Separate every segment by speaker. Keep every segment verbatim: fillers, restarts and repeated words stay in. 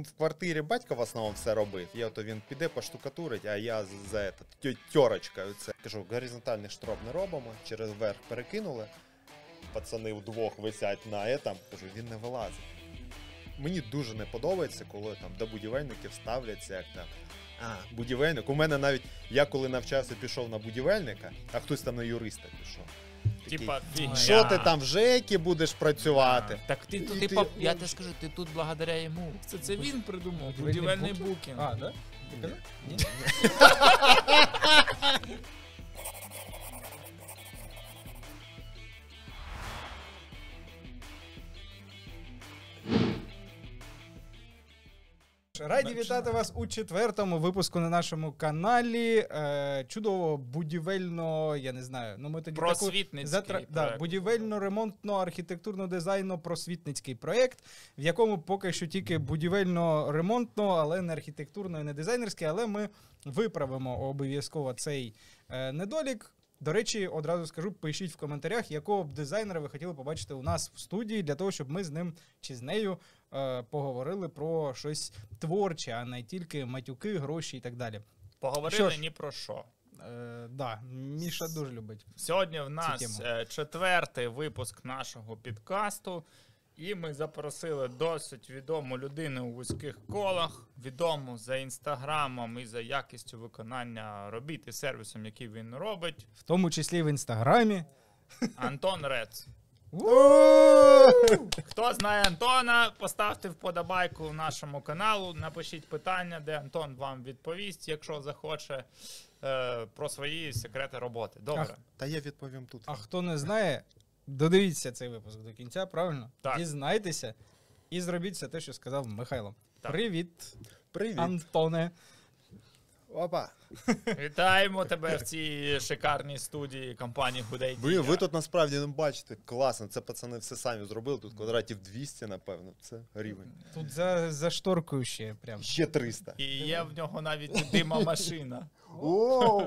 Speaker 1: в квартирі батько в основному все робив. Я то він піде поштукатурить, а я за это, тьорочка. Це. Кажу, горизонтальних штроб не робимо, через верх перекинули. Пацани вдвох висять на этом, кажу, він не вилазить. Мені дуже не подобається, коли там до будівельників ставляться, як там, а, будівельник. У мене навіть, я коли навчався, пішов на будівельника, а хтось там на юриста пішов.
Speaker 2: Типа, фігня.
Speaker 1: Що ти там в ЖЕКі будеш працювати?
Speaker 2: А, так ти,
Speaker 1: І
Speaker 2: ти,
Speaker 1: ти-
Speaker 2: ти, я тебе скажу, ти тут благодаря йому. Це, це він придумав, будівельний букінг.
Speaker 3: А, да? Ти казав? Ні? Раді вітати вас у четвертому випуску на нашому каналі. Е, чудового будівельно, я не знаю, ну ми тоді
Speaker 2: Просвітницький
Speaker 3: затра... да,
Speaker 2: проект.
Speaker 3: будівельно-ремонтно-архітектурно-дизайно-просвітницький проєкт, в якому поки що тільки будівельно-ремонтно, але не архітектурно і не дизайнерський, але ми виправимо обов'язково цей е, недолік. До речі, одразу скажу, пишіть в коментарях, якого б дизайнера ви хотіли побачити у нас в студії, для того, щоб ми з ним чи з нею е, поговорили про щось творче, а не тільки матюки, гроші і так далі.
Speaker 2: Поговорили
Speaker 3: Що ж?
Speaker 2: ні про що.
Speaker 3: Е, да, Міша дуже любить.
Speaker 2: Сьогодні в
Speaker 3: Цю
Speaker 2: нас
Speaker 3: тему.
Speaker 2: е, четвертий випуск нашого підкасту. І ми запросили досить відому людину у вузьких колах, відому за інстаграмом і за якістю виконання робіт і сервісом, який він робить.
Speaker 3: В тому числі в інстаграмі.
Speaker 2: Антон Рец. Хто знає Антона, поставте вподобайку нашому каналу, напишіть питання, де Антон вам відповість, якщо захоче, е, про свої секрети роботи. Добре.
Speaker 3: Ах.
Speaker 1: Та я відповім тут.
Speaker 3: А хто не знає, додивіться цей випуск до кінця, правильно?
Speaker 2: Так.
Speaker 3: Дізнайтеся і зробіть все те, що сказав Михайло.
Speaker 2: Так.
Speaker 3: Привіт,
Speaker 1: Привіт.
Speaker 3: Антоне.
Speaker 1: Опа.
Speaker 2: Вітаємо тебе в цій шикарній студії компанії Худей.
Speaker 1: Ви, ви тут насправді не бачите, класно, це пацани все самі зробили, тут квадратів двісті, напевно, це рівень.
Speaker 3: Тут за, за шторкою ще прям.
Speaker 1: Ще триста.
Speaker 2: І є в нього навіть димомашина.
Speaker 1: Оу!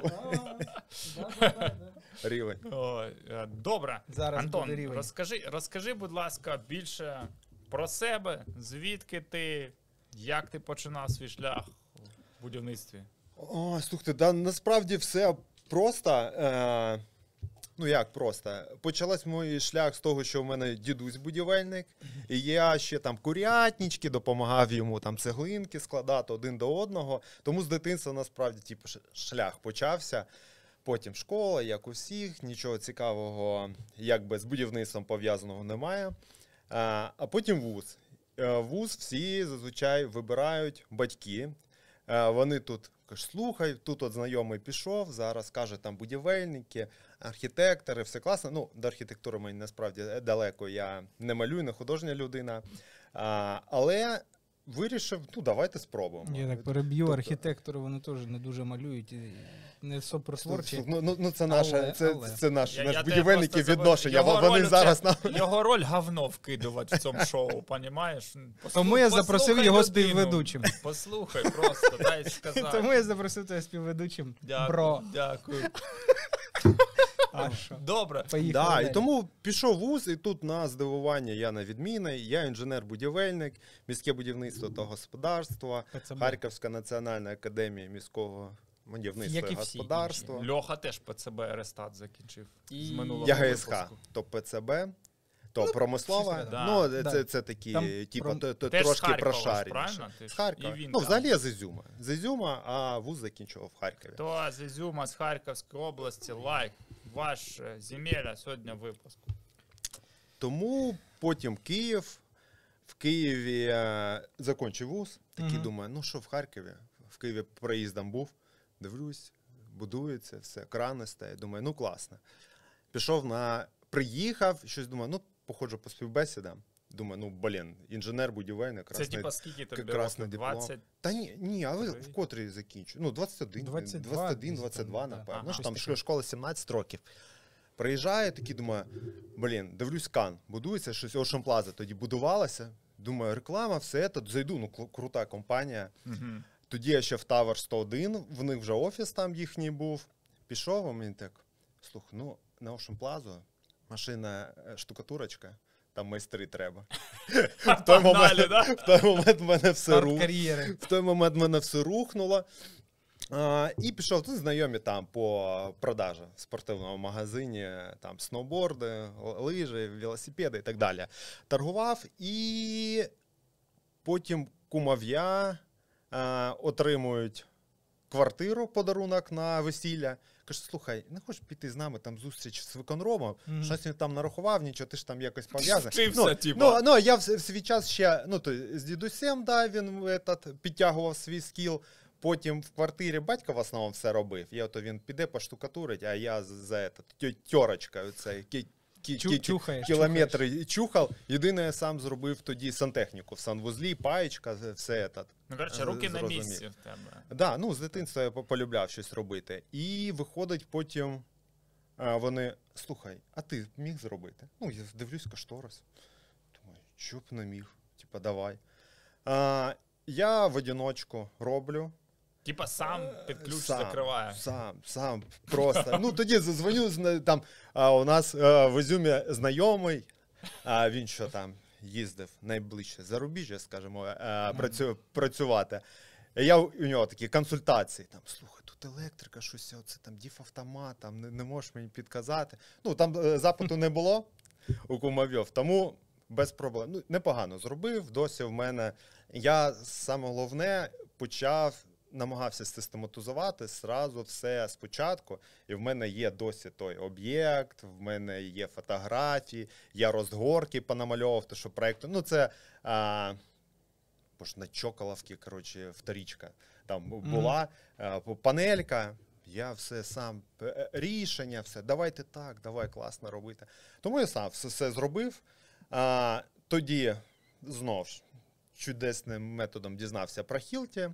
Speaker 1: Рівень.
Speaker 2: Ой, е, добре.
Speaker 3: Зараз буде
Speaker 2: Антон,
Speaker 3: рівень.
Speaker 2: розкажи, розкажи, будь ласка, більше про себе, звідки ти, як ти починав свій шлях в будівництві?
Speaker 1: О, слухайте, да, насправді все просто. Е, ну як просто? Почалась мій шлях з того, що в мене дідусь будівельник, і я ще там курятнички, допомагав йому там цеглинки складати один до одного. Тому з дитинства насправді типу, ш- шлях почався. Потім школа, як у всіх, нічого цікавого, якби з будівництвом пов'язаного немає. А, а потім вуз. Е, Вуз всі зазвичай вибирають батьки. Е, Вони тут кажуть, слухай, тут от знайомий пішов, зараз каже, там будівельники, архітектори, все класно. Ну, до архітектури мені насправді далеко, я не малюю, не художня людина. А, але вирішив, ну давайте спробуємо.
Speaker 3: Я так переб'ю,
Speaker 1: Тобто-
Speaker 3: архітектори, вони теж не дуже малюють, і не сопротворчі.
Speaker 1: Ну, ну, ну це наше,
Speaker 3: Але-
Speaker 1: це,
Speaker 3: але.
Speaker 1: це наш,
Speaker 2: Я-
Speaker 1: наш
Speaker 2: я тебе
Speaker 1: будівельники
Speaker 2: просто забув.
Speaker 1: відношення.
Speaker 2: Його
Speaker 1: Вони
Speaker 2: роль
Speaker 1: зараз
Speaker 2: це-
Speaker 1: нам.
Speaker 2: Його роль говно вкидувати в цьому шоу, понімаєш?
Speaker 3: Тому я запросив
Speaker 2: Послухай
Speaker 3: його
Speaker 2: людину.
Speaker 3: співведучим.
Speaker 2: Послухай просто, дай сказати.
Speaker 3: Тому я запросив тебе співведучим.
Speaker 2: Дякую,
Speaker 3: Бро.
Speaker 2: дякую.
Speaker 3: А що?
Speaker 2: Добре.
Speaker 3: Поїхали
Speaker 1: Да,
Speaker 3: далі.
Speaker 1: і тому пішов вуз, і тут на здивування я на відмінний. Я інженер-будівельник, міське будівництво та господарство,
Speaker 3: ПЦБ.
Speaker 1: Харківська національна академія міського будівництва
Speaker 3: Як
Speaker 1: і
Speaker 3: і всі
Speaker 1: господарства.
Speaker 2: Льоха теж ПЦБ Рестат закінчив
Speaker 3: І-
Speaker 2: з минулого
Speaker 1: Я ГСХ,
Speaker 2: випуску.
Speaker 1: то ПЦБ, то промислова.
Speaker 3: щось
Speaker 2: таке,
Speaker 1: Ну,
Speaker 3: да.
Speaker 1: це,
Speaker 3: Да.
Speaker 1: це такі,
Speaker 3: Там
Speaker 1: типу,
Speaker 3: пром-
Speaker 1: то, то,
Speaker 2: Теж з
Speaker 1: трошки
Speaker 2: Харкова ж,
Speaker 1: прошарені.
Speaker 2: правильно? Ти ж-
Speaker 1: З Харкова.
Speaker 2: і він
Speaker 1: Ну,
Speaker 2: там.
Speaker 1: взагалі я з Ізюма. З Ізюма, а вуз закінчував в Харкові.
Speaker 2: То з Ізюма, з Харківської області, лайк. Ваш е, земеля сьогодні в випуску.
Speaker 1: Тому потім Київ. В Києві е, закінчив вуз. Такий
Speaker 3: Мгм.
Speaker 1: думаю, ну що в Харкові? В Києві проїздом був. Дивлюсь, будується, все, крани стоять. Думаю, ну класно. Пішов на... Приїхав, щось думаю, ну, походжу по співбесідам. Думаю, ну, блін, інженер-будівельник,
Speaker 2: Це
Speaker 1: красний,
Speaker 2: типа скільки тобі
Speaker 1: красний
Speaker 2: років?
Speaker 1: диплом.
Speaker 2: двадцять?
Speaker 1: Та ні, ні, але
Speaker 2: Три.
Speaker 1: в котрій закінчу. Ну, двадцять один,
Speaker 3: двадцять два,
Speaker 1: двадцять один,
Speaker 3: десь
Speaker 1: двадцять два,
Speaker 3: там, да.
Speaker 1: напевно.
Speaker 2: Ага.
Speaker 1: Ну, там
Speaker 3: Щось таке.
Speaker 1: школа сімнадцять років. Приїжджаю, такий думаю, блін, дивлюсь, Кан, будується щось, Ocean Plaza тоді будувалася. Думаю, реклама, все, тут зайду, ну, кру- крута компанія.
Speaker 2: Мгм.
Speaker 1: Тоді я ще в Tower сто один, в них вже офіс там їхній був. Пішов, а мені так, слухай, ну, на Ocean Plaza машина, е, штукатурочка, там майстри треба. В той момент,
Speaker 2: да?
Speaker 1: в той момент в мене все
Speaker 3: Старт
Speaker 1: рух.
Speaker 3: кар'єри.
Speaker 1: В той момент в мене все рухнуло. А, і пішов, тут знайомі там по продажі в спортивному магазині, там сноуборди, л- лижі, велосипеди і так далі. Торгував, і потім кумов'я а, отримують квартиру, подарунок на весілля. Каже, слухай, не хочеш піти з нами там зустріч з виконромом?
Speaker 3: Мгм.
Speaker 1: Щось він там нарахував, нічого, ти ж там якось пов'язаний.
Speaker 2: Вчився,
Speaker 1: ну,
Speaker 2: типа.
Speaker 1: ну, ну, я в, в свій час ще, ну, то, з дідусем, да, він этот, підтягував свій скіл. Потім в квартирі батько в основному все робив. І ото він піде поштукатурить, а я за этот, тьорочкою цей кі, кі,
Speaker 3: Чу-
Speaker 1: кі,
Speaker 3: чухаєш,
Speaker 1: кілометри чухав. Єдине, я сам зробив тоді сантехніку в санвузлі, паєчка, все этот.
Speaker 2: Ну, коротше, руки на
Speaker 1: Зрозумів.
Speaker 2: місці в тебе.
Speaker 1: Да, ну, з дитинства я по- полюбляв щось робити. І виходить потім, а, вони, слухай, а ти міг зробити? Ну, я дивлюсь кошторис. Думаю, що б не міг? Типа, давай. А, я в одиночку роблю.
Speaker 2: Типа сам під ключ
Speaker 1: Сам,
Speaker 2: закриває.
Speaker 1: Сам, сам, просто. Ну, тоді дзвоню, зна- там, а, у нас а, в Ізюмі знайомий, а він що там їздив найближче зарубіжжя, скажімо, а, працю, працювати. І я у нього такі консультації, там, слухай, тут електрика, щось, оце там діфавтомат, там не, не можеш мені підказати. Ну, там е, запиту не було у кумовйов, тому без проблем. Ну, непогано зробив, досі в мене. Я, саме головне, почав, намагався систематизувати зразу все спочатку, і в мене є досі той об'єкт, в мене є фотографії, я розгорки понамальовував, то що проєкту, ну це, а, бо ж на Чоколовці, коротше, вторічка, там була а, панелька, я все сам, е, рішення, все, давайте так, давай класно робити. Тому я сам все, все зробив, а, тоді, знову ж, чудесним методом дізнався про Хілті.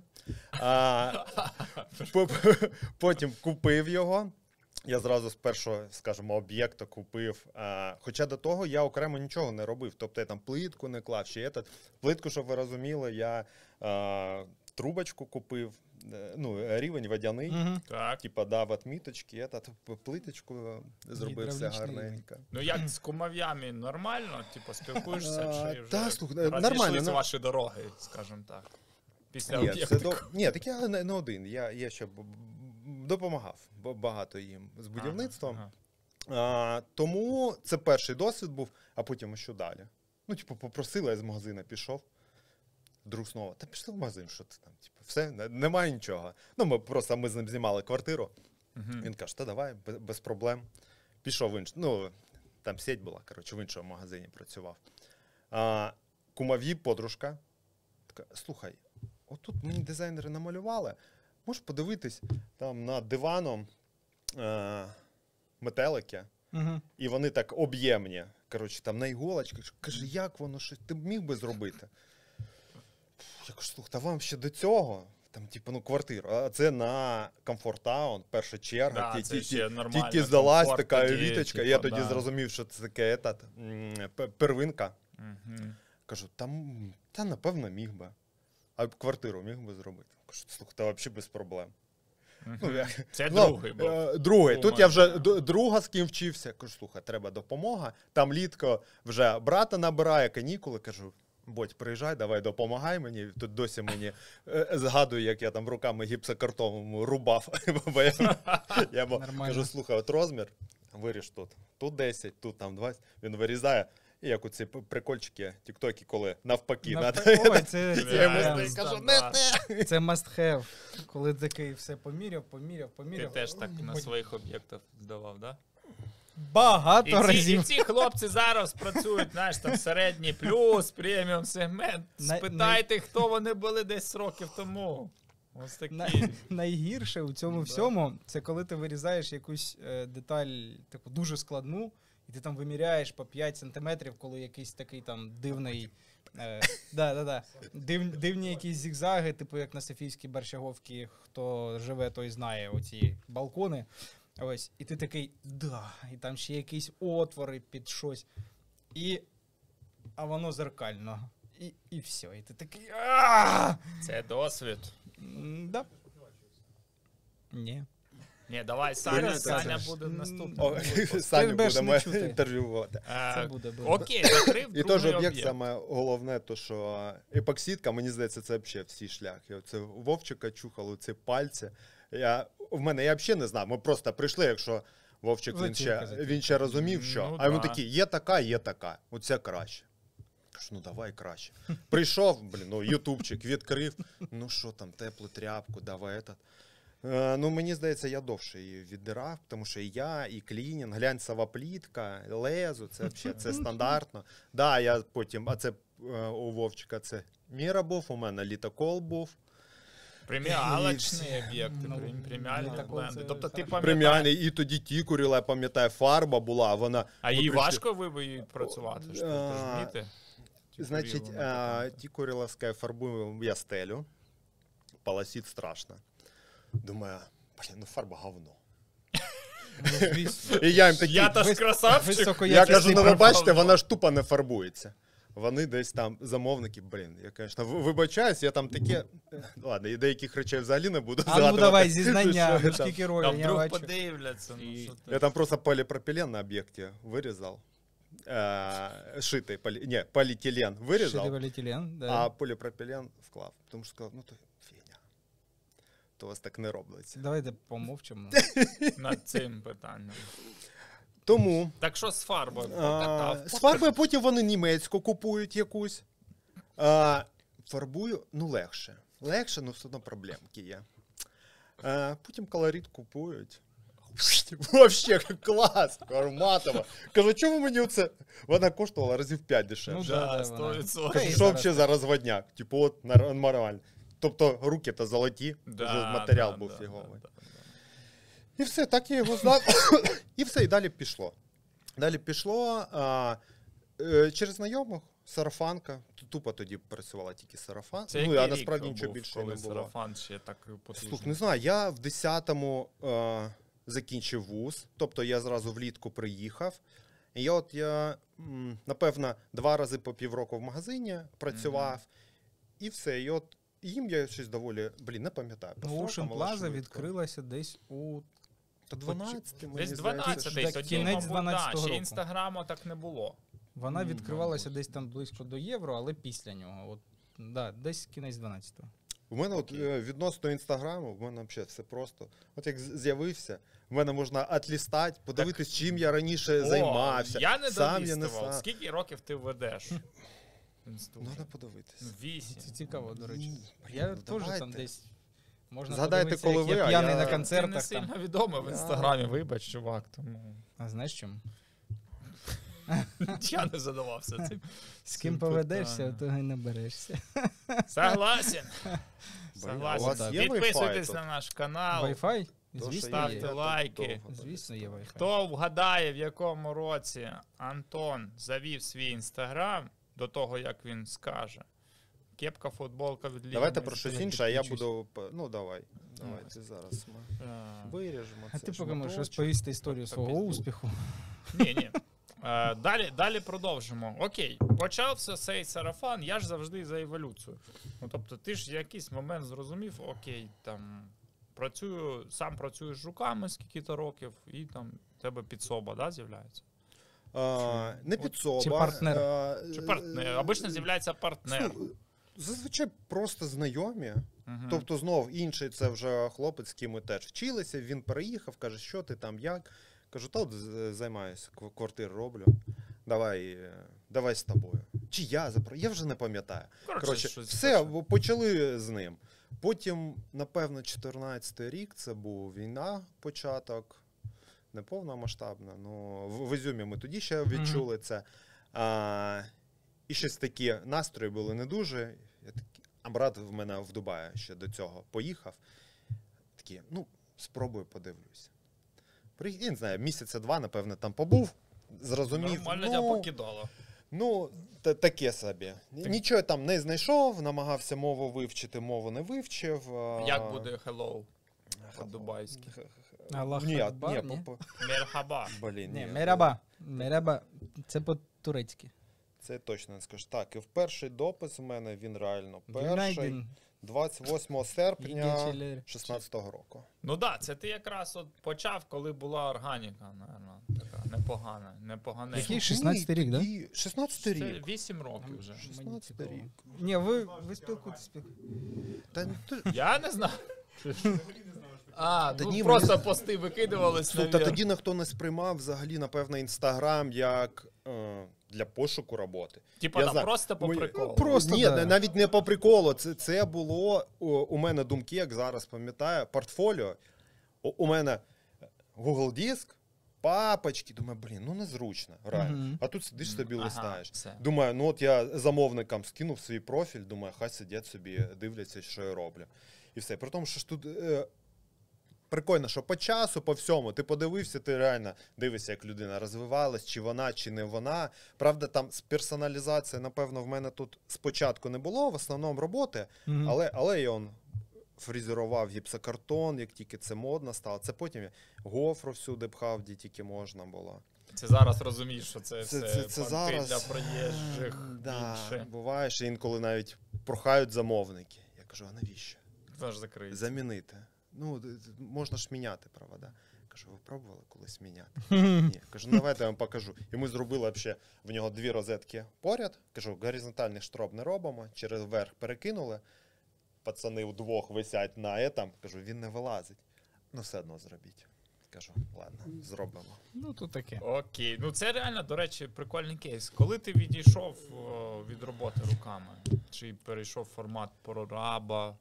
Speaker 1: А, по- потім купив його. Я зразу з першого, скажімо, об'єкту купив. А, хоча до того я окремо нічого не робив. Тобто я там плитку не клав, ще этот. Плитку, щоб ви розуміли, я а, трубочку купив, е, ну, рівень водяний.
Speaker 3: Мгм.
Speaker 2: Так.
Speaker 1: Типа дав отміточки, этот, плиточку зробив все
Speaker 3: Гідравлічний
Speaker 1: гарненько.
Speaker 2: Ну як з кумов'ями нормально? Типу спілкуєшся
Speaker 1: А,
Speaker 2: чи вже
Speaker 1: та, слухай,
Speaker 2: розійшлись
Speaker 1: нормально, ну-
Speaker 2: ваші дороги, скажімо так. Після
Speaker 1: Ні,
Speaker 2: об'єкту.
Speaker 1: це до... Ні, так я не, не один. Я, я ще б- б- допомагав б- багато їм з будівництвом.
Speaker 2: Ага,
Speaker 1: А, тому це перший досвід був, а потім що далі? Ну, типу, попросили, я з магазина пішов. Друг знову, та пішли в магазин, що ти там? Типу, все, не- немає нічого. Ну, ми просто ми з ним знімали квартиру.
Speaker 2: ага.
Speaker 1: Він каже, та давай, без, без проблем. Пішов в інший, ну, там сеть була, коротше, в іншому магазині працював. А, кумові подружка, така, слухай, отут мені дизайнери намалювали, можеш подивитись там над диваном е, метелики,
Speaker 3: Мгм.
Speaker 1: і вони так об'ємні, коротше, там на іголочках. Каже, як воно, щось, ти б міг би зробити? Я кажу, слухай, та вам ще до цього, там, типу, ну, квартиру, а це на Комфорт-таун, перша черга,
Speaker 2: Да,
Speaker 1: ті-
Speaker 2: це
Speaker 1: ті-
Speaker 2: ще
Speaker 1: ті-
Speaker 2: нормально,
Speaker 1: тільки здалась
Speaker 2: комфорт
Speaker 1: така
Speaker 2: тоді,
Speaker 1: еліточка,
Speaker 2: типу,
Speaker 1: я тоді
Speaker 2: да.
Speaker 1: зрозумів, що це таке етат, м, п- первинка.
Speaker 2: Мгм.
Speaker 1: Кажу, там, та напевно міг би. А квартиру міг би зробити. Кажу, слухай, та взагалі без проблем. Ну,
Speaker 2: Мгм.
Speaker 1: я-
Speaker 2: Це
Speaker 1: Ну,
Speaker 2: другий був.
Speaker 1: е, Другий. Тут
Speaker 2: Кума,
Speaker 1: я вже
Speaker 2: да.
Speaker 1: д- друга з ким вчився. Кажу, слухай, треба допомога. Там літко вже брата набирає, канікули. Кажу, Бодь, приїжджай, давай допомагай мені. Тут досі мені е, згадую, як я там руками гіпсокартоном рубав. Бо я, я йому
Speaker 3: Нормально.
Speaker 1: кажу, слухай, от розмір, виріж тут. Тут десять, тут там двадцять. Він вирізає. І як оці п- прикольчики, тіктоки, коли навпаки.
Speaker 3: Навпаки,
Speaker 1: надо-
Speaker 3: ой, це,
Speaker 1: Я йому
Speaker 2: Реально
Speaker 1: кажу,
Speaker 2: стандарт.
Speaker 1: не, не.
Speaker 3: це must have. Коли такий все поміряв, поміряв,
Speaker 2: Ти
Speaker 3: поміряв.
Speaker 2: теж так на
Speaker 3: Ой,
Speaker 2: своїх об'єктах здавав, да?
Speaker 3: Багато
Speaker 2: І ці, і
Speaker 3: разів.
Speaker 2: ці хлопці зараз працюють, знаєш, там середній плюс, преміум сегмент.
Speaker 3: На-
Speaker 2: Спитайте, хто вони були десь років тому. Ось такі.
Speaker 3: На- Найгірше у цьому
Speaker 2: Да.
Speaker 3: всьому, це коли ти вирізаєш якусь е, деталь таку дуже складну, і ти там виміряєш по п'ять сантиметрів, коли якийсь такий там дивний. Е, да, да, да. Див, дивні якісь зігзаги, типу як на Софійській Борщаговці, хто живе, той знає оці балкони. Ось, і ти такий, да, і там ще якісь отвори під щось. І, а воно зеркально. І, і все. І ти такий. «А!»
Speaker 2: Це досвід.
Speaker 3: М, Да. Ні.
Speaker 2: Ні, давай, Саня,
Speaker 1: Ні,
Speaker 2: Саня
Speaker 3: це ж-
Speaker 2: буде
Speaker 3: М,
Speaker 2: наступним.
Speaker 1: О, Саню
Speaker 3: Тебе ж не
Speaker 1: будемо
Speaker 3: чути.
Speaker 1: інтерв'ювати.
Speaker 2: Е,
Speaker 3: Це буде, буде.
Speaker 2: Окей, закрив
Speaker 1: І теж
Speaker 2: другий
Speaker 1: об'єкт,
Speaker 2: об'єкт.
Speaker 1: саме головне, то що епоксидка, мені здається, це взагалі всі шляхи. Оце у Вовчика чухало ці пальці. Я, в мене я взагалі не знав. Ми просто прийшли, якщо Вовчик він ще,
Speaker 3: Затірка, затірка.
Speaker 1: він ще розумів, що.
Speaker 2: Ну,
Speaker 1: а йому
Speaker 2: да.
Speaker 1: такі, є така, є така. Оце краще. Кажу, ну давай краще. Прийшов, блін, ну ютубчик відкрив. Ну що там, теплу тряпку, давай этот. Е, ну, мені здається, я довше її віддирав, тому що і я, і клінінг, глянцева плітка, лезо, це взагалі це стандартно. Да, я потім, а це е, у Вовчика це Міра був, у мене літокол був.
Speaker 2: Преміалочний об'єкт,
Speaker 3: Ну,
Speaker 2: прем- преміальні
Speaker 3: літакол
Speaker 2: бленди.
Speaker 3: це
Speaker 2: Тобто ти
Speaker 3: хорошо.
Speaker 2: пам'ятаєш,
Speaker 1: Преміальний, і тоді тікуріла, я пам'ятаю, фарба була, вона...
Speaker 2: а
Speaker 1: ми
Speaker 2: їй
Speaker 1: прийшли-
Speaker 2: важко ви працювати? Що ти
Speaker 1: А,
Speaker 2: ж вміти?
Speaker 1: Значить,
Speaker 2: Тікурілу
Speaker 1: а,
Speaker 2: написати.
Speaker 1: тікуріловська фарбую я стелю, полосить страшно. Думаю, блін, ну фарба говно.
Speaker 3: Ну, звісно.
Speaker 1: І я їм такий,
Speaker 2: Я та ж
Speaker 3: вис-
Speaker 2: красавчик.
Speaker 3: високоякісний
Speaker 1: я кажу, ну ви
Speaker 3: фарб.
Speaker 1: бачите, вона ж тупо не фарбується. Вони десь там, замовники, блін, я, звісно, в- вибачаюсь, я там таке, ладно, і деяких речей взагалі не буду
Speaker 3: А ну
Speaker 1: згадувати.
Speaker 3: давай зізнання,
Speaker 1: Що я
Speaker 3: ну
Speaker 1: там-
Speaker 3: скільки
Speaker 2: Та
Speaker 3: ролей я
Speaker 2: вдруг
Speaker 3: бачу.
Speaker 2: подивляться. Ну, що ти?
Speaker 1: Я там просто поліпропілен на об'єкті вирізав. Е, шитий, полі, ні, поліетилен вирізав,
Speaker 3: Шитий поліетилен, да.
Speaker 1: а поліпропілен вклав. Тому що сказав, ну то фігня. То у вас так не робиться.
Speaker 3: Давайте помовчимо.
Speaker 2: Над цим питанням.
Speaker 1: Тому
Speaker 2: Так що з фарбою?
Speaker 1: а,
Speaker 2: Покатав.
Speaker 1: з фарбою потім вони німецьку купують якусь. А, фарбую, ну легше. Легше, ну все одно проблемки є. А, потім колорит купують. Вообще клас, карматова. Кажу, чому мені оце? Вона коштувала разів п'ять дешевше.
Speaker 3: Ну, да,
Speaker 2: Да,
Speaker 3: да,
Speaker 2: сто
Speaker 3: вона.
Speaker 2: відсотків.
Speaker 3: Та й
Speaker 1: Що
Speaker 3: зараз
Speaker 1: взагалі за розводняк? Типу, от нар- нормально. Тобто руки то золоті,
Speaker 2: Да,
Speaker 1: вже матеріал
Speaker 2: да,
Speaker 1: був
Speaker 2: да,
Speaker 1: фіговий.
Speaker 2: да, да,
Speaker 1: І все, так я його знав. І все, і далі пішло. Далі пішло а, е, через знайомих, сарафанка. Тупо тоді працювала тільки сарафан.
Speaker 2: Це
Speaker 1: Ну,
Speaker 2: який
Speaker 1: а
Speaker 2: рік
Speaker 1: насправді
Speaker 2: був,
Speaker 1: нічого більше
Speaker 2: коли
Speaker 1: не було.
Speaker 2: сарафан ще так потужний?
Speaker 1: Слух, не знаю, я в десятому е, закінчив вуз, тобто я зразу влітку приїхав. І я от я, м, напевно, два рази по півроку в магазині працював, і все. І от їм я щось доволі, блін, не пам'ятаю. по
Speaker 3: Ну,
Speaker 1: строкам,
Speaker 3: Ocean
Speaker 1: але
Speaker 3: Plaza
Speaker 1: швидко.
Speaker 3: відкрилася десь у...
Speaker 1: Та дванадцятий, мені
Speaker 2: Десь
Speaker 1: здається.
Speaker 2: дванадцятий,
Speaker 3: Так,
Speaker 2: тоді,
Speaker 3: кінець
Speaker 2: мабуть, да,
Speaker 3: дванадцятого
Speaker 2: ще
Speaker 3: року.
Speaker 2: інстаграму так не було.
Speaker 3: Вона
Speaker 2: Ну,
Speaker 3: відкривалася
Speaker 2: мабуть.
Speaker 3: десь там близько до євро, але після нього. От, да, десь кінець дванадцятого.
Speaker 1: У мене от,
Speaker 2: Окей.
Speaker 1: е, відносно інстаграму, в мене взагалі все просто. От як з- з'явився, в мене можна отлістати, подивитись, чим я раніше
Speaker 2: О,
Speaker 1: займався.
Speaker 2: Я не
Speaker 1: Сам я не
Speaker 2: долістував.
Speaker 1: сам.
Speaker 2: Скільки років ти ведеш? Інсту?
Speaker 1: Треба подивитись.
Speaker 2: Ну, Вісім.
Speaker 3: Це цікаво, до речі.
Speaker 1: Ні, блін,
Speaker 3: Я
Speaker 1: ну
Speaker 3: теж там
Speaker 1: давайте.
Speaker 3: десь... Можна
Speaker 1: Згадайте,
Speaker 3: подивитися,
Speaker 1: коли
Speaker 3: як
Speaker 1: ви,
Speaker 3: я
Speaker 1: а
Speaker 3: п'яний
Speaker 1: я-
Speaker 3: на
Speaker 1: Ти
Speaker 2: Ти не
Speaker 3: концертах.
Speaker 2: сильно
Speaker 3: Там.
Speaker 2: відомий в
Speaker 1: Я-
Speaker 2: інстаграмі, вибач, чувак, тому
Speaker 3: А знаєш чому?
Speaker 2: я не задавався цим.
Speaker 3: З ким
Speaker 2: цим
Speaker 3: поведешся,
Speaker 2: питанням.
Speaker 3: того й наберешся.
Speaker 2: Согласен.
Speaker 1: Блін, у
Speaker 2: Согласен.
Speaker 1: вас є
Speaker 2: Підписуйтесь
Speaker 1: Wi-Fi
Speaker 2: на наш канал.
Speaker 3: Wi-Fi?
Speaker 1: То, що
Speaker 3: Звісно,
Speaker 2: ставте
Speaker 3: є.
Speaker 1: я так
Speaker 2: лайки.
Speaker 1: довго
Speaker 3: Звісно, є Wi-Fi.
Speaker 2: Хто вгадає, в якому році Антон завів свій інстаграм до того, як він скаже. Кепка, футболка від Ліги.
Speaker 1: Давайте про
Speaker 2: Майстрів.
Speaker 1: щось інше, а я
Speaker 3: підключусь.
Speaker 1: буду... по- Ну, давай. Давайте зараз ми
Speaker 2: Е,
Speaker 1: виріжемо
Speaker 3: А
Speaker 1: це
Speaker 3: ти поки можеш
Speaker 1: шматочок.
Speaker 3: розповісти історію
Speaker 2: Та
Speaker 3: свого
Speaker 2: без-
Speaker 3: успіху.
Speaker 2: Ні, ні. Е, Далі, далі продовжимо. Окей, почався цей сарафан, я ж завжди за еволюцію. Ну, тобто ти ж в якийсь момент зрозумів, окей, там, працюю, сам працюєш з руками скільки-то років, і там в тебе підсоба, да, з'являється?
Speaker 1: А, не підсоба.
Speaker 3: Чи партнер?
Speaker 1: а,
Speaker 2: Чи партнер? Обично з'являється партнер.
Speaker 1: Слухай, Зазвичай просто знайомі.
Speaker 2: Мгм.
Speaker 1: Тобто, знов інший це вже хлопець, з ким ми теж вчилися. Він переїхав, каже, що ти там, як. Кажу, та от з- займаюся, кв- квартиру роблю. Давай, е, давай з тобою. Чи я запро... Я вже не пам'ятаю.
Speaker 2: Коротше,
Speaker 1: Коротше,
Speaker 2: щось
Speaker 1: все,
Speaker 2: таке.
Speaker 1: почали з ним. Потім, напевно, чотирнадцятий рік, це був війна, початок. Не повномасштабна, ну в, в Ізюмі ми тоді ще відчули це. А, і щось такі настрої були не дуже. Я такий, а брат в мене в Дубаї ще до цього поїхав. Такі, ну, спробую, подивлюся. При, я не знаю, місяця два, напевно, там побув. Зрозумів.
Speaker 2: Нормально
Speaker 1: ну,
Speaker 2: тебе покидало.
Speaker 1: Ну, та, таке собі. Нічого там не знайшов, намагався мову вивчити, мову не вивчив. а,
Speaker 2: Як буде hello по-дубайськи?
Speaker 3: Аллах
Speaker 1: Ні,
Speaker 3: Акбар,
Speaker 1: ні,
Speaker 3: ні?
Speaker 1: по- по-
Speaker 2: Мерхаба.
Speaker 1: блін,
Speaker 3: Ні,
Speaker 1: ні.
Speaker 3: мераба. Мераба. Це по-турецьки.
Speaker 1: Це точно не скажу. Так, і в перший допис у мене він реально перший.
Speaker 3: Гюнайдін.
Speaker 1: двадцять восьмого серпня шістнадцятого року.
Speaker 2: Ну так, да, це ти якраз от почав, коли була органіка, напевно, така непогана, непогана.
Speaker 3: Який шістнадцятий рік, так? Да?
Speaker 1: шістнадцятий
Speaker 2: Це
Speaker 1: рік.
Speaker 2: вісім років вже.
Speaker 1: шістнадцятий рік.
Speaker 3: Ні, ви, ви спілкуєтесь.
Speaker 1: Та, ти...
Speaker 2: Я не знаю. А,
Speaker 1: Та
Speaker 2: ну
Speaker 1: ні,
Speaker 2: просто
Speaker 1: мені-
Speaker 2: пости викидувались
Speaker 1: Слухай,
Speaker 2: на
Speaker 1: та тоді ніхто не сприймав взагалі, напевно, Інстаграм як е, для пошуку роботи.
Speaker 2: Типа,
Speaker 1: Я
Speaker 2: да,
Speaker 1: знаю.
Speaker 2: просто по
Speaker 1: Ми-
Speaker 2: приколу.
Speaker 3: Просто,
Speaker 1: Ні,
Speaker 3: да.
Speaker 1: навіть не по приколу. Це, це було у, у мене думки, як зараз пам'ятаю, портфоліо. У, у мене Google Диск, папочки. Думаю, блін, ну незручно, реально.
Speaker 3: Мгм.
Speaker 1: А тут сидиш собі
Speaker 2: Ага,
Speaker 1: листаєш.
Speaker 2: все.
Speaker 1: Думаю, ну от я замовникам скинув свій профіль, думаю, хай сидять собі, дивляться, що я роблю. І все. При тому, що ж тут е, прикольно, що по часу, по всьому, ти подивився, ти реально дивишся, як людина розвивалась, чи вона, чи не вона. Правда, там з персоналізації, напевно, в мене тут спочатку не було, в основному роботи,
Speaker 3: Мгм.
Speaker 1: але, але я он фрезерував гіпсокартон, як тільки це модно стало. Це потім я гофру всюди пхав, де тільки можна було.
Speaker 2: Це зараз розумієш, що це,
Speaker 1: Це-
Speaker 2: все
Speaker 1: це- це
Speaker 2: понти
Speaker 1: зараз-
Speaker 2: для проїжджих
Speaker 1: Да,
Speaker 2: більше.
Speaker 1: буває, що інколи навіть прохають замовники. Я кажу, а навіщо?
Speaker 2: Хто ж закриється?
Speaker 1: Замінити. Ну, д- д- можна ж міняти провода. Кажу, ви пробували колись міняти?
Speaker 3: Мгм.
Speaker 1: Ні. Кажу, ну давайте я вам покажу. І ми зробили взагалі в нього дві розетки поряд. Кажу, горизонтальних штроб не робимо, через верх перекинули. Пацани вдвох висять на этом. Кажу, він не вилазить. Ну, все одно зробіть. Кажу, ладно, зробимо.
Speaker 3: Ну, то таке.
Speaker 2: Окей, ну це реально, до речі, прикольний кейс. Коли ти відійшов о, від роботи руками? Чи перейшов в формат прораба?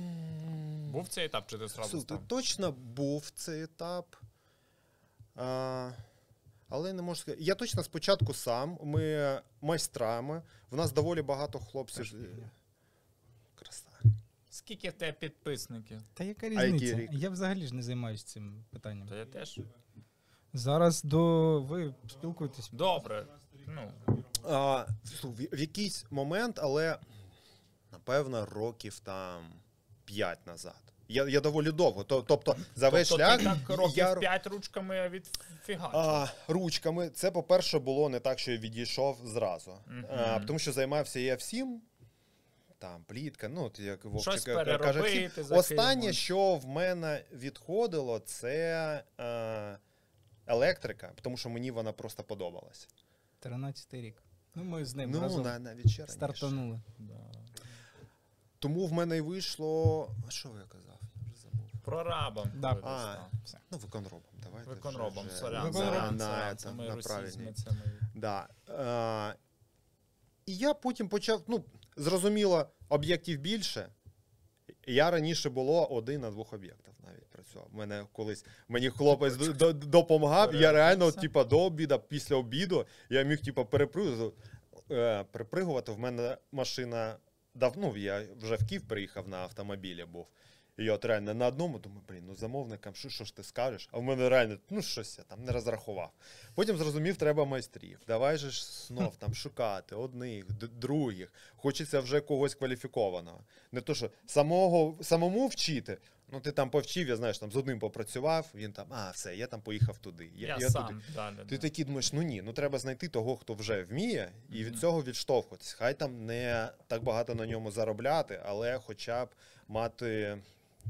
Speaker 2: Був цей етап, чи ти зразу
Speaker 1: Слухай,
Speaker 2: став?
Speaker 1: точно був цей етап. А, але не можу сказати. Я точно спочатку сам. Ми майстрами. В нас доволі багато хлопців. Краса.
Speaker 2: Скільки в тебе підписників?
Speaker 3: Та яка
Speaker 1: який
Speaker 3: різниця?
Speaker 1: рік?
Speaker 3: Я взагалі ж не займаюся цим питанням.
Speaker 2: Та я теж.
Speaker 3: Зараз до ви спілкуєтесь.
Speaker 2: Добре. Ну,
Speaker 1: А, слухай, в, в якийсь момент, але напевно років там п'ять назад. Я, я доволі довго. То- Тобто за весь
Speaker 2: тобто
Speaker 1: шлях
Speaker 2: ти так років
Speaker 1: я
Speaker 2: п'ять ручками відфігачив.
Speaker 1: а, ручками. Це, по-перше, було не так, що я відійшов зразу.
Speaker 2: Мгм.
Speaker 1: А, тому що займався я всім. Там плітка, ну от як Вовчик
Speaker 2: Щось
Speaker 1: каже,
Speaker 2: переробити,
Speaker 1: всім.
Speaker 2: закинути.
Speaker 1: Останнє, що в мене відходило, це е, електрика, тому що мені вона просто подобалась.
Speaker 3: тринадцятий рік. Ну, ми з ним
Speaker 1: Ну,
Speaker 3: разом
Speaker 1: на, навіть ще раніше.
Speaker 3: стартанули.
Speaker 2: Да.
Speaker 1: Тому в мене й вийшло. А що я казав? Я вже забув.
Speaker 2: Прорабом.
Speaker 3: Да.
Speaker 2: коли ти
Speaker 1: А,
Speaker 2: став.
Speaker 3: Все.
Speaker 1: Ну, виконробом. Давайте.
Speaker 2: Виконробом,
Speaker 1: вже-
Speaker 2: сорян.
Speaker 1: вже
Speaker 3: Виконробом,
Speaker 1: на,
Speaker 2: сорян,
Speaker 1: на,
Speaker 2: це
Speaker 1: це,
Speaker 2: ми
Speaker 1: на
Speaker 2: російські,
Speaker 1: правильній.
Speaker 2: це ми...
Speaker 1: Да. Е, і я потім почав, ну, зрозуміло, об'єктів більше. Я раніше було один на двох об'єктах навіть працював. Мене колись мені хлопець д- д- допомагав. Я реально, от, типа, до обіду, після обіду, я міг типа перепригувати. Е, перепригувати. В мене машина давно, я вже в Київ приїхав на автомобілі був. І я от реально на одному думаю, блін, ну замовникам, що, що ж ти скажеш? А в мене реально, ну щось я там не розрахував. Потім зрозумів, треба майстрів. Давай же ж знов там шукати одних, д- других. Хочеться вже когось кваліфікованого. Не то, що самого, самому вчити. Ну ти там повчив, я знаєш, там з одним попрацював, він там, а, все, я там поїхав туди.
Speaker 2: Я,
Speaker 1: я
Speaker 2: сам
Speaker 1: туди.
Speaker 2: далі.
Speaker 1: Ти
Speaker 2: да.
Speaker 1: такий думаєш, ну ні, ну треба знайти того, хто вже вміє, і від
Speaker 2: Мгм.
Speaker 1: цього відштовхуватись. Хай там не так багато на ньому заробляти, але хоча б мати.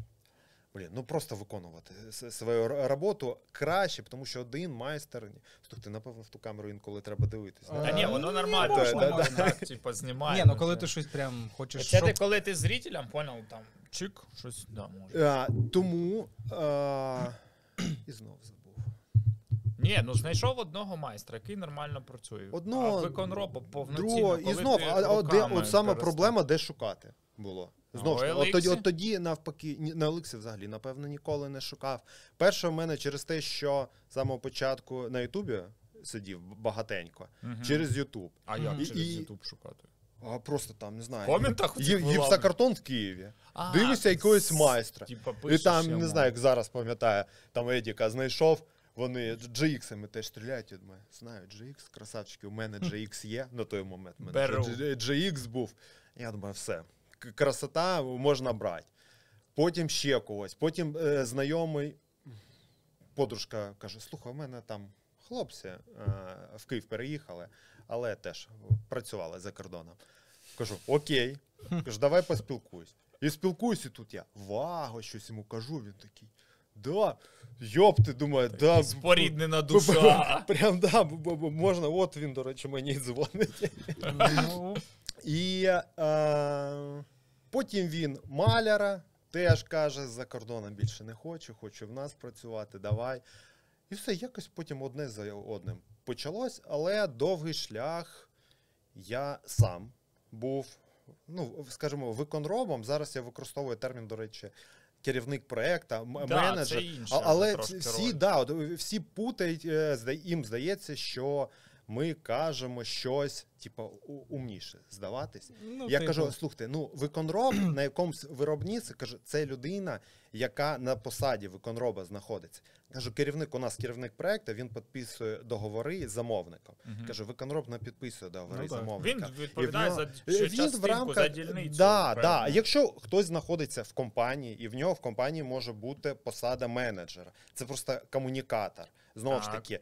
Speaker 1: Блін, ну просто виконувати с- свою р- роботу краще, тому що один майстер. Слухай, ти, напевно, в ту камеру інколи треба дивитись.
Speaker 3: А,
Speaker 2: Та ні, воно нормально,
Speaker 1: можна,
Speaker 2: що
Speaker 1: да,
Speaker 2: воно
Speaker 1: да.
Speaker 2: так, типу, знімає.
Speaker 3: Ні, ну коли ти щось прям хочеш,
Speaker 2: Це
Speaker 3: щоб...
Speaker 2: ти коли ти зрителям, поняв, там, чик, щось, да, може.
Speaker 1: А, тому а, і знов забув.
Speaker 2: Ні, ну знайшов одного майстра, який нормально працює.
Speaker 1: Одного,
Speaker 2: а виконроба повноцінно.
Speaker 1: Другого, і
Speaker 2: коли
Speaker 1: знов,
Speaker 2: ти
Speaker 1: а, а, де,
Speaker 2: руками
Speaker 1: от саме
Speaker 2: перестав.
Speaker 1: проблема, де шукати було.
Speaker 2: А,
Speaker 1: Знову ж
Speaker 2: у
Speaker 1: таки, от тоді,
Speaker 2: Еліксі?
Speaker 1: от тоді навпаки, ні, на Еликсі взагалі, напевно, ніколи не шукав. Перше в мене через те, що з самого початку на Ютубі сидів багатенько,
Speaker 2: Мгм.
Speaker 1: через Ютуб.
Speaker 2: А як
Speaker 1: І-
Speaker 2: через
Speaker 1: і-
Speaker 2: Ютуб шукати?
Speaker 1: А просто там, не
Speaker 2: В
Speaker 1: знаю.
Speaker 2: коментах
Speaker 1: Ї-
Speaker 2: цих вилазить?
Speaker 1: Гіпсокартон в Києві.
Speaker 2: А,
Speaker 1: Дивишся якогось
Speaker 2: с-
Speaker 1: майстра.
Speaker 2: Типа,
Speaker 1: І
Speaker 2: пишеш
Speaker 1: там,
Speaker 2: йому.
Speaker 1: не знаю, як зараз пам'ятаю, там Едіка знайшов, вони джі ікс-ами теж стріляють. Я думаю, знаю, джі ікс, красавчики, у мене джі ікс є. На той момент у мене
Speaker 2: Беру.
Speaker 1: вже джі ікс був. Я думаю, все, к- красота, можна брати. Потім ще когось. Потім е, знайомий, подружка каже, слухай, у мене там хлопці е, в Київ переїхали, але теж працювали за кордоном. Кажу, окей. Кажу, давай поспілкуюсь. І спілкуюся тут я. Вага, щось йому кажу, він такий. Да, йопти, думаю, да.
Speaker 2: Споріднена душа.
Speaker 1: Прям, да, можна, от він, до речі, мені дзвонить.
Speaker 3: Ну,
Speaker 1: І е, потім він маляра, теж каже, за кордоном більше не хочу, хочу в нас працювати, давай. І все, якось потім одне за одним почалось, але довгий шлях я сам був, ну, скажімо, виконробом. Зараз я використовую термін, до речі, керівник проєкту,
Speaker 2: Да,
Speaker 1: менеджер.
Speaker 2: це інше,
Speaker 1: А- Але
Speaker 2: трошки
Speaker 1: всі,
Speaker 2: роль.
Speaker 1: да, от всі путають, е, зда- їм здається, що ми кажемо щось, типу, у- умніше здаватись.
Speaker 3: ну,
Speaker 1: Я
Speaker 3: типу,
Speaker 1: кажу, слухайте, ну виконроб на якомусь виробництві, кажу, це людина, яка на посаді виконроба знаходиться. Кажу, керівник, у нас керівник проєкту, він підписує договори з замовником.
Speaker 2: Мгм.
Speaker 1: Кажу, виконроб не підписує договори
Speaker 3: Ну,
Speaker 1: з
Speaker 3: так.
Speaker 1: замовником.
Speaker 2: Він відповідає
Speaker 1: І в
Speaker 2: за
Speaker 1: нього-
Speaker 2: цю
Speaker 1: він в
Speaker 2: частинку,
Speaker 1: рамках-
Speaker 2: за дільницю.
Speaker 1: Да,
Speaker 2: певно.
Speaker 1: да. Якщо хтось знаходиться в компанії, і в нього в компанії може бути посада менеджера, це просто комунікатор. Знову ж
Speaker 2: Так.
Speaker 1: таки.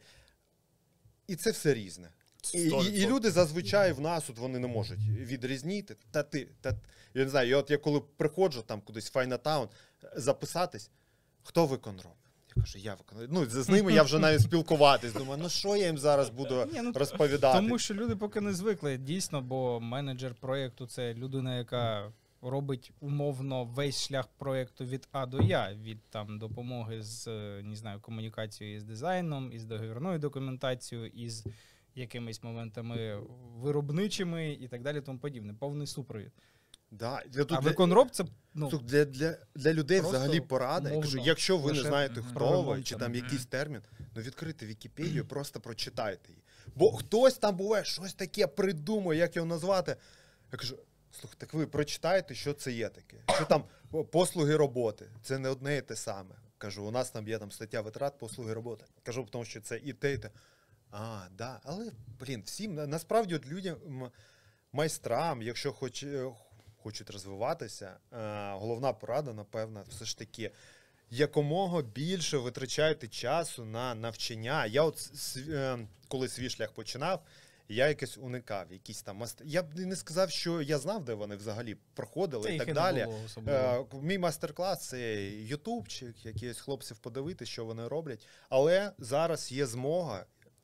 Speaker 1: І це все різне. І,
Speaker 2: сто
Speaker 1: і, і
Speaker 2: відсотків.
Speaker 1: люди зазвичай в нас от вони не можуть відрізнити. Та ти, та я не знаю, я от я коли приходжу там кудись в Файнатаун записатись, хто виконроб? Я кажу, я виконроб. Ну, з з ними я вже навіть спілкуватись. Думаю, ну що я їм зараз буду
Speaker 3: Ні, ну,
Speaker 1: розповідати?
Speaker 3: Тому що люди поки не звикли, дійсно, бо менеджер проєкту — це людина, яка робить умовно весь шлях проєкту від А до Я, від там допомоги з, е, не знаю, комунікацією із дизайном, із договірною документацією, із якимись моментами виробничими і так далі, тому подібне. Повний супровід.
Speaker 1: Да. Я тут
Speaker 3: А
Speaker 1: для,
Speaker 3: виконроб — це, ну,
Speaker 1: Слух, для, для, для людей
Speaker 3: просто
Speaker 1: взагалі порада. Я кажу,
Speaker 3: умовно,
Speaker 1: якщо ви не
Speaker 3: лише
Speaker 1: знаєте,
Speaker 2: мгм.
Speaker 1: хто
Speaker 3: про
Speaker 1: ви,
Speaker 3: ремонт
Speaker 1: чи
Speaker 3: там.
Speaker 1: там
Speaker 2: Мгм.
Speaker 1: якийсь термін, ну відкрийте Вікіпедію, просто прочитайте її. Бо хтось там буває, щось таке придумує, як його назвати. Я кажу, слухай, так ви прочитайте, що це є таке. Що там послуги роботи, це не одне і те саме. Кажу, у нас там є там стаття витрат, послуги роботи. Кажу, тому що це і те, і те. А, да, але, блін, всім, на- насправді от людям, м, майстрам, якщо хоч, е, хочуть розвиватися, е, головна порада, напевно, все ж таки, якомога більше витрачайте часу на навчання. Я от, с- е, коли свій шлях починав, я якось уникав, якісь там мастер... Я б не сказав, що я знав, де вони взагалі проходили
Speaker 3: це
Speaker 1: і
Speaker 3: їх
Speaker 1: так
Speaker 3: і
Speaker 1: далі.
Speaker 3: не було особливо.
Speaker 1: Е, Мій майстер-клас — це ютубчик, якихось хлопців подивитися, що вони роблять. Але зараз є змога,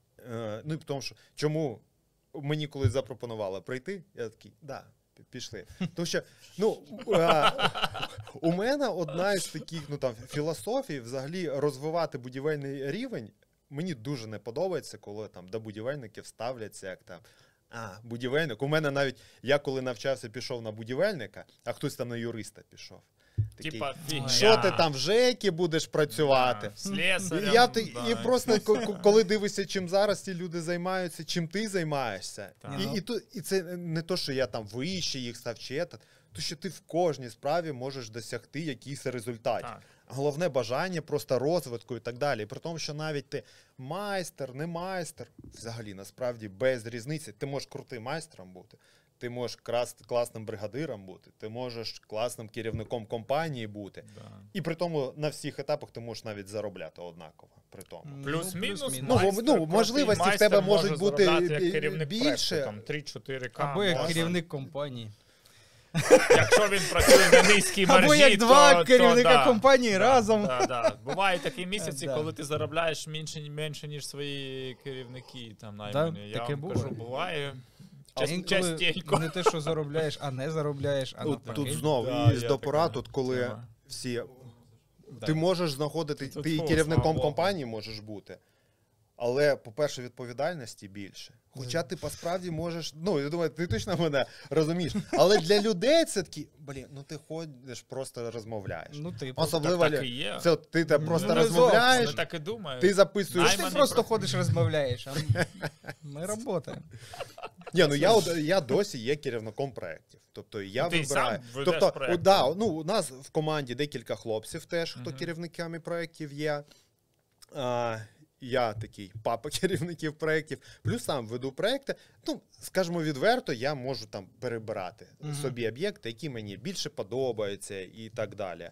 Speaker 1: е, ну і тому що, чому мені колись запропонували прийти, я такий, да, пі- пішли. Тому що, ну, е, у мене одна із таких, ну там, філософій взагалі розвивати будівельний рівень. Мені дуже не подобається, коли там до будівельників ставляться, як там, а, будівельник. У мене навіть, я коли навчався, пішов на будівельника, а хтось там на юриста пішов. Такий,
Speaker 2: Типа фігня.
Speaker 1: що ти там в ЖЕКі будеш працювати?
Speaker 2: Да, слесарем,
Speaker 1: Я, ти,
Speaker 2: да.
Speaker 1: і просто ко- ко- коли дивишся, чим зараз ці люди займаються, чим ти займаєшся.
Speaker 2: Так.
Speaker 1: І, і, то, і це не то, що я там вище їх став чи ета, то що ти в кожній справі можеш досягти якийсь результат.
Speaker 2: Так.
Speaker 1: Головне бажання просто розвитку і так далі. При тому, що навіть ти майстер, не майстер, взагалі насправді без різниці. Ти можеш крутим майстром бути, ти можеш крас, класним бригадиром бути, ти можеш класним керівником компанії бути.
Speaker 2: Да.
Speaker 1: І при тому на всіх етапах ти можеш навіть заробляти однаково. При тому.
Speaker 3: Ну,
Speaker 2: Плюс-мінус,
Speaker 3: плюс-мінус.
Speaker 1: Ну,
Speaker 2: майстер,
Speaker 1: ну,
Speaker 2: крутий
Speaker 1: можливості в
Speaker 2: майстер
Speaker 1: тебе
Speaker 2: може
Speaker 1: можуть бути
Speaker 2: заробляти як
Speaker 1: бі-
Speaker 2: керівник
Speaker 1: більше.
Speaker 2: проекту, там три-чотири ка.
Speaker 3: Або як
Speaker 2: можна.
Speaker 3: керівник компанії.
Speaker 2: Якщо він працює на низькій мережі,
Speaker 3: Або як два
Speaker 2: то,
Speaker 3: керівника
Speaker 2: то, да.
Speaker 3: компанії
Speaker 2: Да,
Speaker 3: разом.
Speaker 2: Да, да. Бувають такі місяці,
Speaker 3: Да.
Speaker 2: коли ти заробляєш менше, менше ніж свої керівники там наймані. Я
Speaker 3: таке
Speaker 2: вам
Speaker 3: буває.
Speaker 2: кажу, буває.
Speaker 3: А
Speaker 2: Част-
Speaker 3: інколи
Speaker 2: частенько.
Speaker 3: не те, що заробляєш, а не заробляєш, а
Speaker 1: Тут,
Speaker 3: навпаки.
Speaker 1: тут знову
Speaker 2: Да,
Speaker 1: із
Speaker 2: є
Speaker 1: до
Speaker 2: така
Speaker 1: порад, от коли
Speaker 2: тема.
Speaker 1: всі.
Speaker 3: Да.
Speaker 1: Ти можеш знаходити,
Speaker 2: Тут
Speaker 1: ти і
Speaker 2: фу,
Speaker 1: керівником
Speaker 2: слава Богу.
Speaker 1: компанії можеш бути. Але, по-перше, відповідальності більше. Хоча ти посправді можеш, ну, я думаю, ти точно мене розумієш. Але для людей це такі, блін, ну ти ходиш, просто розмовляєш.
Speaker 3: Ну, типу.
Speaker 1: Особливо,
Speaker 2: Так і є.
Speaker 1: це от ти там просто
Speaker 3: Ну, не
Speaker 1: розмовляєш,
Speaker 2: Вони так і думають.
Speaker 1: ти записуєш.
Speaker 3: Ти
Speaker 2: Найманий
Speaker 3: просто
Speaker 2: профі-
Speaker 3: ходиш, розмовляєш. А ми працюємо.
Speaker 1: Ні, ну я, от- я досі є керівником проєктів. Тобто я
Speaker 2: Ну, ти
Speaker 1: вибираю.
Speaker 2: сам ведеш
Speaker 1: Тобто,
Speaker 2: проєкт.
Speaker 1: о, да, ну, у нас в команді декілька хлопців теж, хто
Speaker 2: Мгм.
Speaker 1: керівниками проєктів є. А, я такий папа керівників проєктів, плюс сам веду проєкти. Ну, скажімо відверто, я можу там перебирати
Speaker 3: Мгм.
Speaker 1: собі об'єкти, які мені більше подобаються і так далі.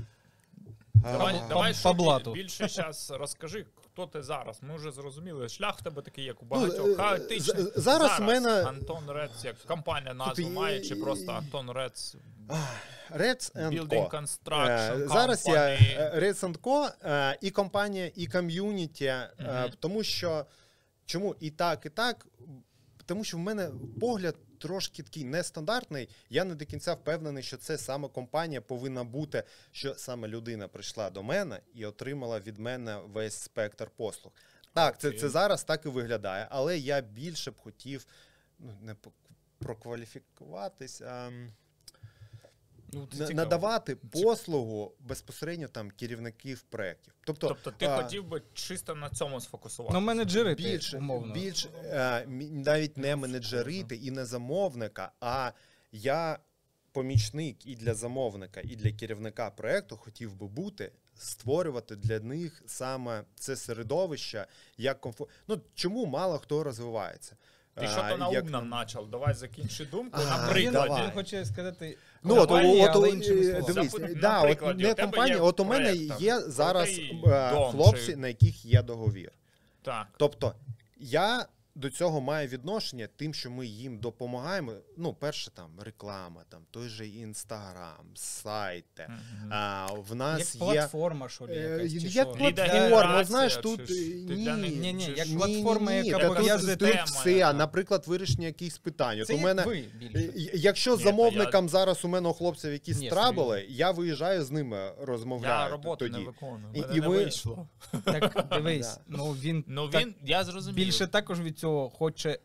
Speaker 2: Давай,
Speaker 1: А,
Speaker 2: давай
Speaker 3: по
Speaker 2: що
Speaker 3: блату.
Speaker 2: бі- більше зараз розкажи, хто ти зараз. Ми вже зрозуміли, шлях в тебе такий, як у
Speaker 1: Ну,
Speaker 2: багатьох,
Speaker 1: е,
Speaker 2: хаотичний.
Speaker 1: з- зараз в мене-
Speaker 2: Антон Рец, як компанія назву
Speaker 1: Тут і-
Speaker 2: має, чи просто Антон Рец
Speaker 1: Reds and
Speaker 2: Building
Speaker 1: Co.
Speaker 2: Construction
Speaker 1: Е, Зараз я
Speaker 2: Company.
Speaker 1: е, Reds and Co. е, і компанія, і ком'юніті, е,
Speaker 2: Мгм.
Speaker 1: тому що, чому і так, і так, тому що в мене погляд трошки такий нестандартний, я не до кінця впевнений, що це саме компанія повинна бути, що саме людина прийшла до мене і отримала від мене весь спектр послуг. Так, це,
Speaker 2: Окей.
Speaker 1: це зараз так і виглядає, але я більше б хотів, ну, не по- прокваліфікуватись, а м,
Speaker 3: Ну, це
Speaker 1: на-
Speaker 3: цікаво.
Speaker 1: надавати послугу безпосередньо там керівників проєктів. Тобто,
Speaker 2: Тобто ти
Speaker 1: а,
Speaker 2: хотів би чисто на цьому сфокусуватися?
Speaker 3: Ну, менеджерити,
Speaker 1: більш,
Speaker 3: умовно.
Speaker 1: більш е, мі- навіть не менеджерити і не замовника, а я помічник і для замовника, і для керівника проєкту хотів би бути, створювати для них саме це середовище, як комфорт. Ну, чому мало хто розвивається?
Speaker 2: Ти
Speaker 1: А,
Speaker 2: що то на
Speaker 1: як-
Speaker 2: умном почав? Давай закінчи думку
Speaker 1: А,
Speaker 2: на
Speaker 3: Він,
Speaker 2: прикладі.
Speaker 1: давай.
Speaker 3: він хоче сказати
Speaker 1: Ну, от,
Speaker 3: компанії,
Speaker 1: от,
Speaker 3: але
Speaker 1: от,
Speaker 3: іншими
Speaker 1: е,
Speaker 3: словами.
Speaker 1: дивись,
Speaker 2: Запит-
Speaker 1: да,
Speaker 2: на
Speaker 1: от
Speaker 2: прикладі,
Speaker 1: не
Speaker 2: у тебе
Speaker 1: компанія,
Speaker 2: є
Speaker 1: от у мене
Speaker 2: проєкт,
Speaker 1: є
Speaker 2: там,
Speaker 1: зараз
Speaker 2: крутий
Speaker 1: е,
Speaker 2: дом
Speaker 1: хлопці,
Speaker 2: чи-
Speaker 1: на яких є договір.
Speaker 2: Так.
Speaker 1: Тобто я до цього маю відношення тим, що ми їм допомагаємо. Ну, перше, там реклама, там той же Інстаграм, сайти.
Speaker 2: Мгм.
Speaker 1: А, в нас
Speaker 3: Як
Speaker 1: є
Speaker 3: платформа, що ли,
Speaker 1: Е,
Speaker 3: якась, чи
Speaker 1: як
Speaker 3: що?
Speaker 1: платформа,
Speaker 2: Лідогенерація,
Speaker 1: знаєш,
Speaker 2: чи
Speaker 1: тут
Speaker 2: ж
Speaker 1: е,
Speaker 2: ти для них-
Speaker 1: ні.
Speaker 3: Ні-ні,
Speaker 2: чи
Speaker 3: як
Speaker 2: ж-
Speaker 3: платформа,
Speaker 1: Ні-ні-ні,
Speaker 3: яка
Speaker 1: та тут-
Speaker 3: пов'язує
Speaker 1: тут
Speaker 2: тема,
Speaker 1: все,
Speaker 2: яка.
Speaker 1: наприклад, вирішення якихось питань. От
Speaker 3: Це
Speaker 1: у
Speaker 3: як
Speaker 1: мене
Speaker 3: ви більше.
Speaker 1: Е, Якщо
Speaker 2: Ні,
Speaker 1: замовникам
Speaker 2: та
Speaker 1: зараз у мене у хлопців якісь
Speaker 3: Ні,
Speaker 1: трабли, я виїжджаю з ними, розмовляю
Speaker 2: Я роботу
Speaker 1: тоді.
Speaker 2: не виконую,
Speaker 1: І-
Speaker 2: мене
Speaker 1: і
Speaker 2: не
Speaker 1: ми-
Speaker 2: вийшло.
Speaker 3: Так, дивись,
Speaker 1: Да.
Speaker 3: ну він,
Speaker 2: Ну
Speaker 3: так
Speaker 2: він, я зрозумів.
Speaker 3: більше також від цього хоче,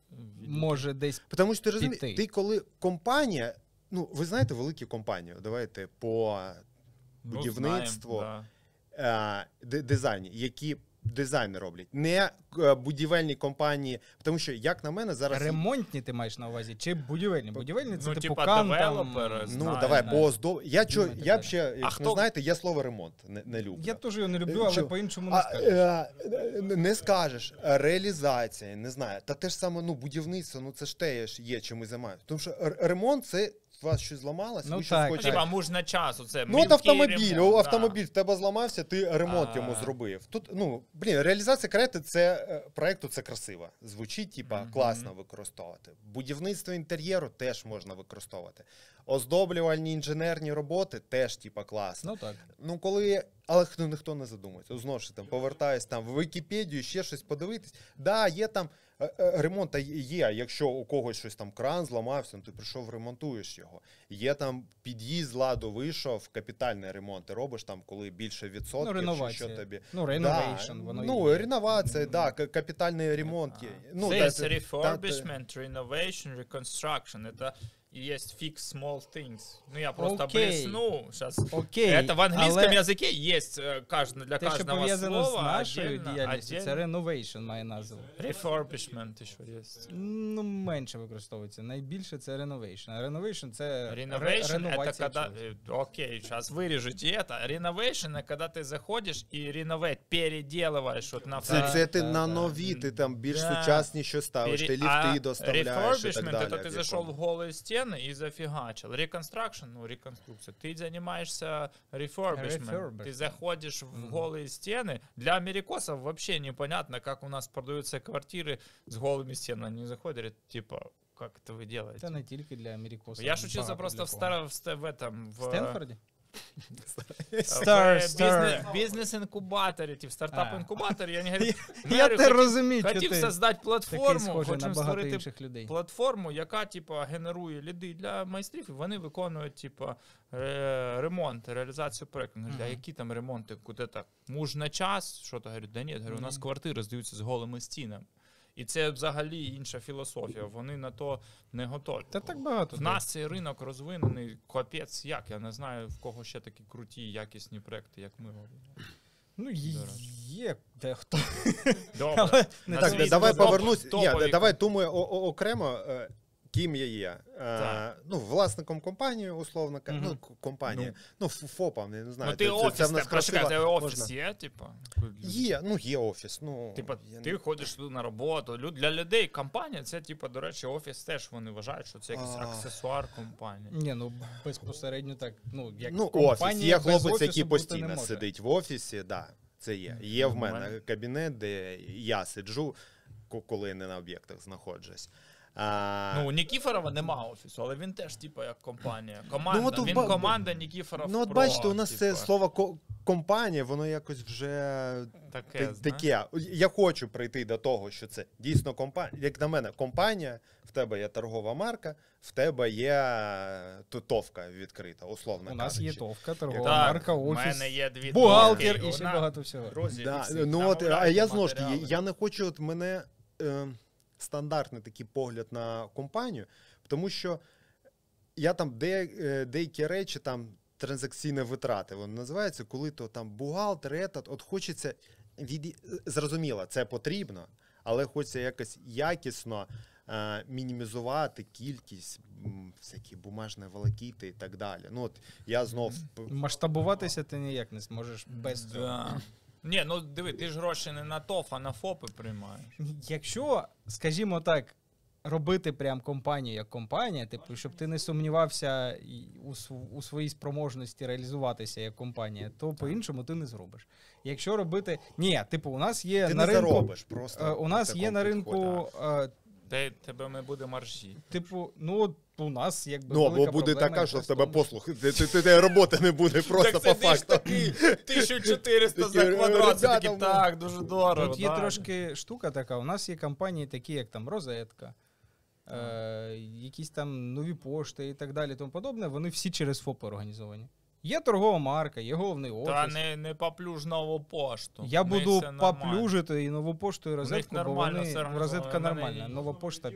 Speaker 3: може десь...
Speaker 1: Тому що ти розумієш,
Speaker 3: Піти.
Speaker 1: ти коли компанія, ну ви знаєте великі компанії, давайте по
Speaker 2: Ну,
Speaker 1: будівництво,
Speaker 2: знаємо, да.
Speaker 1: е, д- дизайні, які дизайни роблять, не е, будівельні компанії, тому що, як на мене, зараз
Speaker 3: Ремонтні ти маєш на увазі, чи будівельні? Будівельні це
Speaker 2: Ну,
Speaker 3: типу
Speaker 2: типа
Speaker 3: кан,
Speaker 2: девелопери,
Speaker 3: там...
Speaker 1: ну
Speaker 2: знаю,
Speaker 1: давай,
Speaker 3: знаю.
Speaker 1: бо оздоб... я чо,
Speaker 3: Ну, і так
Speaker 1: я б
Speaker 3: далі.
Speaker 1: ще, як
Speaker 2: хто-
Speaker 1: ви знаєте, я слово ремонт не, не люблю.
Speaker 3: Я теж його не люблю,
Speaker 1: Е,
Speaker 3: але
Speaker 1: чо-
Speaker 3: по-іншому не
Speaker 1: А,
Speaker 3: скажеш.
Speaker 1: е, е, не скажеш. Реалізація, не знаю. Та те ж саме, ну, будівництво, ну це ж теж є, чим ми займаємося. Тому що р- ремонт це у вас щось зламалося,
Speaker 3: Ну
Speaker 1: ви щось
Speaker 3: так,
Speaker 2: Ну,
Speaker 1: хочете.
Speaker 2: типа, муж на час, оце
Speaker 1: Ну, от
Speaker 2: мілкий
Speaker 1: автомобіль,
Speaker 2: ремонт,
Speaker 1: о,
Speaker 2: да.
Speaker 1: автомобіль в тебе зламався, ти ремонт
Speaker 2: А.
Speaker 1: йому зробив. Тут, ну, блін, реалізація креати це е, проекту це красиво. Звучить, типа,
Speaker 2: Мгм.
Speaker 1: класно використовувати. Будівництво інтер'єру теж можна використовувати. Оздоблювальні інженерні роботи теж, типа, класно.
Speaker 3: Ну так.
Speaker 1: Ну, коли. Але хто ніхто не задумується. Знову ж там повертаюсь там в Вікіпедію, ще щось подивитись. Да, є там е, е, ремонт та є. Якщо у когось щось там кран зламався, ну ти прийшов, ремонтуєш його. Є там під'їзд з ладу вийшов, капітальний ремонт. Ти робиш там, коли більше відсотків,
Speaker 3: Ну,
Speaker 1: чи
Speaker 3: реновація.
Speaker 1: що тобі.
Speaker 3: Ну, renovation, воно
Speaker 1: ну,
Speaker 3: є.
Speaker 1: реновація, да, к- капітальний ремонт є. Ну,
Speaker 2: Це
Speaker 1: та-
Speaker 2: є
Speaker 1: та-
Speaker 2: refurbishment, renovation, reconstruction. Это есть fix small things. Ну, я просто
Speaker 3: Окей.
Speaker 2: блесну сейчас.
Speaker 3: Окей,
Speaker 2: Это в английском
Speaker 3: але
Speaker 2: языке есть э, каждый, для
Speaker 3: те, що
Speaker 2: каждого
Speaker 3: пов'язано з
Speaker 2: слова
Speaker 3: нашою
Speaker 2: отдельно-
Speaker 3: діяльністю, це
Speaker 2: отдельно.
Speaker 3: renovation має назву.
Speaker 2: Refurbishment еще есть.
Speaker 3: Ну, менше використовується. Найбільше це renovation. А renovation — це ре-
Speaker 2: Renovation это
Speaker 3: реновація
Speaker 2: когда...
Speaker 3: чогось.
Speaker 2: э, Окей, сейчас вырежете это. Renovation это когда ты заходишь и реновейт, переделываешь вот на
Speaker 1: Це,
Speaker 3: Да,
Speaker 1: це ти
Speaker 3: да,
Speaker 1: на
Speaker 3: да.
Speaker 1: нові, ти там більш
Speaker 2: Да.
Speaker 1: сучасні що ставиш,
Speaker 2: Пере-
Speaker 1: ти ліфти
Speaker 2: а
Speaker 1: доставляєш і так
Speaker 2: refurbishment
Speaker 1: далі.
Speaker 2: это ты
Speaker 1: в
Speaker 2: зашел в
Speaker 1: якому.
Speaker 2: голые стены и зафигачил. Reconstruction, ну реконструкция. Ты занимаешься refurbishment.
Speaker 3: Refurbishment.
Speaker 2: Ты заходишь в
Speaker 3: Мгм.
Speaker 2: голые стены. Для америкосов вообще непонятно, как у нас продаются квартиры с голыми стенами. Они заходят, говорят, типа, как это вы делаете?
Speaker 3: Це не тільки для америкосів.
Speaker 2: Я шучился
Speaker 3: багато
Speaker 2: просто
Speaker 3: для
Speaker 2: в,
Speaker 3: кого.
Speaker 2: стар... в, ста- в этом... В,
Speaker 3: В Стенфорді?
Speaker 2: в
Speaker 3: Star,
Speaker 2: бизнес-
Speaker 3: Star.
Speaker 2: бизнес-инкубаторе, типа, в стартап-инкубаторе. И они говорят,
Speaker 3: Я
Speaker 2: «Мэрю,
Speaker 3: те
Speaker 2: хотим-
Speaker 3: розумію, що
Speaker 2: хотів
Speaker 3: ти
Speaker 2: создати
Speaker 3: такий
Speaker 2: платформу,
Speaker 3: схожий на
Speaker 2: хочемо
Speaker 3: багато
Speaker 2: створити
Speaker 3: інших людей.
Speaker 2: платформу, яка типа генерує ліди для майстрів, і вони виконують типа ре- ремонт, реалізацію проекту. Говорю, а
Speaker 3: Мгм.
Speaker 2: які там ремонти? Куди так? Муж на час? Що то говорю, да ні, говорю, у нас
Speaker 3: Ні.
Speaker 2: квартири здаються з голими стінами. І це взагалі інша філософія. Вони на то не готові.
Speaker 3: Та так багато.
Speaker 2: В нас цей ринок розвинений, капець як. Я не знаю, в кого ще такі круті, якісні проекти, як ми робимо.
Speaker 3: Ну, є,
Speaker 2: До речі.
Speaker 3: є дехто.
Speaker 2: Добре.
Speaker 3: Але не
Speaker 1: Так,
Speaker 2: Назвіть
Speaker 1: давай
Speaker 2: топ-
Speaker 1: повернусь.
Speaker 2: топові
Speaker 1: Ні, давай думаю о- о- окремо, е, ким я є. Е,
Speaker 2: Так.
Speaker 1: Ну, власником компанії, условно кажучи.
Speaker 3: Мгм.
Speaker 1: Ну, к- компанія. Ну, ф- ФОПом, я не знаю.
Speaker 2: Ну ти
Speaker 1: це- це-
Speaker 2: офіс,
Speaker 1: це в нас
Speaker 2: ти прочекай,
Speaker 1: красиво
Speaker 2: тебе офіс
Speaker 1: можна.
Speaker 2: є, типа?
Speaker 1: Є, ну є офіс. Ну,
Speaker 2: Типа,
Speaker 1: я
Speaker 2: ти
Speaker 1: не-
Speaker 2: ходиш туди на роботу. Лю- Для людей компанія, це, типа, до речі, офіс теж вони вважають, що це якийсь
Speaker 1: А.
Speaker 2: аксесуар компанії.
Speaker 3: Ні, ну безпосередньо так. Ну, як
Speaker 1: Ну,
Speaker 3: компанія
Speaker 1: офіс. Є
Speaker 3: без
Speaker 1: хлопець,
Speaker 3: офісу
Speaker 1: який
Speaker 3: бути
Speaker 1: постійно
Speaker 3: не може.
Speaker 1: сидить в офісі, да, це є. Є в
Speaker 2: Ну, в
Speaker 1: мене
Speaker 2: мене-
Speaker 1: кабінет, де я сиджу, ко- коли не на об'єктах знаходжусь. А...
Speaker 2: Ну, у Нікіфорова нема офісу, але він теж, типу, як компанія. Команда,
Speaker 1: Ну, от у
Speaker 2: він
Speaker 1: ба-
Speaker 2: команда Нікіфоров
Speaker 1: Ну, от
Speaker 2: Про,
Speaker 1: бачите, у нас
Speaker 2: типу,
Speaker 1: це слово ко- компанія, воно якось вже
Speaker 2: таке,
Speaker 1: та-
Speaker 2: знаєш.
Speaker 1: таке. Я хочу прийти до того, що це дійсно компанія. Як на мене, компанія, в тебе є торгова марка, в тебе є тутовка відкрита, условно
Speaker 3: У нас
Speaker 1: кажучи.
Speaker 3: є товка, торгова
Speaker 2: Так,
Speaker 3: марка,
Speaker 2: в
Speaker 3: офіс,
Speaker 2: мене є дві
Speaker 3: бухгалтер
Speaker 2: товки,
Speaker 3: і ще
Speaker 2: вона-
Speaker 3: багато всього.
Speaker 2: Друзі,
Speaker 1: Да,
Speaker 2: всі
Speaker 1: ну от, а
Speaker 2: замовляйте
Speaker 1: я знову ж таки,
Speaker 2: матеріали.
Speaker 1: я не хочу от мене е, стандартний такий погляд на компанію, тому що я там де, е, деякі речі, там транзакційні витрати, воно називається, коли то там бухгалтер, етат, от хочеться від... зрозуміло, це потрібно, але хочеться якось якісно е, мінімізувати кількість м, всякі бумажні волокіти і так далі. Ну от я знов
Speaker 3: Масштабуватися ти ніяк не зможеш без цього.
Speaker 2: Да. Ні, ну диви, ти ж гроші не на ТОФ, а на ФОПи приймаєш.
Speaker 3: Якщо, скажімо так, робити прям компанію як компанія, типу, щоб ти не сумнівався і у, св- у своїй спроможності реалізуватися як компанія, то по-іншому ти не зробиш. Якщо робити. Ні, типу, у нас є
Speaker 1: ти
Speaker 3: на
Speaker 1: не
Speaker 3: ринку.
Speaker 1: заробиш просто.
Speaker 3: е, У нас
Speaker 1: в
Speaker 3: є на
Speaker 1: такому
Speaker 3: ринку,
Speaker 1: підході.
Speaker 3: е,
Speaker 2: Де тебе ми буде маржі.
Speaker 3: типу, ну, от у нас якби.
Speaker 1: Ну, або
Speaker 3: велика
Speaker 1: буде
Speaker 3: проблема
Speaker 1: така, що в
Speaker 3: якраз в
Speaker 1: тебе
Speaker 3: тому,
Speaker 1: послуг, ти, ти, ти, ти роботи не буде просто по факту.
Speaker 2: такий тисяча чотириста за
Speaker 1: Такі,
Speaker 2: квадрат, це
Speaker 1: ребята,
Speaker 2: такий,
Speaker 1: ну,
Speaker 2: так, дуже дорого.
Speaker 3: Тут є
Speaker 2: да.
Speaker 3: трошки штука така. У нас є компанії, такі як там Розетка, е, якісь там нові пошти і так далі, тому подобне. Вони всі через ФОПи організовані. Є торгова марка, є головний офіс.
Speaker 2: Та не, не поплюж нову пошту.
Speaker 3: Я
Speaker 2: В них
Speaker 3: буду
Speaker 2: все нормально.
Speaker 3: поплюжити і нову пошту, і розетку, бо
Speaker 2: нормально
Speaker 3: вони
Speaker 2: все організовано,
Speaker 3: розетка
Speaker 2: в мене
Speaker 3: нормальна.
Speaker 2: і-
Speaker 3: Нова пошта.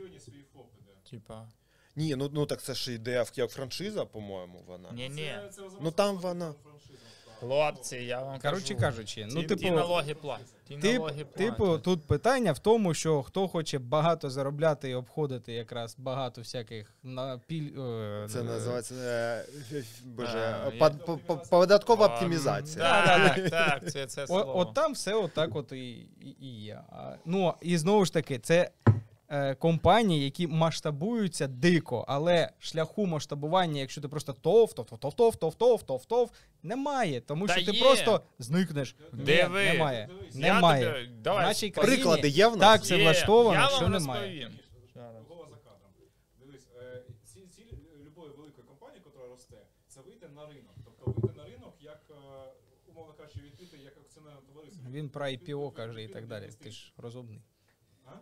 Speaker 2: Типа,
Speaker 1: Ні, ну, ну так це ж йде як, як франшиза, по-моєму, вона.
Speaker 2: ні-ні.
Speaker 1: Ну там вона.
Speaker 2: Хлопці, я вам
Speaker 3: Коротше
Speaker 2: кажу.
Speaker 3: кажучи, ну
Speaker 2: ті,
Speaker 3: типу,
Speaker 2: ті налоги платять. Ті
Speaker 3: Тип,
Speaker 2: налоги
Speaker 3: типу,
Speaker 2: платять.
Speaker 3: тут питання в тому, що хто хоче багато заробляти і обходити якраз багато всяких напіль... е,
Speaker 1: Це
Speaker 3: е,
Speaker 1: називається е, е, боже,
Speaker 2: А,
Speaker 1: под-
Speaker 2: я-
Speaker 1: по- по- податкова
Speaker 2: А,
Speaker 1: оптимізація.
Speaker 2: Так, так, це, це
Speaker 3: О,
Speaker 2: слово.
Speaker 3: от там все отак от і, і, і є. А, ну, і знову ж таки, це е, компанії, які масштабуються дико, але шляху масштабування, якщо ти просто тов, тов, тов, тов, тов, тов, тов, тов, тов, немає. Тому
Speaker 2: Та
Speaker 3: що ти
Speaker 2: є.
Speaker 3: просто зникнеш.
Speaker 2: Де
Speaker 3: Ні,
Speaker 2: ви?
Speaker 3: немає.
Speaker 2: Я
Speaker 3: Немає.
Speaker 2: тобі-
Speaker 3: В
Speaker 2: давай,
Speaker 3: нашій країні
Speaker 1: Приклади є в нас?
Speaker 3: так це
Speaker 2: Є.
Speaker 3: влаштовано,
Speaker 2: Я
Speaker 3: що
Speaker 2: вам
Speaker 3: немає.
Speaker 2: розповім.
Speaker 4: Голова за кадром. Дивись, е, ці- ціль любої великої компанії, яка росте, це вийти на ринок. Тобто вийти на ринок, як, е, умовно кажучи, відкрити як акціонерне товариство.
Speaker 3: Він про ай пі о каже і так далі. Ти ж розумний.
Speaker 4: А?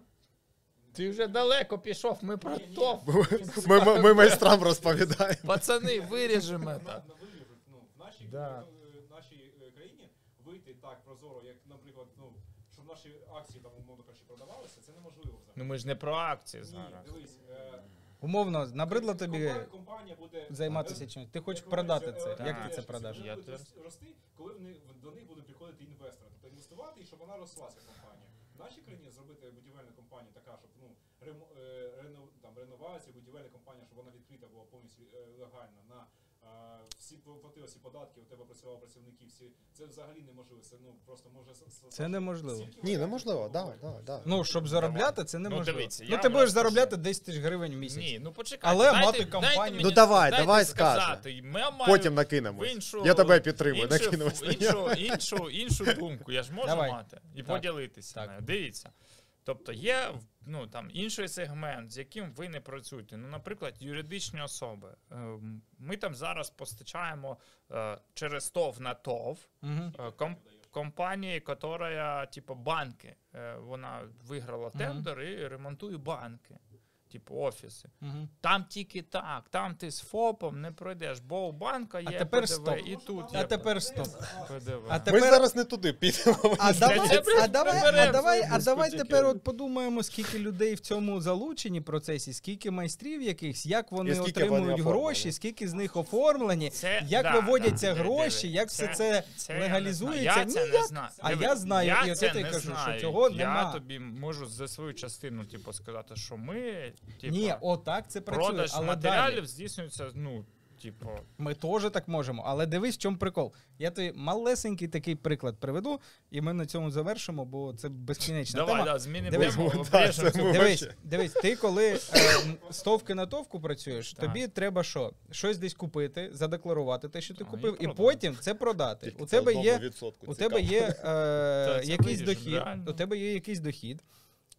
Speaker 2: Ти вже далеко пішов, ми про ТОВ.
Speaker 1: Ми, ми, ми майстрам розповідаємо.
Speaker 2: Пацани, виріжемо
Speaker 4: На,
Speaker 2: так.
Speaker 4: на виріжуть, ну, в нашій,
Speaker 2: Да.
Speaker 4: е, нашій е, країні вийти так прозоро, як, наприклад, ну, щоб наші акції там, умовно кажучи, продавалися, це неможливо взагалі.
Speaker 2: Ну ми ж не про акції
Speaker 4: Ні,
Speaker 2: зараз.
Speaker 4: дивись, е,
Speaker 3: Умовно, набридло тобі
Speaker 4: компанія, компанія буде
Speaker 3: займатися
Speaker 4: е,
Speaker 3: чимось. Ти хочеш
Speaker 4: як
Speaker 3: продати
Speaker 4: говориться,
Speaker 3: це.
Speaker 4: е,
Speaker 3: Як ти
Speaker 2: так.
Speaker 3: це продаш?
Speaker 4: Вони
Speaker 2: Я
Speaker 4: будуть
Speaker 2: теж.
Speaker 4: рос- рости, коли вони, до них будуть приходити інвестори, тобто інвестувати, і щоб вона росла ця компанія. В нашій країні зробити будівельну компанію така, щоб ну, ремо, е, рено, там, реновація, будівельна компанія, щоб вона відкрита була повністю е, легальна, на е, всі платили всі податки, у тебе працювали працівники, всі, це взагалі неможливо, це ну, просто може... с- с-
Speaker 3: Це неможливо.
Speaker 4: стільки
Speaker 1: Ні,
Speaker 4: варіантів
Speaker 1: неможливо, да,
Speaker 4: говорити.
Speaker 1: да, да.
Speaker 3: Ну, щоб заробляти, це неможливо.
Speaker 2: дивіться, я
Speaker 3: Ну, ти
Speaker 2: вам
Speaker 3: будеш
Speaker 2: розкажу.
Speaker 3: заробляти десять тисяч гривень в місяць.
Speaker 2: Ні, ну почекай.
Speaker 3: Але
Speaker 2: дайте,
Speaker 3: мати
Speaker 2: дайте
Speaker 3: компанію-
Speaker 2: мені-
Speaker 1: Ну, давай,
Speaker 2: дайте
Speaker 1: давай
Speaker 2: сказати. Я маю
Speaker 1: Потім
Speaker 2: в
Speaker 1: накинемось.
Speaker 2: іншу,
Speaker 1: Я тебе підтримую,
Speaker 2: іншу,
Speaker 1: накинемось. на
Speaker 2: іншу,
Speaker 1: нього.
Speaker 2: іншу, іншу думку. Я ж можу
Speaker 3: Давай.
Speaker 2: мати і
Speaker 3: Так.
Speaker 2: поділитися.
Speaker 3: Так.
Speaker 2: нею. Дивіться. Тобто є ну, там, інший сегмент, з яким ви не працюєте. Ну, наприклад, юридичні особи. Ем, Ми там зараз постачаємо е, через ТОВ на ТОВ
Speaker 3: Угу.
Speaker 2: е, ком- компанії, яка, типу, банки. Е, Вона виграла
Speaker 3: Мгм.
Speaker 2: тендер і ремонтує банки. Типу офіси.
Speaker 3: Угу.
Speaker 2: Там тільки так, там ти з ФОПом не пройдеш, бо у банка є
Speaker 3: тепер
Speaker 2: ПДВ,
Speaker 3: стоп.
Speaker 2: і тут
Speaker 3: А
Speaker 2: є
Speaker 3: тепер стоп.
Speaker 2: ПДВ.
Speaker 3: А
Speaker 1: Ми
Speaker 3: тепер-
Speaker 1: зараз не туди підемо.
Speaker 3: А давай,
Speaker 2: Я просто
Speaker 3: а давай, а
Speaker 2: приберемо
Speaker 3: давай,
Speaker 2: свою
Speaker 3: а давай
Speaker 2: дискотеку.
Speaker 3: тепер от подумаємо, скільки людей в цьому залучені процесі, скільки майстрів якихось, як вони
Speaker 1: І скільки
Speaker 3: отримують
Speaker 1: вони оформлені.
Speaker 3: гроші, скільки з них оформлені,
Speaker 2: Це-
Speaker 3: як
Speaker 2: да,
Speaker 3: виводяться
Speaker 2: да,
Speaker 3: гроші,
Speaker 2: диви,
Speaker 3: як все це
Speaker 2: я
Speaker 3: легалізується.
Speaker 2: не знаю. Я це
Speaker 3: Ніяк.
Speaker 2: не знаю.
Speaker 3: А
Speaker 2: Диви,
Speaker 3: я знаю,
Speaker 2: я
Speaker 3: і от
Speaker 2: це
Speaker 3: я тобі
Speaker 2: не
Speaker 3: кажу, що
Speaker 2: знаю.
Speaker 3: цього
Speaker 2: Я
Speaker 3: нема.
Speaker 2: тобі можу за свою частину типу, сказати, що ми, типу,
Speaker 3: Ні, отак це працює,
Speaker 2: продаж
Speaker 3: але
Speaker 2: матеріалів
Speaker 3: далі.
Speaker 2: здійснюється, ну, типу,
Speaker 3: Ми теж так можемо, але дивись, в чому прикол. Я тобі малесенький такий приклад приведу, і ми на цьому завершимо, бо це безкінечна
Speaker 2: давай,
Speaker 3: тема.
Speaker 2: да, змінимо
Speaker 3: Дивись,
Speaker 2: тему,
Speaker 1: да,
Speaker 2: обрежемо
Speaker 1: це
Speaker 2: цю
Speaker 1: ми-
Speaker 3: Дивись,
Speaker 1: вообще.
Speaker 3: дивись, ти коли е, з товки на товку працюєш,
Speaker 2: Так.
Speaker 3: тобі треба що? Щось десь купити, задекларувати те, що ти
Speaker 2: А,
Speaker 3: купив,
Speaker 2: і
Speaker 3: і
Speaker 2: продати.
Speaker 3: потім це продати.
Speaker 1: Тільки
Speaker 3: У
Speaker 1: це
Speaker 3: тебе
Speaker 1: одному
Speaker 3: є,
Speaker 1: відсотку
Speaker 3: у
Speaker 1: цікаво.
Speaker 3: тебе є е,
Speaker 2: це
Speaker 3: якийсь
Speaker 2: виріжемо,
Speaker 3: дохід,
Speaker 2: реально.
Speaker 3: у тебе є якийсь дохід.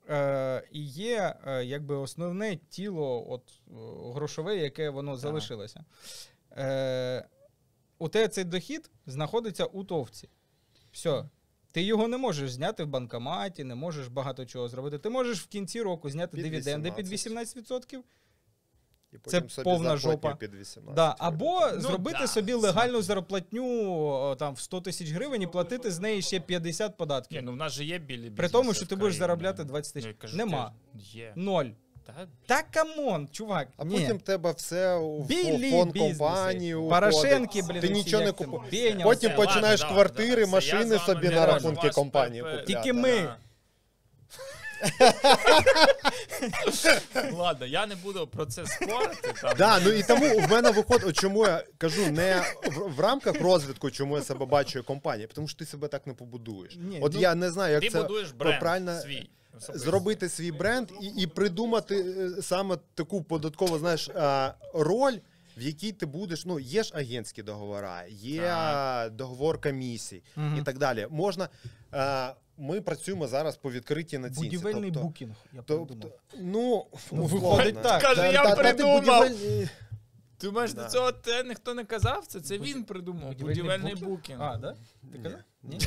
Speaker 3: е, і є е, якби основне тіло от, е, грошове, яке воно
Speaker 2: Так.
Speaker 3: залишилося. Е, у тебе цей дохід знаходиться у товці. Все. Ти його не можеш зняти в банкоматі, не можеш багато чого зробити. Ти можеш в кінці року зняти
Speaker 1: Під
Speaker 3: дивіденди під
Speaker 1: вісімнадцять.
Speaker 3: вісімнадцять відсотків.
Speaker 1: І потім
Speaker 3: Це
Speaker 1: собі
Speaker 3: повна
Speaker 1: зарплатню
Speaker 3: жопа.
Speaker 1: Під вісімнадцять
Speaker 3: Да,
Speaker 1: робити.
Speaker 3: або
Speaker 2: Ну,
Speaker 3: зробити
Speaker 2: да,
Speaker 3: собі
Speaker 2: це-
Speaker 3: легальну зарплатню о, там, в сто тисяч гривень і платити з неї ще п'ятдесят
Speaker 2: Ні,
Speaker 3: податків.
Speaker 2: ну в нас же є білі бізнеси.
Speaker 3: При тому, що
Speaker 2: в
Speaker 3: ти будеш
Speaker 2: країні.
Speaker 3: заробляти двадцять
Speaker 2: Ну,
Speaker 3: тисяч.
Speaker 2: я кажу,
Speaker 3: Нема.
Speaker 2: ти- Є.
Speaker 3: Ноль.
Speaker 2: Та,
Speaker 3: Та камон, чувак.
Speaker 1: А
Speaker 3: ні.
Speaker 1: потім в тебе все в
Speaker 3: Білі
Speaker 1: фонд
Speaker 3: бізнеси.
Speaker 1: компанії уходить.
Speaker 3: Порошенки, блін,
Speaker 1: Ти
Speaker 3: оці,
Speaker 1: нічого не
Speaker 3: як там,
Speaker 1: купуєш.
Speaker 3: Беня,
Speaker 1: Потім
Speaker 2: Все,
Speaker 1: починаєш
Speaker 2: ладно,
Speaker 1: квартири,
Speaker 2: да, да,
Speaker 1: машини
Speaker 2: я з вами
Speaker 1: собі
Speaker 2: не
Speaker 1: на
Speaker 2: можу
Speaker 1: рахунки
Speaker 2: вас
Speaker 1: компанії
Speaker 2: пер- пер-
Speaker 1: купляти.
Speaker 3: Тільки ми.
Speaker 2: Да. Ладно, я не буду про це спорити. Там.
Speaker 1: Да, ну і тому в мене виходить, от чому я кажу, не в, в рамках розвитку, чому я себе бачу як компанія, тому що ти себе так не побудуєш.
Speaker 3: Ні,
Speaker 1: От
Speaker 3: ну,
Speaker 1: я не знаю, як
Speaker 2: Ти
Speaker 1: це
Speaker 2: будуєш бренд
Speaker 1: правильно
Speaker 2: свій. особистий.
Speaker 1: зробити свій бренд і, і придумати е, саме таку податкову, знаєш, е, роль, в якій ти будеш, ну, є ж агентські договори, є
Speaker 2: Так.
Speaker 1: договор комісій
Speaker 3: Мгм.
Speaker 1: і так далі. Можна, е, ми працюємо зараз по відкритій націнці.
Speaker 3: Будівельний
Speaker 1: тобто,
Speaker 3: букінг, я
Speaker 1: тобто,
Speaker 3: придумав.
Speaker 1: ну,
Speaker 3: Ну,
Speaker 1: условно.
Speaker 3: виходить так.
Speaker 2: Каже, я
Speaker 1: Та- та ти
Speaker 2: придумав.
Speaker 1: будівельний-
Speaker 2: Ти думаєш,
Speaker 1: Да.
Speaker 2: до цього те ніхто не казав? Це, це він придумав.
Speaker 3: Будівельний
Speaker 2: Будівельний
Speaker 3: букінг?
Speaker 2: букінг.
Speaker 3: А, да? Ти
Speaker 1: Ні.
Speaker 3: казав? Ні?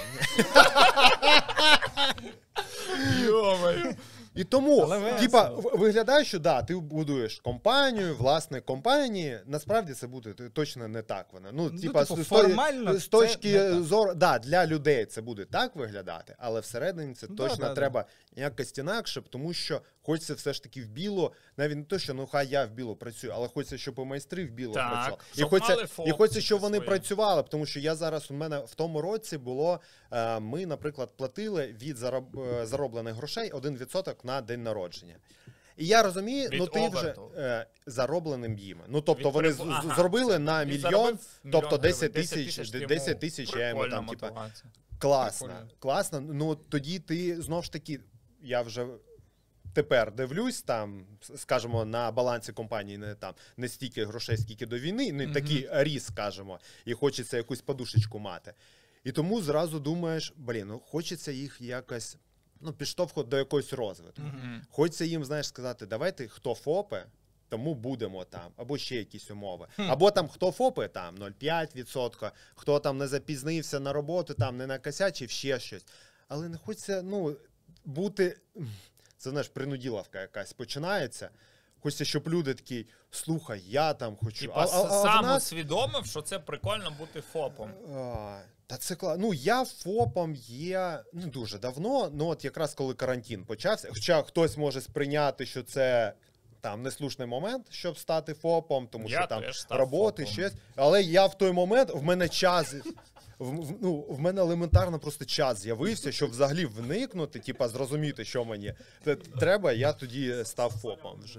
Speaker 2: Йо-моє.
Speaker 1: І тому,
Speaker 3: Але весело.
Speaker 1: типа, в- виглядає, що да, ти будуєш компанію, власник компанії. Насправді це буде т- точно не так вона. Ну,
Speaker 3: Ну,
Speaker 1: типа,
Speaker 3: типу,
Speaker 1: з, з тої-
Speaker 3: формально
Speaker 1: з
Speaker 3: це
Speaker 1: точки
Speaker 3: не так.
Speaker 1: зору, да, для людей це буде так виглядати, але всередині це
Speaker 3: Да,
Speaker 1: точно
Speaker 3: да, да.
Speaker 1: треба якось інакше, тому що хочеться все ж таки в біло, навіть не то, що ну хай я в біло працюю, але хочеться, щоб і майстри в біло
Speaker 2: Так,
Speaker 1: працювали. І
Speaker 2: щоб
Speaker 1: хочеться,
Speaker 2: мали
Speaker 1: і
Speaker 2: фотки
Speaker 1: хочеться, щоб вони
Speaker 2: свої.
Speaker 1: працювали, тому що я зараз у мене в тому році було. е, Ми, наприклад, платили від зароб, е, зароблених грошей один відсоток на день народження. І я розумію,
Speaker 2: Від
Speaker 1: ну ти вже
Speaker 2: оберту.
Speaker 1: е, заробленим їм. Ну тобто
Speaker 2: Від
Speaker 1: вони
Speaker 2: прибу-
Speaker 1: з- з-
Speaker 2: ага,
Speaker 1: зробили на
Speaker 2: Він
Speaker 1: мільйон,
Speaker 2: заробив мільйон
Speaker 1: тобто десять
Speaker 2: гривень,
Speaker 1: тисяч,
Speaker 2: ти йому
Speaker 1: десять тисяч я йому
Speaker 2: прикольна
Speaker 1: там, типа,
Speaker 2: мотивація.
Speaker 1: класно,
Speaker 2: Прикольно.
Speaker 1: класно. Ну тоді ти знов ж таки, я вже тепер дивлюсь там, скажімо, на балансі компанії не там не стільки грошей, скільки до війни, не
Speaker 2: Мгм.
Speaker 1: такий ріс, скажімо, і хочеться якусь подушечку мати. І тому зразу думаєш, блін, ну хочеться їх якось, ну, підштовхувати до якогось розвитку.
Speaker 2: Мгм.
Speaker 1: Хочеться їм, знаєш, сказати, давайте, хто ФОПи, тому будемо там, або ще якісь умови.
Speaker 3: Хм.
Speaker 1: Або там, хто ФОПи, там нуль цілих п'ять десятих відсотка, хто там не запізнився на роботу, там не накосячив, ще щось. Але не хочеться, ну, бути, це, знаєш, принуділовка якась починається. Хочеться, щоб люди такі, слухай, я там хочу.
Speaker 2: Типа,
Speaker 1: а, а, а
Speaker 2: сам
Speaker 1: в нас...
Speaker 2: усвідомив, що це прикольно бути ФОПом.
Speaker 1: А, Та це кла... Ну, я ФОПом є не дуже давно, ну от якраз коли карантин почався. Хоча хтось може сприйняти, що це там неслушний момент, щоб стати ФОПом, тому
Speaker 2: Я
Speaker 1: що там
Speaker 2: теж став
Speaker 1: роботи,
Speaker 2: ФОПом.
Speaker 1: щось. Але я в той момент, в мене час. В, в- ну, в мене елементарно просто час з'явився, щоб взагалі вникнути, типа зрозуміти, що мені т- треба, я тоді став ФОПом вже.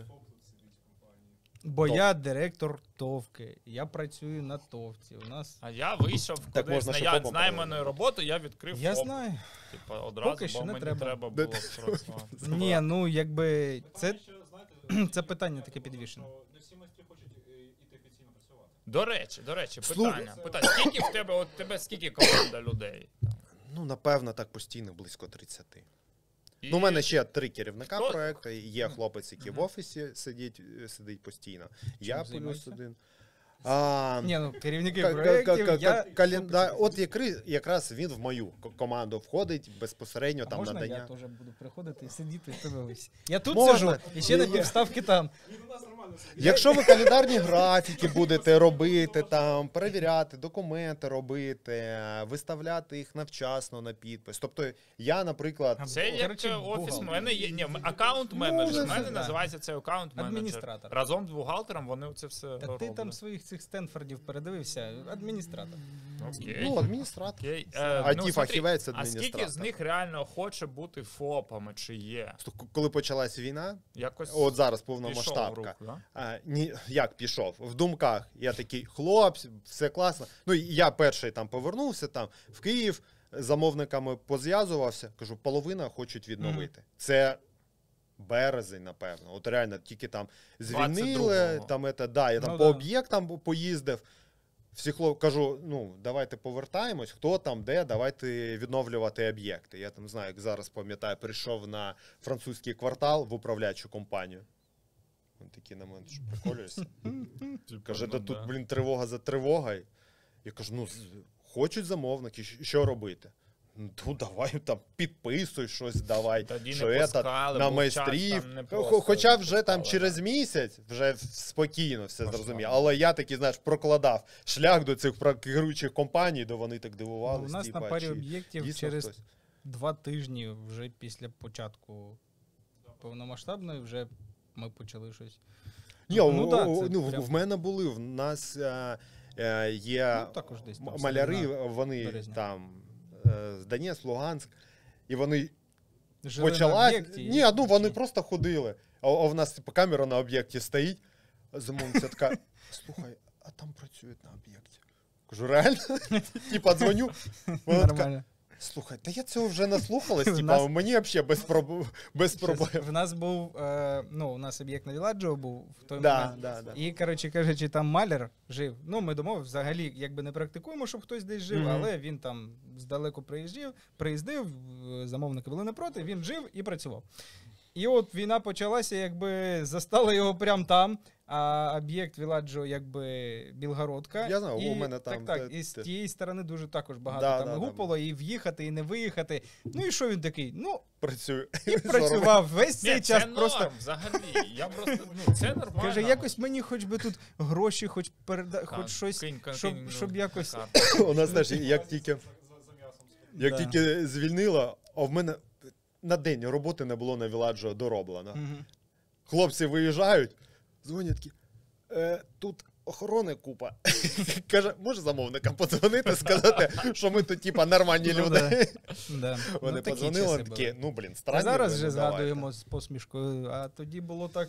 Speaker 3: Бо
Speaker 1: Тов.
Speaker 3: я директор ТОВки, я працюю на ТОВці. У нас...
Speaker 2: А я вийшов
Speaker 1: Так
Speaker 2: кудись
Speaker 1: можна
Speaker 2: на,
Speaker 1: ще
Speaker 2: я,
Speaker 1: ФОПом
Speaker 2: з найманої
Speaker 1: поговорити.
Speaker 2: роботи, я відкрив
Speaker 3: Я
Speaker 2: ФОП.
Speaker 3: знаю.
Speaker 2: Типа, одразу,
Speaker 3: Поки що
Speaker 2: бо
Speaker 3: не
Speaker 2: мені
Speaker 3: треба.
Speaker 2: треба було працювати.
Speaker 3: Ні, ну якби це,
Speaker 4: Ще, знаєте,
Speaker 3: це питання таке підвішене.
Speaker 4: що не всі майстри хочуть е, іти офіційно працювати.
Speaker 2: До речі, до речі,
Speaker 1: Слухай.
Speaker 2: питання. питання. Скільки в тебе, от тебе скільки команда людей?
Speaker 1: Ну, напевно, так постійно близько тридцяти.
Speaker 2: І...
Speaker 1: Ну, у мене ще три керівника
Speaker 2: Хто?
Speaker 1: проекту. Є хлопець, який в офісі сидить, сидить постійно. Я плюс
Speaker 3: займаєшся?
Speaker 1: один. А,
Speaker 3: Ні, ну керівники
Speaker 1: ка- ка-
Speaker 3: проєктів,
Speaker 1: ка-
Speaker 3: я...
Speaker 1: календар, от якри- якраз він в мою к- команду входить безпосередньо
Speaker 3: А
Speaker 1: там
Speaker 3: можна
Speaker 1: надання.
Speaker 3: я теж буду приходити і сидіти і дивитися? Я тут
Speaker 1: Можна.
Speaker 3: сижу, і ще на
Speaker 1: Є-
Speaker 3: півставки там.
Speaker 4: Ні, у нас нормально сидить.
Speaker 1: Якщо ви календарні графіки будете робити, там, перевіряти, документи робити, виставляти їх навчасно на підпис. Тобто я, наприклад,
Speaker 2: Це як
Speaker 3: Коротше,
Speaker 2: е, офіс,
Speaker 3: бухгалтер.
Speaker 2: в мене є, ні, аккаунт менеджер,
Speaker 1: Ну,
Speaker 2: в мене
Speaker 3: да.
Speaker 2: називається це аккаунт менеджер.
Speaker 3: Адміністратор.
Speaker 2: Разом з бухгалтером вони це все
Speaker 3: Та ти
Speaker 2: роблять.
Speaker 3: там своїх цих Стенфордів передивився, адміністратор.
Speaker 2: Окей.
Speaker 1: ну, адміністратор.
Speaker 2: Окей. Е,
Speaker 1: А
Speaker 2: ну,
Speaker 1: ті
Speaker 2: смотри,
Speaker 1: фахівець
Speaker 2: а скільки з
Speaker 1: адміністратор.
Speaker 2: них реально хоче бути ФОПами, чи є?
Speaker 1: Коли почалась війна,
Speaker 2: Якось
Speaker 1: от зараз
Speaker 2: пішов в
Speaker 1: повномасштабка.
Speaker 2: руку, да?
Speaker 1: А, ні, як пішов? В думках я такий, хлопці, все класно. Ну, і я перший там повернувся там в Київ, з замовниками позв'язувався, кажу, половина хочуть відновити. Це березень, напевно. От реально, тільки там звільнили,
Speaker 2: двадцять другого.
Speaker 1: там, это, да, я там
Speaker 3: Ну,
Speaker 1: по
Speaker 3: да.
Speaker 1: об'єктам поїздив. всі хлоп... кажу, ну, давайте повертаємось, хто там, де, давайте відновлювати об'єкти. Я там знаю, як зараз пам'ятаю, прийшов на французький квартал в управляючу компанію. Він такий на мене, що приколюєшся. Каже, да тут, блін, тривога за тривогою. Я кажу, ну, хочуть замовники, що робити? Ну, давай там підписуй щось, давай.
Speaker 2: Тоді
Speaker 1: що
Speaker 2: не
Speaker 1: это,
Speaker 2: пускали,
Speaker 1: на
Speaker 2: був
Speaker 1: майстрів.
Speaker 2: час, там не просто
Speaker 1: Хоча вже там
Speaker 2: пускали,
Speaker 1: через
Speaker 2: так.
Speaker 1: місяць вже спокійно все
Speaker 2: Можливо.
Speaker 1: зрозуміло. Але я такий, знаєш, прокладав шлях до цих керуючих компаній, де вони так
Speaker 3: Ну,
Speaker 1: дивувалися.
Speaker 3: у нас
Speaker 1: типа,
Speaker 3: на парі
Speaker 1: чи
Speaker 3: об'єктів
Speaker 1: дійсно
Speaker 3: через
Speaker 1: хтось?
Speaker 3: два тижні вже після початку повномасштабної вже ми почали щось.
Speaker 1: Ні,
Speaker 3: ну,
Speaker 1: ну,
Speaker 3: да,
Speaker 1: о,
Speaker 3: це
Speaker 1: ну,
Speaker 3: прям-
Speaker 1: в мене були, в нас е, е, є
Speaker 3: Ну, також десь там
Speaker 1: м- маляри,
Speaker 3: середина
Speaker 1: вони
Speaker 3: березня.
Speaker 1: там е, з Донецьк, Луганськ, і вони
Speaker 3: Жили на
Speaker 1: почалась.
Speaker 3: об'єкті,
Speaker 1: Ні, ну вони
Speaker 3: чи-
Speaker 1: просто ходили. А, а в нас типу, камера на об'єкті стоїть. Замовниця така: слухай, а там працюють на об'єкті. Кажу, реально? Типа дзвоню. Вона така:
Speaker 3: Нормально.
Speaker 1: слухай, та я цього вже наслухалась,
Speaker 3: В
Speaker 1: типа,
Speaker 3: нас-
Speaker 1: мені взагалі без, проб... без проблем.
Speaker 3: В нас був, е, ну, у нас об'єкт на Віладжо був в той
Speaker 1: Да,
Speaker 3: момент.
Speaker 1: да, да.
Speaker 3: І, коротше кажучи, там маляр жив. Ну, ми домовилися, взагалі, якби не практикуємо, щоб хтось десь жив,
Speaker 1: Мгм.
Speaker 3: але він там здалеку приїжджав, приїздив, е, замовники були не проти, він жив і працював. І от війна почалася, якби застала його прямо там, а об'єкт Віладжо, якби Білгородка.
Speaker 1: Я знаю,
Speaker 3: і,
Speaker 1: у мене там
Speaker 3: Так, так,
Speaker 1: те-
Speaker 3: і з
Speaker 1: те-
Speaker 3: тієї сторони дуже також багато
Speaker 1: Да,
Speaker 3: там
Speaker 1: да, да.
Speaker 3: гупало, і в'їхати, і не виїхати. Ну і що він такий? Ну,
Speaker 1: Працюю.
Speaker 3: і працював весь цей
Speaker 2: Ні,
Speaker 3: час
Speaker 2: це
Speaker 3: просто.
Speaker 2: норм, взагалі. Я просто, ну, це нормально.
Speaker 3: Каже, якось мені хоч би тут гроші, хоч переда,
Speaker 2: Так,
Speaker 3: хоч щось,
Speaker 2: кинь, кинь,
Speaker 3: щоб,
Speaker 2: кинь,
Speaker 3: щоб
Speaker 2: ну,
Speaker 3: якось.
Speaker 2: на карту.
Speaker 1: У нас теж, як тільки,
Speaker 4: За, за, за м'ясом стоїть.
Speaker 1: як
Speaker 3: Да.
Speaker 1: тільки звільнила, а в мене на день роботи не було на Віладжо дороблено.
Speaker 3: Мгм.
Speaker 1: Хлопці виїжджають, дзвонять такі, е, тут охорони купа. Каже, може замовникам подзвонити, сказати, що ми тут типа нормальні
Speaker 3: Ну,
Speaker 1: люди.
Speaker 3: Да.
Speaker 1: Вони
Speaker 3: Ну, такі
Speaker 1: подзвонили,
Speaker 3: часи
Speaker 1: вони такі,
Speaker 3: були.
Speaker 1: ну блін,
Speaker 3: А
Speaker 1: странні.
Speaker 3: зараз
Speaker 1: ви,
Speaker 3: вже
Speaker 1: ну, давайте.
Speaker 3: згадуємо з посмішкою, а тоді було так.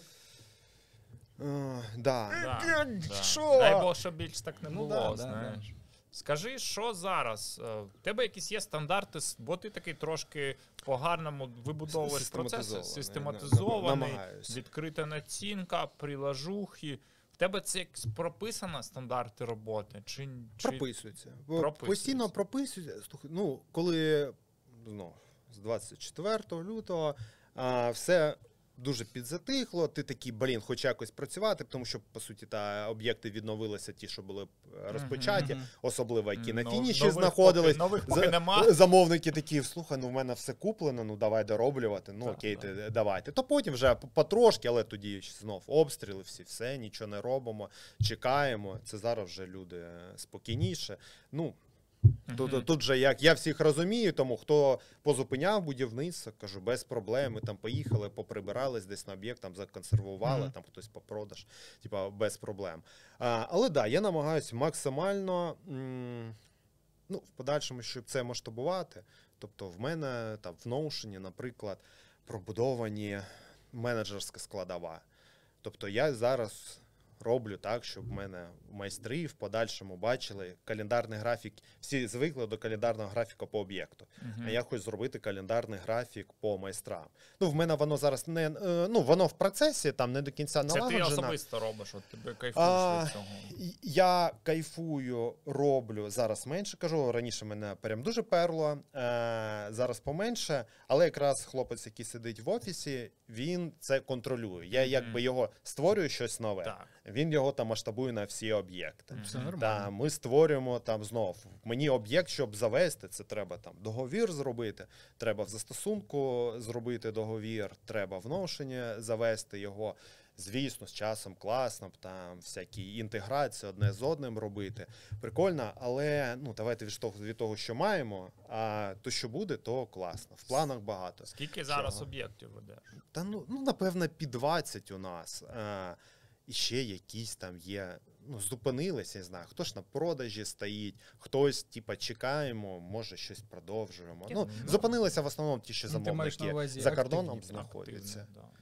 Speaker 1: Е, Да.
Speaker 2: Да, да.
Speaker 1: Що?
Speaker 2: Дай Бог, щоб більш так не
Speaker 3: Ну,
Speaker 2: було,
Speaker 3: да, да,
Speaker 2: знаєш. Скажи, що зараз? Е, В тебе якісь є стандарти, с- бо ти такий трошки по-гарному вибудовуєш процеси,
Speaker 1: Систематизований,
Speaker 2: систематизований,
Speaker 1: намагаюся.
Speaker 2: відкрита націнка, прилажухи. В тебе це якось прописано, стандарти роботи? Чи, чи...
Speaker 1: Прописується. Бо
Speaker 2: Прописується.
Speaker 1: Постійно прописується. Слухай, ну, коли ну, з двадцять четвертого лютого а, все дуже підзатихло, ти такий, блін, хоч якось працювати, тому що, по суті, та об'єкти відновилися ті, що були е, розпочаті,
Speaker 3: Мгм.
Speaker 1: особливо, які на
Speaker 2: Ну,
Speaker 1: фініші
Speaker 2: нових
Speaker 1: знаходились.
Speaker 2: поки- нових поки
Speaker 1: За-
Speaker 2: нема.
Speaker 1: Замовники такі, слухай, ну в мене все куплено, ну давай дороблювати, ну
Speaker 2: Так,
Speaker 1: окей,
Speaker 2: так.
Speaker 1: ти, давайте. То потім вже по- потрошки, але тоді знов обстріли, всі, все, нічого не робимо, чекаємо. Це зараз вже люди е, спокійніше. Ну, тут,
Speaker 2: Мгм.
Speaker 1: тут же як, я всіх розумію, тому хто позупиняв будівництво, кажу, без проблем, ми там поїхали, поприбирались десь на об'єкт, там законсервували,
Speaker 3: Мгм.
Speaker 1: там хтось попродаж, типа без проблем. А, але да, я намагаюся максимально, м, ну, в подальшому, щоб це масштабувати. Тобто в мене там в Notion, наприклад, пробудовані менеджерська складова. Тобто я зараз роблю так, щоб в мене майстри в подальшому бачили календарний графік. Всі звикли до календарного графіка по об'єкту.
Speaker 2: Мгм.
Speaker 1: А я хочу зробити календарний графік по майстрам. Ну, в мене воно зараз не, е, ну, воно в процесі, там не до кінця
Speaker 2: Це ти
Speaker 1: налагоджено.
Speaker 2: особисто робиш, от тебе кайфуєш
Speaker 1: А,
Speaker 2: від цього.
Speaker 1: І- Я кайфую, роблю зараз менше. Кажу, раніше мене прям дуже перло, е, зараз поменше. Але якраз хлопець, який сидить в офісі, він це контролює. Я якби
Speaker 2: Мгм.
Speaker 1: його створюю щось нове.
Speaker 2: Так.
Speaker 1: Він його там масштабує на всі об'єкти.
Speaker 3: Все
Speaker 2: Мгм.
Speaker 3: нормально.
Speaker 1: Та ми створюємо там знов. Мені об'єкт, щоб завести, це треба там договір зробити, треба в застосунку зробити договір, треба в Notion завести його. Звісно, з часом класно, там всякі інтеграції одне з одним робити. Прикольно, але ну давайте від того, від того, що маємо, а то, що буде, то класно. В планах багато.
Speaker 2: Скільки зараз
Speaker 1: Чого?
Speaker 2: об'єктів ведеш?
Speaker 1: Та ну, ну напевно, під двадцять у нас. А, і ще якісь там є. Ну, зупинилися, я знаю, хто ж на продажі стоїть, хтось, типа, чекаємо, може щось продовжуємо. Ну,
Speaker 2: Ну,
Speaker 1: зупинилися в основному ті, що
Speaker 3: Ну, ти маєш на
Speaker 1: замовники
Speaker 3: увазі
Speaker 1: за кордоном
Speaker 3: активні,
Speaker 1: знаходяться.
Speaker 2: Активно, да.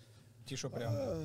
Speaker 3: Ті, що прям
Speaker 1: Е,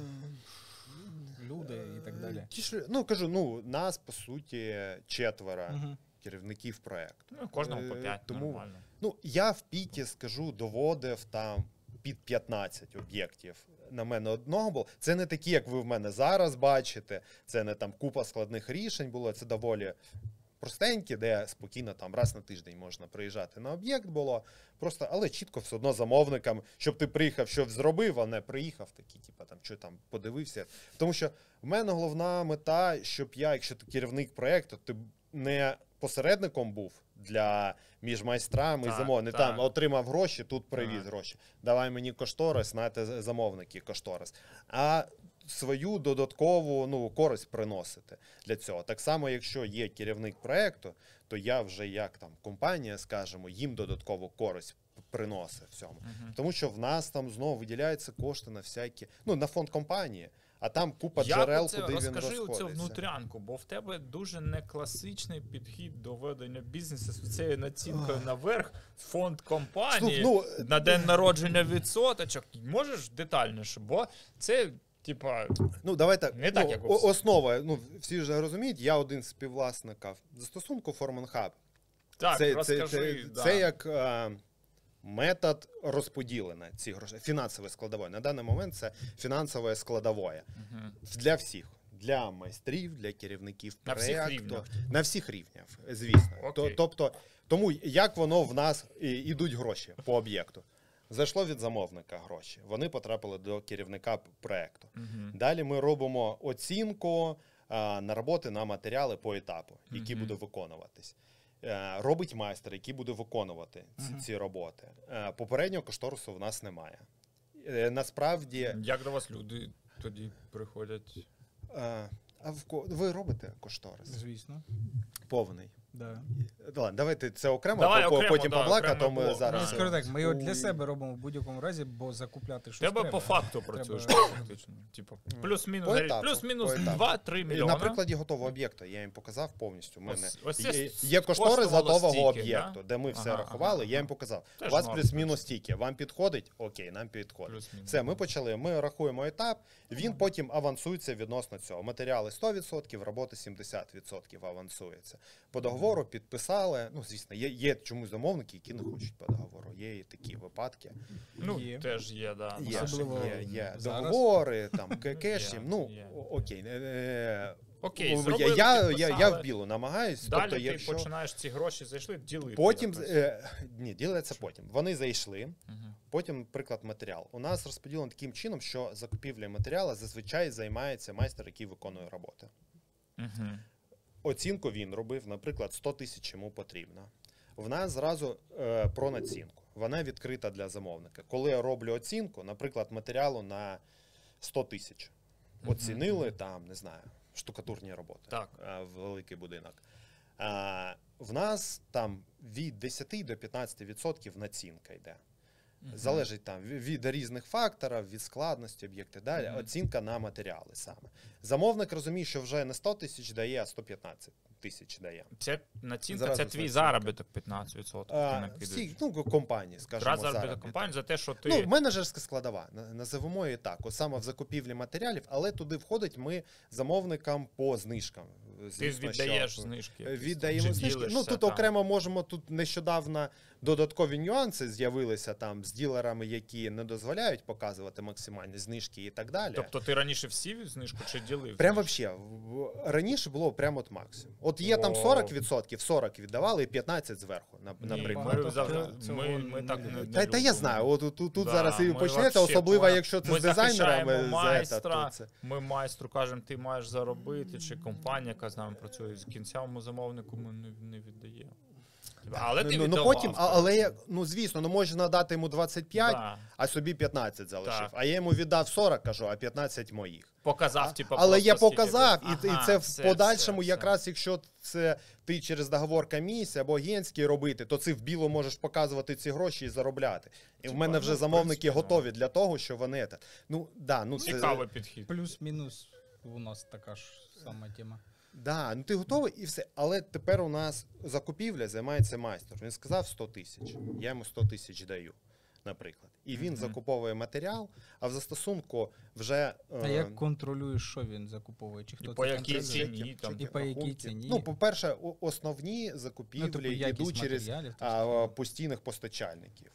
Speaker 3: люди і так далі.
Speaker 1: Ті, що, ну, кажу, ну, нас, по суті, четверо
Speaker 3: Мгм.
Speaker 1: керівників проєкту.
Speaker 2: Ну, кожного по
Speaker 1: Е,
Speaker 2: п'ять,
Speaker 1: тому-
Speaker 2: нормально.
Speaker 1: Ну, я в піки, скажу, доводив там під п'ятнадцять об'єктів на мене одного було. Це не такі, як ви в мене зараз бачите. Це не там купа складних рішень було. Це доволі простенькі, де спокійно там раз на тиждень можна приїжджати на об'єкт було. Просто, але чітко все одно замовникам, щоб ти приїхав, щось зробив, а не приїхав такий, типу, там, що там подивився. Тому що в мене головна мета, щоб я, якщо ти керівник проєкту, ти не посередником був для між майстрами
Speaker 2: Так,
Speaker 1: і замовниками.
Speaker 2: так.
Speaker 1: Там отримав гроші, тут привіз
Speaker 2: Так.
Speaker 1: гроші. Давай мені кошторис, знаєте, замовники кошторис. А свою додаткову ну, користь приносити для цього. Так само, якщо є керівник проєкту, то я вже як там компанія, скажімо, їм додаткову користь приносить в цьому.
Speaker 2: Мгм.
Speaker 1: Тому що в нас там знову виділяються кошти на всякі, ну, на фонд компанії, а там купа
Speaker 2: Як
Speaker 1: джерел,
Speaker 2: оце,
Speaker 1: куди він
Speaker 2: розкажи оцю
Speaker 1: розходиться.
Speaker 2: внутрянку, бо в тебе дуже некласичний підхід до ведення бізнесу з цією націнкою наверх, фонд компанії,
Speaker 1: Слух, ну,
Speaker 2: на день народження відсоточок. Можеш детальніше, бо це, типа,
Speaker 1: Ну, давайте,
Speaker 2: Не так,
Speaker 1: ну,
Speaker 2: як у
Speaker 1: о-
Speaker 2: всіх.
Speaker 1: основа, ну, всі ж розуміють, я один з співвласників застосунку Foreman Hub.
Speaker 2: так,
Speaker 1: це, це,
Speaker 2: розкажи.
Speaker 1: це,
Speaker 2: да.
Speaker 1: це як е, метод розподілення цих грошей, фінансової складової. На даний момент це фінансове складове
Speaker 2: Мгм.
Speaker 1: для всіх. Для майстрів, для керівників
Speaker 2: На всіх
Speaker 1: проєкту.
Speaker 2: рівнях.
Speaker 1: На всіх рівнях, звісно. То,
Speaker 2: Окей.
Speaker 1: тобто, тому як воно в нас і- ідуть гроші по об'єкту. Зайшло від замовника гроші, вони потрапили до керівника проєкту.
Speaker 2: Мгм.
Speaker 1: Далі ми робимо оцінку а, на роботи, на матеріали по етапу, які
Speaker 2: Мгм.
Speaker 1: буде виконуватись. Е, Робить майстер, який буде виконувати ці,
Speaker 3: Мгм.
Speaker 1: ці роботи. Е, Попереднього кошторису в нас немає. Е, Насправді,
Speaker 2: Як до вас люди тоді приходять?
Speaker 1: е, а в ко- ви робите кошторис
Speaker 3: Звісно.
Speaker 1: повний.
Speaker 3: Да.
Speaker 1: Ладно, давайте це окремо,
Speaker 2: Давай
Speaker 1: по-
Speaker 2: окремо,
Speaker 1: потім
Speaker 2: да,
Speaker 1: Павлака,
Speaker 2: окремий
Speaker 1: то ми
Speaker 2: блок.
Speaker 1: зараз.
Speaker 3: Я скажу так, ми його для
Speaker 1: Ой.
Speaker 3: себе робимо в будь-якому разі, бо закупляти щось
Speaker 2: Тебе
Speaker 3: треба.
Speaker 2: по факту працюєш
Speaker 3: Треба-
Speaker 2: фактично. Типу, плюс-мінус,
Speaker 1: По
Speaker 2: говорить,
Speaker 1: етапу,
Speaker 2: плюс-мінус
Speaker 1: по етапу.
Speaker 2: два-три
Speaker 1: І
Speaker 2: мільйони.
Speaker 1: на прикладі готового об'єкту я їм показав повністю. У мене
Speaker 2: Ось- ось це
Speaker 1: є,
Speaker 2: с-
Speaker 1: є кошторис
Speaker 2: коштувало
Speaker 1: готового
Speaker 2: стільки,
Speaker 1: об'єкту,
Speaker 2: да?
Speaker 1: де ми все
Speaker 2: Ага,
Speaker 1: рахували,
Speaker 2: ага,
Speaker 1: я їм
Speaker 2: ага.
Speaker 1: показав.
Speaker 2: Теж
Speaker 1: У вас
Speaker 2: норм,
Speaker 1: плюс-мінус
Speaker 2: в
Speaker 1: стільки. Вам підходить? Окей, нам підходить.
Speaker 2: Плюс-мінус.
Speaker 1: Все, ми почали. Ми рахуємо етап, він потім авансується відносно цього. Матеріали сто відсотків, роботи сімдесят відсотків авансується. По договору підписали. Ну, звісно, є, є чомусь замовники, які не хочуть по договору. Є і такі випадки.
Speaker 2: Ну,
Speaker 3: Є.
Speaker 2: теж є, да.
Speaker 1: Є,
Speaker 3: Особливо
Speaker 1: є, є
Speaker 3: зараз.
Speaker 1: договори, там, ке- кеші.
Speaker 2: Є,
Speaker 1: Ну,
Speaker 2: є.
Speaker 1: о- окей. е, е,
Speaker 2: Окей,
Speaker 1: я,
Speaker 2: зробили,
Speaker 1: я, я, я
Speaker 2: підписали.
Speaker 1: в білу намагаюсь.
Speaker 2: Далі
Speaker 1: тобто,
Speaker 2: ти
Speaker 1: якщо...
Speaker 2: починаєш ці гроші зайшли, ділити.
Speaker 1: Потім,
Speaker 2: якось.
Speaker 1: е, ні, ділиться потім. Вони зайшли,
Speaker 2: Мгм.
Speaker 1: потім, приклад, матеріал. У нас розподілено таким чином, що закупівлею матеріалу зазвичай займається майстер, який виконує роботи.
Speaker 2: Мгм.
Speaker 1: Оцінку він робив, наприклад, сто тисяч йому потрібно. В нас зразу е, про націнку. Вона відкрита для замовника. Коли я роблю оцінку, наприклад, матеріалу на сто тисяч,
Speaker 2: Мгм.
Speaker 1: оцінили там, не знаю, штукатурні роботи.
Speaker 2: Так.
Speaker 1: е, великий будинок. А, в нас там від десяти до п'ятнадцяти відсотків націнка йде.
Speaker 2: Мгм.
Speaker 1: Залежить там ві- від різних факторів, від складності об'єкти, далі.
Speaker 2: Мгм.
Speaker 1: Оцінка на матеріали саме. Замовник розуміє, що вже не сто тисяч дає, а сто п'ятнадцять тисяч дає.
Speaker 2: Це націнка,
Speaker 1: Зразу
Speaker 2: це
Speaker 1: ж
Speaker 2: твій
Speaker 1: націнка.
Speaker 2: заробіток п'ятнадцять відсотків. ти
Speaker 1: А,
Speaker 2: накидаєш.
Speaker 1: всі, ну, компанії, скажімо,
Speaker 2: Раз заробіток
Speaker 1: заробіток.
Speaker 2: компанії за те, що ти...
Speaker 1: Ну, менеджерська складова, на- називемо її так, от саме в закупівлі матеріалів, але туди входить ми замовникам по знижкам.
Speaker 2: Ти
Speaker 1: Звісно,
Speaker 2: віддаєш
Speaker 1: що-
Speaker 2: знижки. якісь там,
Speaker 1: Віддаємо
Speaker 2: чи
Speaker 1: знижки. Ну
Speaker 2: ділишся,
Speaker 1: тут
Speaker 2: та.
Speaker 1: окремо можемо, тут нещодавно додаткові нюанси з'явилися там з ділерами, які не дозволяють показувати максимальні знижки і так далі.
Speaker 2: Тобто ти раніше всі знижку чи ділив?
Speaker 1: Прям
Speaker 2: знижку?
Speaker 1: вообще, в- раніше було прямо от максимум. От є там
Speaker 2: О.
Speaker 1: сорок відсотків, сорок віддавали і п'ятнадцять зверху, на-
Speaker 2: Ні,
Speaker 1: наприклад.
Speaker 2: ми,
Speaker 3: Тобто
Speaker 2: завжди,
Speaker 3: цього
Speaker 2: ми, ми так не, не
Speaker 1: Та, та я
Speaker 2: любимо.
Speaker 1: знаю, от тут, тут
Speaker 2: Да,
Speaker 1: зараз і
Speaker 2: ми
Speaker 1: почнеться,
Speaker 2: вообще
Speaker 1: особливо
Speaker 2: понял.
Speaker 1: якщо це
Speaker 2: Ми
Speaker 1: з дизайнерами.
Speaker 2: захищаємо
Speaker 1: за
Speaker 2: майстра,
Speaker 1: це, то це.
Speaker 2: Ми майстру кажемо, ти маєш заробити, чи компанія, яка з нами працює, з кінцевому замовнику ми не, не віддаємо. Але ти
Speaker 1: Ну, ну
Speaker 2: віддавав.
Speaker 1: потім, а- але я, ну звісно, ну можна дати йому двадцять п'ять,
Speaker 2: Да.
Speaker 1: а собі п'ятнадцять залишив.
Speaker 2: Так.
Speaker 1: А я йому віддав сорок, кажу, а п'ятнадцять моїх.
Speaker 2: Показав, типу,
Speaker 1: Але
Speaker 2: просто
Speaker 1: я
Speaker 2: скільки
Speaker 1: показав,
Speaker 2: ти-
Speaker 1: і, і
Speaker 2: Ага,
Speaker 1: це в
Speaker 2: все,
Speaker 1: подальшому,
Speaker 2: все,
Speaker 1: якраз якщо це ти через договор комісії або агентський робити, то ти в білу можеш показувати ці гроші і заробляти. І в
Speaker 2: Типа,
Speaker 1: мене вже
Speaker 2: ну, в
Speaker 1: замовники
Speaker 2: принципі,
Speaker 1: готові для того, що вони це. Ну, да, ну
Speaker 2: все.
Speaker 1: це,
Speaker 2: Цікавий підхід.
Speaker 3: Плюс-мінус у нас така ж сама тема.
Speaker 1: да, ну ти готовий і все. Але тепер у нас закупівля займається майстер. Він сказав сто тисяч, я йому сто тисяч даю, наприклад. І він
Speaker 2: Мгм.
Speaker 1: закуповує матеріал, а в застосунку вже...
Speaker 3: А
Speaker 1: е,
Speaker 3: як контролюєш, що він закуповує? Чи
Speaker 2: І
Speaker 3: хто
Speaker 2: по
Speaker 3: це
Speaker 2: якій
Speaker 3: контролює?
Speaker 2: ціні,
Speaker 1: чеків,
Speaker 2: там.
Speaker 1: чеків,
Speaker 3: І по якій
Speaker 1: рахунків.
Speaker 3: ціні?
Speaker 1: Ну, по-перше, о- основні
Speaker 3: Ну,
Speaker 1: закупівлі
Speaker 3: типу, якість
Speaker 1: йдуть через
Speaker 3: матеріалів,
Speaker 1: а,
Speaker 3: тобто.
Speaker 1: постійних постачальників.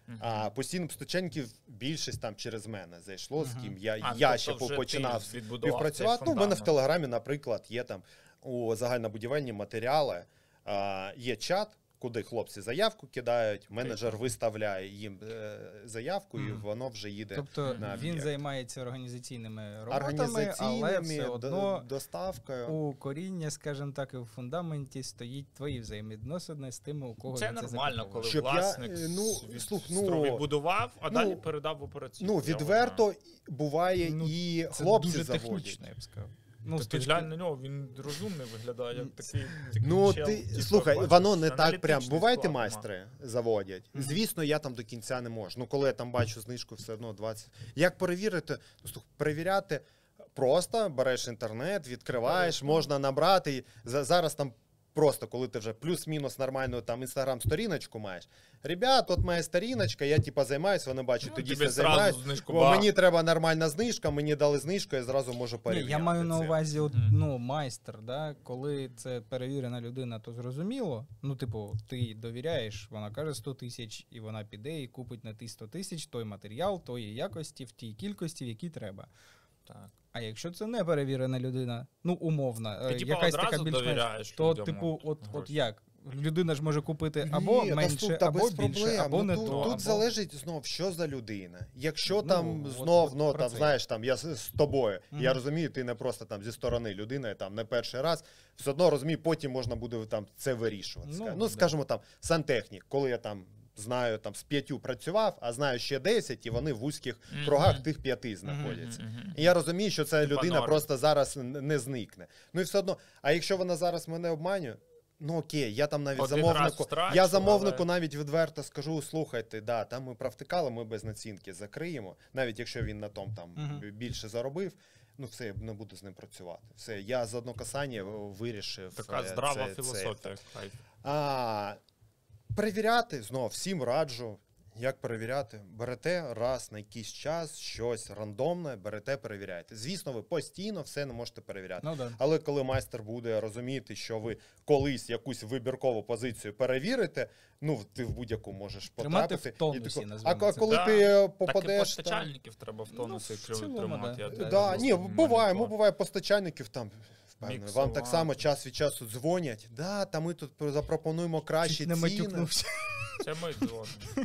Speaker 2: Мгм.
Speaker 1: А постійно постачальників більшість там через мене зайшло, з
Speaker 3: Мгм.
Speaker 1: ким я,
Speaker 2: А,
Speaker 1: я
Speaker 2: тобто
Speaker 1: ще
Speaker 2: вже ти
Speaker 1: починав
Speaker 2: відбудував цей
Speaker 1: співпрацювати. Ну, у мене в
Speaker 2: фундамент.
Speaker 1: Телеграмі, наприклад, є там у загальнобудівельні матеріали, а, є чат, куди хлопці заявку кидають, менеджер виставляє їм е, заявку, і
Speaker 3: Мгм.
Speaker 1: воно вже їде
Speaker 3: Тобто
Speaker 1: на
Speaker 3: він
Speaker 1: об'єкт.
Speaker 3: займається організаційними роботами, але
Speaker 1: Організаційними,
Speaker 3: все
Speaker 1: до-
Speaker 3: одно
Speaker 1: доставкою.
Speaker 3: у коріння, скажімо так, і в фундаменті стоїть твої взаємовідносини з тими, у кого
Speaker 2: Це
Speaker 3: він
Speaker 2: нормально,
Speaker 3: закуповує.
Speaker 2: коли
Speaker 1: Щоб я,
Speaker 2: власник
Speaker 1: е, ну,
Speaker 2: від-
Speaker 1: слух,
Speaker 2: стро-
Speaker 1: ну,
Speaker 2: відбудував, а
Speaker 1: ну,
Speaker 2: далі передав в операційну.
Speaker 1: Ну,
Speaker 2: Я
Speaker 1: відверто
Speaker 2: вважаю.
Speaker 1: буває
Speaker 3: Ну,
Speaker 1: і
Speaker 3: Це
Speaker 1: хлопці
Speaker 3: дуже
Speaker 1: заводять.
Speaker 3: технічно, я б сказав. Ну,
Speaker 2: Та
Speaker 3: з
Speaker 2: ти
Speaker 3: точки-
Speaker 2: глянь на нього, він розумний виглядає, як такий, такий
Speaker 1: Ну,
Speaker 2: чел,
Speaker 1: ти,
Speaker 2: типу,
Speaker 1: слухай,
Speaker 2: бачиш,
Speaker 1: воно не так прям.
Speaker 2: аналітичний
Speaker 1: Буваєте
Speaker 2: склад
Speaker 1: майстри заводять.
Speaker 3: Мгм.
Speaker 1: Звісно, я там до кінця не можу. Ну, коли я там бачу знижку, все одно двадцять. Як перевірити? Ну, слухай, перевіряти просто береш інтернет, відкриваєш, можна набрати. І за- Зараз там просто, коли ти вже плюс-мінус нормальну там інстаграм-сторіночку маєш. Ребят, от моя сторіночка, я типа займаюся, вони бачать,
Speaker 2: Ну,
Speaker 1: тоді
Speaker 2: тобі
Speaker 1: все
Speaker 2: зразу
Speaker 1: займаюся.
Speaker 2: знижку,
Speaker 1: Бо
Speaker 2: ба.
Speaker 1: мені треба нормальна знижка, мені дали знижку, я зразу можу
Speaker 3: Ні,
Speaker 1: перевіряти.
Speaker 3: я маю на
Speaker 1: це.
Speaker 3: увазі, от,
Speaker 2: Мгм.
Speaker 3: ну, майстер, да? Коли це перевірена людина, то зрозуміло. Ну, типу, ти довіряєш, вона каже сто тисяч, і вона піде і купить на ті сто тисяч той матеріал, тої якості, в тій кількості, в якій треба.
Speaker 2: Так.
Speaker 3: А якщо це не перевірена людина, ну, умовна,
Speaker 2: Ти
Speaker 3: е,
Speaker 2: типа
Speaker 3: якась
Speaker 2: одразу
Speaker 3: така більш-менш,
Speaker 2: довіряєш
Speaker 3: то,
Speaker 2: людям,
Speaker 3: типу, от, от
Speaker 2: гроші.
Speaker 3: як? Людина ж може купити
Speaker 1: Ні,
Speaker 3: або
Speaker 1: та
Speaker 3: менше,
Speaker 1: слух, та
Speaker 3: або
Speaker 1: без
Speaker 3: більше,
Speaker 1: проблем.
Speaker 3: або
Speaker 1: Ну,
Speaker 3: не
Speaker 1: тут,
Speaker 3: то.
Speaker 1: Тут
Speaker 3: або...
Speaker 1: залежить знов, що за людина. Якщо
Speaker 3: Ну,
Speaker 1: там
Speaker 3: от-
Speaker 1: знов,
Speaker 3: от
Speaker 1: ну
Speaker 3: про
Speaker 1: там
Speaker 3: це.
Speaker 1: знаєш, там я з, з тобою.
Speaker 3: Мгм.
Speaker 1: Я розумію, ти не просто там зі сторони людини, там не перший раз. Все одно розумію, потім можна буде там це вирішувати.
Speaker 3: Ну,
Speaker 1: Ну,
Speaker 3: да.
Speaker 1: ну скажімо там, сантехнік, коли я там. Знаю, там з п'ятю працював, а знаю ще десять, і вони в вузьких
Speaker 2: Мгм.
Speaker 1: кругах тих п'яти знаходяться.
Speaker 2: Мгм, мгм.
Speaker 1: І я розумію, що ця
Speaker 2: Типа
Speaker 1: людина
Speaker 2: норм.
Speaker 1: просто зараз н- не зникне. Ну і все одно, а якщо вона зараз мене обманює, ну окей, я там навіть
Speaker 2: Один раз
Speaker 1: замовнику,
Speaker 2: втрачу,
Speaker 1: я замовнику
Speaker 2: але-
Speaker 1: навіть відверто скажу, слухайте, да, там ми провтикали, ми без націнки закриємо, навіть якщо він на том там
Speaker 3: Мгм.
Speaker 1: б- більше заробив, ну все, я не буду з ним працювати. Все, я з одного касання вирішив.
Speaker 2: Така
Speaker 1: е,
Speaker 2: здрава
Speaker 1: це- це.
Speaker 2: філософія. Кайф.
Speaker 1: А, перевіряти, знову всім раджу. Як перевіряти? Берете раз на якийсь час щось рандомне, берете, перевіряєте. Звісно, ви постійно все не можете перевіряти.
Speaker 3: Ну, да.
Speaker 1: Але коли майстер буде розуміти, що ви колись якусь вибіркову позицію перевірите, ну ти в будь-яку можеш
Speaker 3: Тримати
Speaker 1: потрапити.
Speaker 3: в тонусі,
Speaker 1: І тако-
Speaker 3: назвемо
Speaker 1: а
Speaker 3: це.
Speaker 1: коли
Speaker 2: Да.
Speaker 1: ти
Speaker 2: Так і
Speaker 1: попадеш там...
Speaker 2: постачальників треба в тонусі
Speaker 3: Ну, в цілому,
Speaker 2: тримати.
Speaker 3: да.
Speaker 2: Я теж
Speaker 1: Да,
Speaker 2: просто
Speaker 1: ні,
Speaker 2: в мене
Speaker 1: буває,
Speaker 2: то.
Speaker 1: ну буває постачальників там. Впевнений, вам так
Speaker 2: Міксувати.
Speaker 1: само час від часу дзвонять. Да, та ми тут запропонуємо кращі
Speaker 3: Чуть не
Speaker 1: ціни.
Speaker 3: матюкнувся.
Speaker 2: Це ми дзвонимо.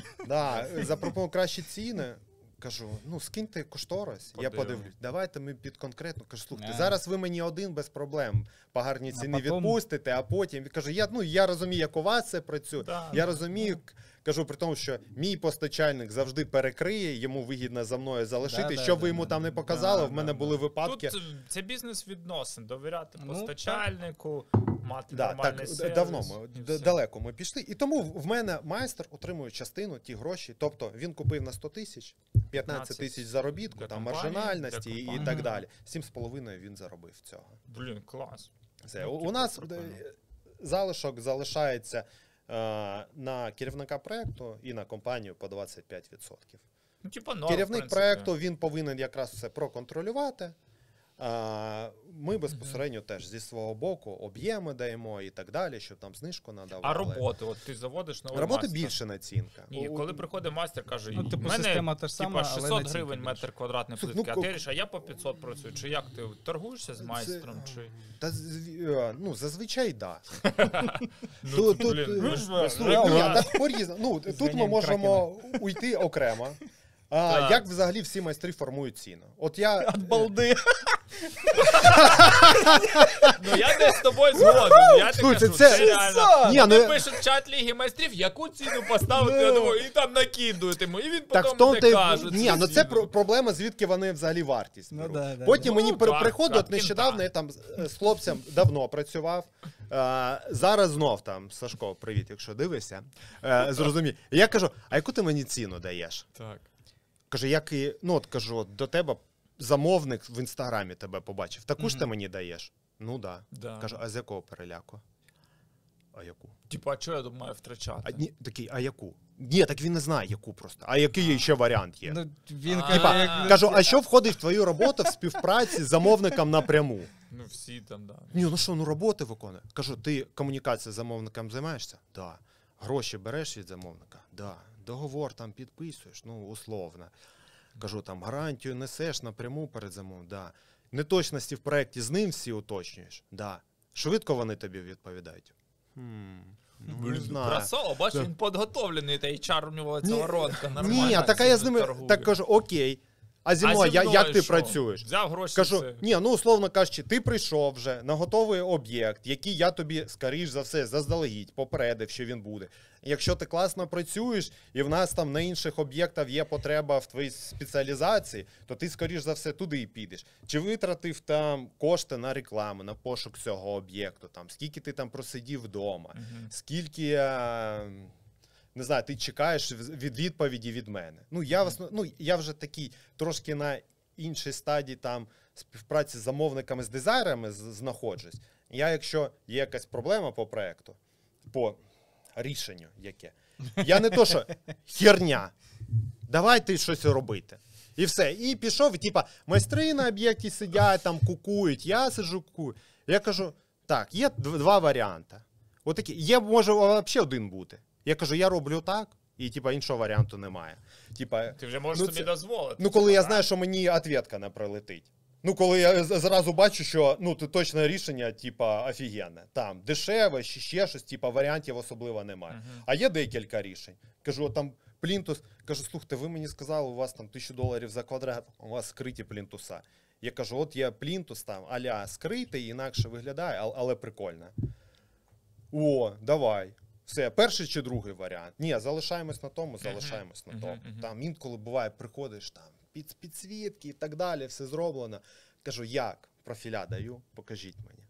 Speaker 1: Да, запропонував кращі ціни. Кажу, ну скиньте кошторис, я
Speaker 2: Подивимось.
Speaker 1: подивлюсь. Давайте ми під конкретно. Кажу, слухайте,
Speaker 3: А.
Speaker 1: зараз ви мені один без проблем по гарній
Speaker 3: А
Speaker 1: ціні
Speaker 3: потом-
Speaker 1: відпустите, а потім кажу, я ну я розумію, як у вас це працює.
Speaker 2: Да,
Speaker 1: я
Speaker 2: да,
Speaker 1: розумію, к- кажу при тому, що мій постачальник завжди перекриє, йому вигідно за мною залишити.
Speaker 3: Да, да,
Speaker 1: що
Speaker 3: да,
Speaker 1: ви йому
Speaker 3: да,
Speaker 1: там не
Speaker 3: да,
Speaker 1: показали.
Speaker 2: да,
Speaker 1: в мене
Speaker 2: да,
Speaker 1: були
Speaker 2: да.
Speaker 1: випадки.
Speaker 2: Тут е, це бізнес відносин. Довіряти
Speaker 3: Ну,
Speaker 2: постачальнику, мати
Speaker 1: Да,
Speaker 2: нормальний
Speaker 1: так,
Speaker 2: сервіс.
Speaker 1: давно ми
Speaker 2: і
Speaker 1: д-
Speaker 2: все.
Speaker 1: далеко ми пішли. І тому в в мене майстер отримує частину ті гроші. Тобто він купив на сто тисяч, п'ятнадцять тисяч заробітку,
Speaker 2: для
Speaker 1: там
Speaker 2: компанії,
Speaker 1: маржинальності
Speaker 2: для
Speaker 1: і, і
Speaker 2: компанії.
Speaker 1: так далі. Сім з половиною він заробив цього.
Speaker 2: Блін, клас.
Speaker 1: Все.
Speaker 2: Ну,
Speaker 1: У, у
Speaker 2: типу,
Speaker 1: нас
Speaker 2: прикольно.
Speaker 1: е, залишок залишається е, на керівника проекту і на компанію по двадцять п'ять відсотків.
Speaker 2: Ну, типа, норм, в
Speaker 1: Керівник
Speaker 2: принципі.
Speaker 1: проекту він повинен якраз все проконтролювати. А, ми безпосередньо теж зі свого боку об'єми даємо і так далі, щоб там знижку надавали.
Speaker 2: А роботи, от ти заводиш новий
Speaker 1: Роботи
Speaker 2: майстер.
Speaker 1: більше націнка.
Speaker 2: Ні,
Speaker 1: У-
Speaker 2: коли приходить майстер, каже,
Speaker 3: Ну, типу,
Speaker 2: в мене
Speaker 3: система та ж сама,
Speaker 2: типа
Speaker 3: але
Speaker 2: шістсот
Speaker 3: націнка
Speaker 2: гривень
Speaker 3: більше.
Speaker 2: метр квадратний
Speaker 1: Слухай,
Speaker 2: плитки,
Speaker 1: ну,
Speaker 2: а ти
Speaker 1: ко-
Speaker 2: ріш, а я по п'ятсот працюю. Чи як ти торгуєшся з
Speaker 1: Це-
Speaker 2: майстром? Чи...
Speaker 1: Та, зві- е, ну, зазвичай, да.
Speaker 2: Ну,
Speaker 1: Тут,
Speaker 2: це,
Speaker 1: тут,
Speaker 2: блін,
Speaker 1: е,
Speaker 2: ви ж-
Speaker 3: ну,
Speaker 1: слухай,
Speaker 3: ну,
Speaker 1: ні,
Speaker 3: я-
Speaker 1: так по-різному. Ну, тут ми
Speaker 3: Зганяємо
Speaker 1: можемо уйти окремо. А,
Speaker 2: Так.
Speaker 1: як взагалі всі майстри формують ціну? От я...
Speaker 3: От балди.
Speaker 2: Ну я десь з тобою згоден. Я так
Speaker 1: Слухай,
Speaker 2: кажу,
Speaker 1: це-
Speaker 2: це реально.
Speaker 3: шістсот!
Speaker 1: Ні,
Speaker 2: Вони
Speaker 1: ну,
Speaker 2: пишуть в чат Ліги майстрів, яку ціну поставити, я
Speaker 1: Ну.
Speaker 2: думаю, і там накидують йому. І він
Speaker 1: Так в
Speaker 2: потім
Speaker 1: тому
Speaker 2: не
Speaker 1: ти...
Speaker 2: каже.
Speaker 1: Ні,
Speaker 2: цю
Speaker 1: ну це
Speaker 2: ціну.
Speaker 1: про- проблема, звідки вони взагалі вартість
Speaker 3: Ну,
Speaker 1: беруть.
Speaker 3: да, да,
Speaker 1: Потім
Speaker 2: да.
Speaker 1: мені
Speaker 2: Ну,
Speaker 1: при-
Speaker 2: так,
Speaker 1: приходить,
Speaker 2: так,
Speaker 1: от нещодавно
Speaker 2: так.
Speaker 1: я там з- з хлопцем давно працював. Е, зараз знов там, Сашко, привіт, якщо дивишся. Е, зрозумій. Я кажу, а яку ти мені ціну даєш?
Speaker 2: Так.
Speaker 1: Каже, як і, ну от кажу, от до тебе замовник в інстаграмі тебе побачив. Таку ж ти мені даєш? Ну да.
Speaker 2: Да.
Speaker 1: Кажу, а з якого переляку? А яку?
Speaker 2: Типа, а що я маю
Speaker 1: А,
Speaker 2: втрачати?
Speaker 1: ні, такий, а яку? Ні, так він не знає, яку просто. А який ще варіант є?
Speaker 3: Ну, він
Speaker 2: А,
Speaker 3: каже,
Speaker 1: Типа,
Speaker 3: як-
Speaker 1: кажу, а що входить в твою роботу в співпраці з замовником напряму?
Speaker 2: Ну всі там, да.
Speaker 1: Ні, ну що, ну роботи виконує. Кажу, ти комунікацією з замовником займаєшся? Да. Гроші береш від замовника? Да. договор там підписуєш, ну, условно. Кажу, там, гарантію несеш напряму перед замовом, да. Неточності в проєкті з ним всі уточнюєш, да. Швидко вони тобі відповідають. Хм, ну, не знаю.
Speaker 2: Красава, бачиш,
Speaker 1: Да.
Speaker 2: він підготовлений, та й чар у нього ця
Speaker 1: Ні,
Speaker 2: воронка нормальна.
Speaker 1: Ні, так а я з ними
Speaker 2: торгує.
Speaker 1: так кажу, окей. А зі мною, я, як ти
Speaker 2: що?
Speaker 1: працюєш?
Speaker 2: Взяв гроші.
Speaker 1: Кажу,
Speaker 2: все.
Speaker 1: ні, ну условно кажучи, ти прийшов вже на готовий об'єкт, який я тобі, скоріш за все, заздалегідь попередив, що він буде. Якщо ти класно працюєш, і в нас там на інших об'єктах є потреба в твоїй спеціалізації, то ти, скоріш за все, туди і підеш. Чи витратив там кошти на рекламу, на пошук цього об'єкту, там, скільки ти там просидів вдома,
Speaker 2: Мгм.
Speaker 1: скільки... е, Не знаю, ти чекаєш від відповіді від мене. Ну, я, в основ... ну, я вже такий трошки на іншій стадії там співпраці з замовниками, з дизайнерами з- знаходжусь. Я, якщо є якась проблема по проєкту, по рішенню яке, я не то, що херня, давайте щось робити. І все. І пішов, і типа, майстри на об'єкті сидять, там кукують, я сиджу кукую. Я кажу, так, є дв- два варіанти. Отакі. Є, може, взагалі один бути. Я кажу, я роблю так, і типа іншого варіанту немає. Типа,
Speaker 2: Ти вже можеш
Speaker 1: ну,
Speaker 2: собі
Speaker 1: це-
Speaker 2: дозволити.
Speaker 1: ну коли я
Speaker 2: Правильно.
Speaker 1: знаю, що мені відповідка не прилетить. Ну, коли я з- зразу бачу, що ну, то точне рішення, типа, офігенне. Там дешеве, ще, ще щось, типа, варіантів особливо немає.
Speaker 2: Мгм.
Speaker 1: А є декілька рішень. Кажу, там плінтус, кажу, слухайте, ви мені сказали, у вас там тисячу доларів за квадрат, у вас скриті плінтуса. Я кажу, от є плінтус там, аля скритий, інакше виглядає, ал- але прикольно. О, давай. Все, перший чи другий варіант? Ні, залишаємось на тому, залишаємось на
Speaker 2: мгм,
Speaker 1: тому.
Speaker 2: мгм.
Speaker 1: Там інколи буває, приходиш, там, під, підсвітки і так далі, все зроблено. Кажу, як? Профіля даю, покажіть мені.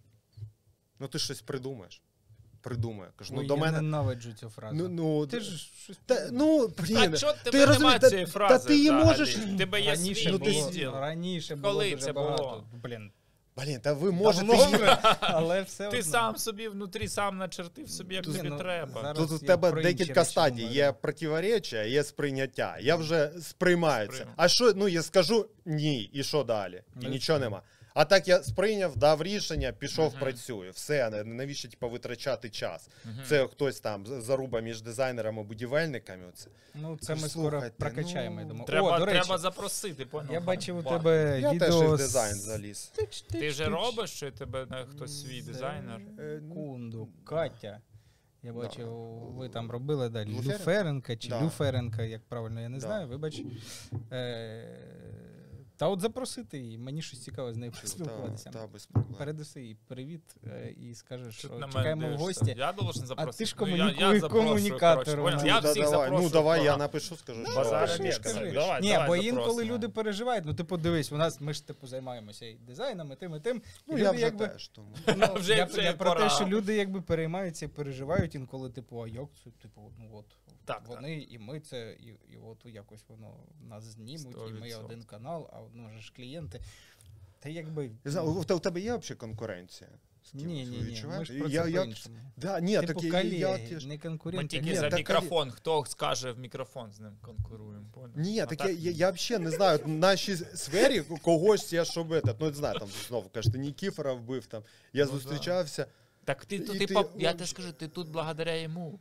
Speaker 1: Ну ти щось придумаєш. Придумаю. Кажу, ну
Speaker 3: Ой,
Speaker 1: до
Speaker 3: я
Speaker 1: мене...
Speaker 3: ненавиджу цю фразу.
Speaker 1: Ну, ну,
Speaker 3: Ти ж щось...
Speaker 1: та, ну, блін,
Speaker 2: А чого
Speaker 1: ти
Speaker 2: тебе
Speaker 1: розумієш,
Speaker 2: немає
Speaker 1: та-
Speaker 2: цієї
Speaker 1: та
Speaker 2: фрази?
Speaker 1: ти її
Speaker 2: взагалі?
Speaker 1: можеш-
Speaker 2: В тебе є
Speaker 3: раніше
Speaker 2: свій
Speaker 1: ну, ти-
Speaker 3: було,
Speaker 2: відділ.
Speaker 3: раніше було
Speaker 2: Коли
Speaker 3: дуже
Speaker 2: це
Speaker 3: багато.
Speaker 2: було?
Speaker 3: Блін,
Speaker 1: блін, та ви можете...
Speaker 3: давно
Speaker 1: її-
Speaker 3: вже, але все
Speaker 2: Ти
Speaker 3: одно.
Speaker 2: сам собі внутрі сам начертив собі, як
Speaker 3: Ні,
Speaker 2: тобі
Speaker 3: ну,
Speaker 2: треба.
Speaker 3: зараз
Speaker 1: Тут у
Speaker 3: я
Speaker 1: тебе
Speaker 3: про інші
Speaker 1: декілька
Speaker 3: речі
Speaker 1: стадій.
Speaker 3: думаю.
Speaker 1: Є противоречия, є сприйняття. Я вже сприймаю це.
Speaker 2: Сприйму.
Speaker 1: А що, ну я скажу ні, і що далі? І
Speaker 3: Ну,
Speaker 1: нічого нема. А так я сприйняв, дав рішення, пішов,
Speaker 2: Мгм.
Speaker 1: працюю. Все, не- навіщо типу, витрачати час?
Speaker 2: Мгм.
Speaker 1: Це хтось там з- заруба між дизайнерами і будівельниками. Оце.
Speaker 3: Ну, це ми
Speaker 1: Слухайте,
Speaker 3: скоро прокачаємо,
Speaker 1: ну,
Speaker 3: я думаю.
Speaker 2: Треба,
Speaker 3: О, до речі,
Speaker 2: треба запросити, поняв?
Speaker 3: я бачив у
Speaker 2: Ба-
Speaker 3: тебе
Speaker 1: Я теж і
Speaker 3: відео
Speaker 1: в дизайн
Speaker 3: з...
Speaker 1: заліз.
Speaker 2: Ти вже робиш, чи тебе не, хтось свій дизайнер?
Speaker 1: Е, ну,
Speaker 3: Секунду, Катя. Я
Speaker 1: Да.
Speaker 3: бачив, ви там робили да,
Speaker 1: Люференка?
Speaker 3: Люференка чи
Speaker 1: Да.
Speaker 3: Люференка, як правильно, я не
Speaker 1: Да.
Speaker 3: знаю, вибач. Е, Та от запросити її, мені щось цікаве з нею поспілкуватися.
Speaker 1: Та, та, без проблем.
Speaker 3: Передаси їй привіт е, і скажеш,
Speaker 2: Що
Speaker 3: що
Speaker 2: ти на мене
Speaker 3: чекаємо в
Speaker 2: дивишся?
Speaker 3: гості.
Speaker 2: Я должен запросити.
Speaker 3: ти ж
Speaker 2: Ну, я-
Speaker 3: комунікуй-
Speaker 2: я запрошую,
Speaker 3: комунікатор
Speaker 2: коротше,
Speaker 3: у
Speaker 2: поняв?
Speaker 3: нас.
Speaker 2: Я
Speaker 1: Ну, да,
Speaker 2: всіх
Speaker 1: давай,
Speaker 2: запрошую.
Speaker 1: ну давай, я
Speaker 2: в
Speaker 1: напишу, скажу, що...
Speaker 2: Базар
Speaker 3: Пиши,
Speaker 2: об'єкт.
Speaker 3: скажи.
Speaker 2: Давай,
Speaker 3: Ні,
Speaker 2: давай
Speaker 3: бо інколи
Speaker 2: запросимо.
Speaker 3: люди переживають, ну типу, дивись, у нас ми ж типу займаємося і дизайном, і тим, і тим. І
Speaker 1: Ну,
Speaker 3: люди,
Speaker 1: я вже
Speaker 3: якби,
Speaker 1: теж, тому.
Speaker 3: ну,
Speaker 2: Вже-
Speaker 3: я,
Speaker 2: вже
Speaker 3: я про
Speaker 2: пора.
Speaker 3: те, що люди якби переймаються і переживають інколи, типу, а як це, типу, ну от
Speaker 2: Так,
Speaker 3: вони і ми це, і, і от якось воно нас знімуть,
Speaker 2: сто
Speaker 3: і ми
Speaker 2: відсотків.
Speaker 3: один канал, а ну ж клієнти. Та якби.
Speaker 1: Я знаю, у, те- у тебе є взагалі конкуренція? З
Speaker 3: Ні,
Speaker 1: кимось?
Speaker 3: ні,
Speaker 1: Ви
Speaker 3: ні,
Speaker 1: відчуваєте?
Speaker 3: ми ж про
Speaker 1: я,
Speaker 3: це
Speaker 1: я,
Speaker 3: по-іншому.
Speaker 1: да, ні,
Speaker 3: Типу
Speaker 1: так я,
Speaker 3: колеги,
Speaker 1: я, теж...
Speaker 3: не
Speaker 2: Ми
Speaker 3: конкуренти.
Speaker 2: тільки
Speaker 1: Ні,
Speaker 2: за
Speaker 1: так,
Speaker 2: мікрофон, хто скаже в мікрофон, з ним конкуруємо. Поняв?
Speaker 1: Ні,
Speaker 2: А
Speaker 1: так я, я, я взагалі не знаю, в нашій сфері когось я щоб этот, ну не знаю, там знову кажете, Нікіфора вбив там. Я
Speaker 2: Ну,
Speaker 1: зустрічався.
Speaker 2: Так ти тут,
Speaker 1: І
Speaker 2: ти,
Speaker 1: ти-
Speaker 2: поп- я тобі скажу, ти тут благодаря йому.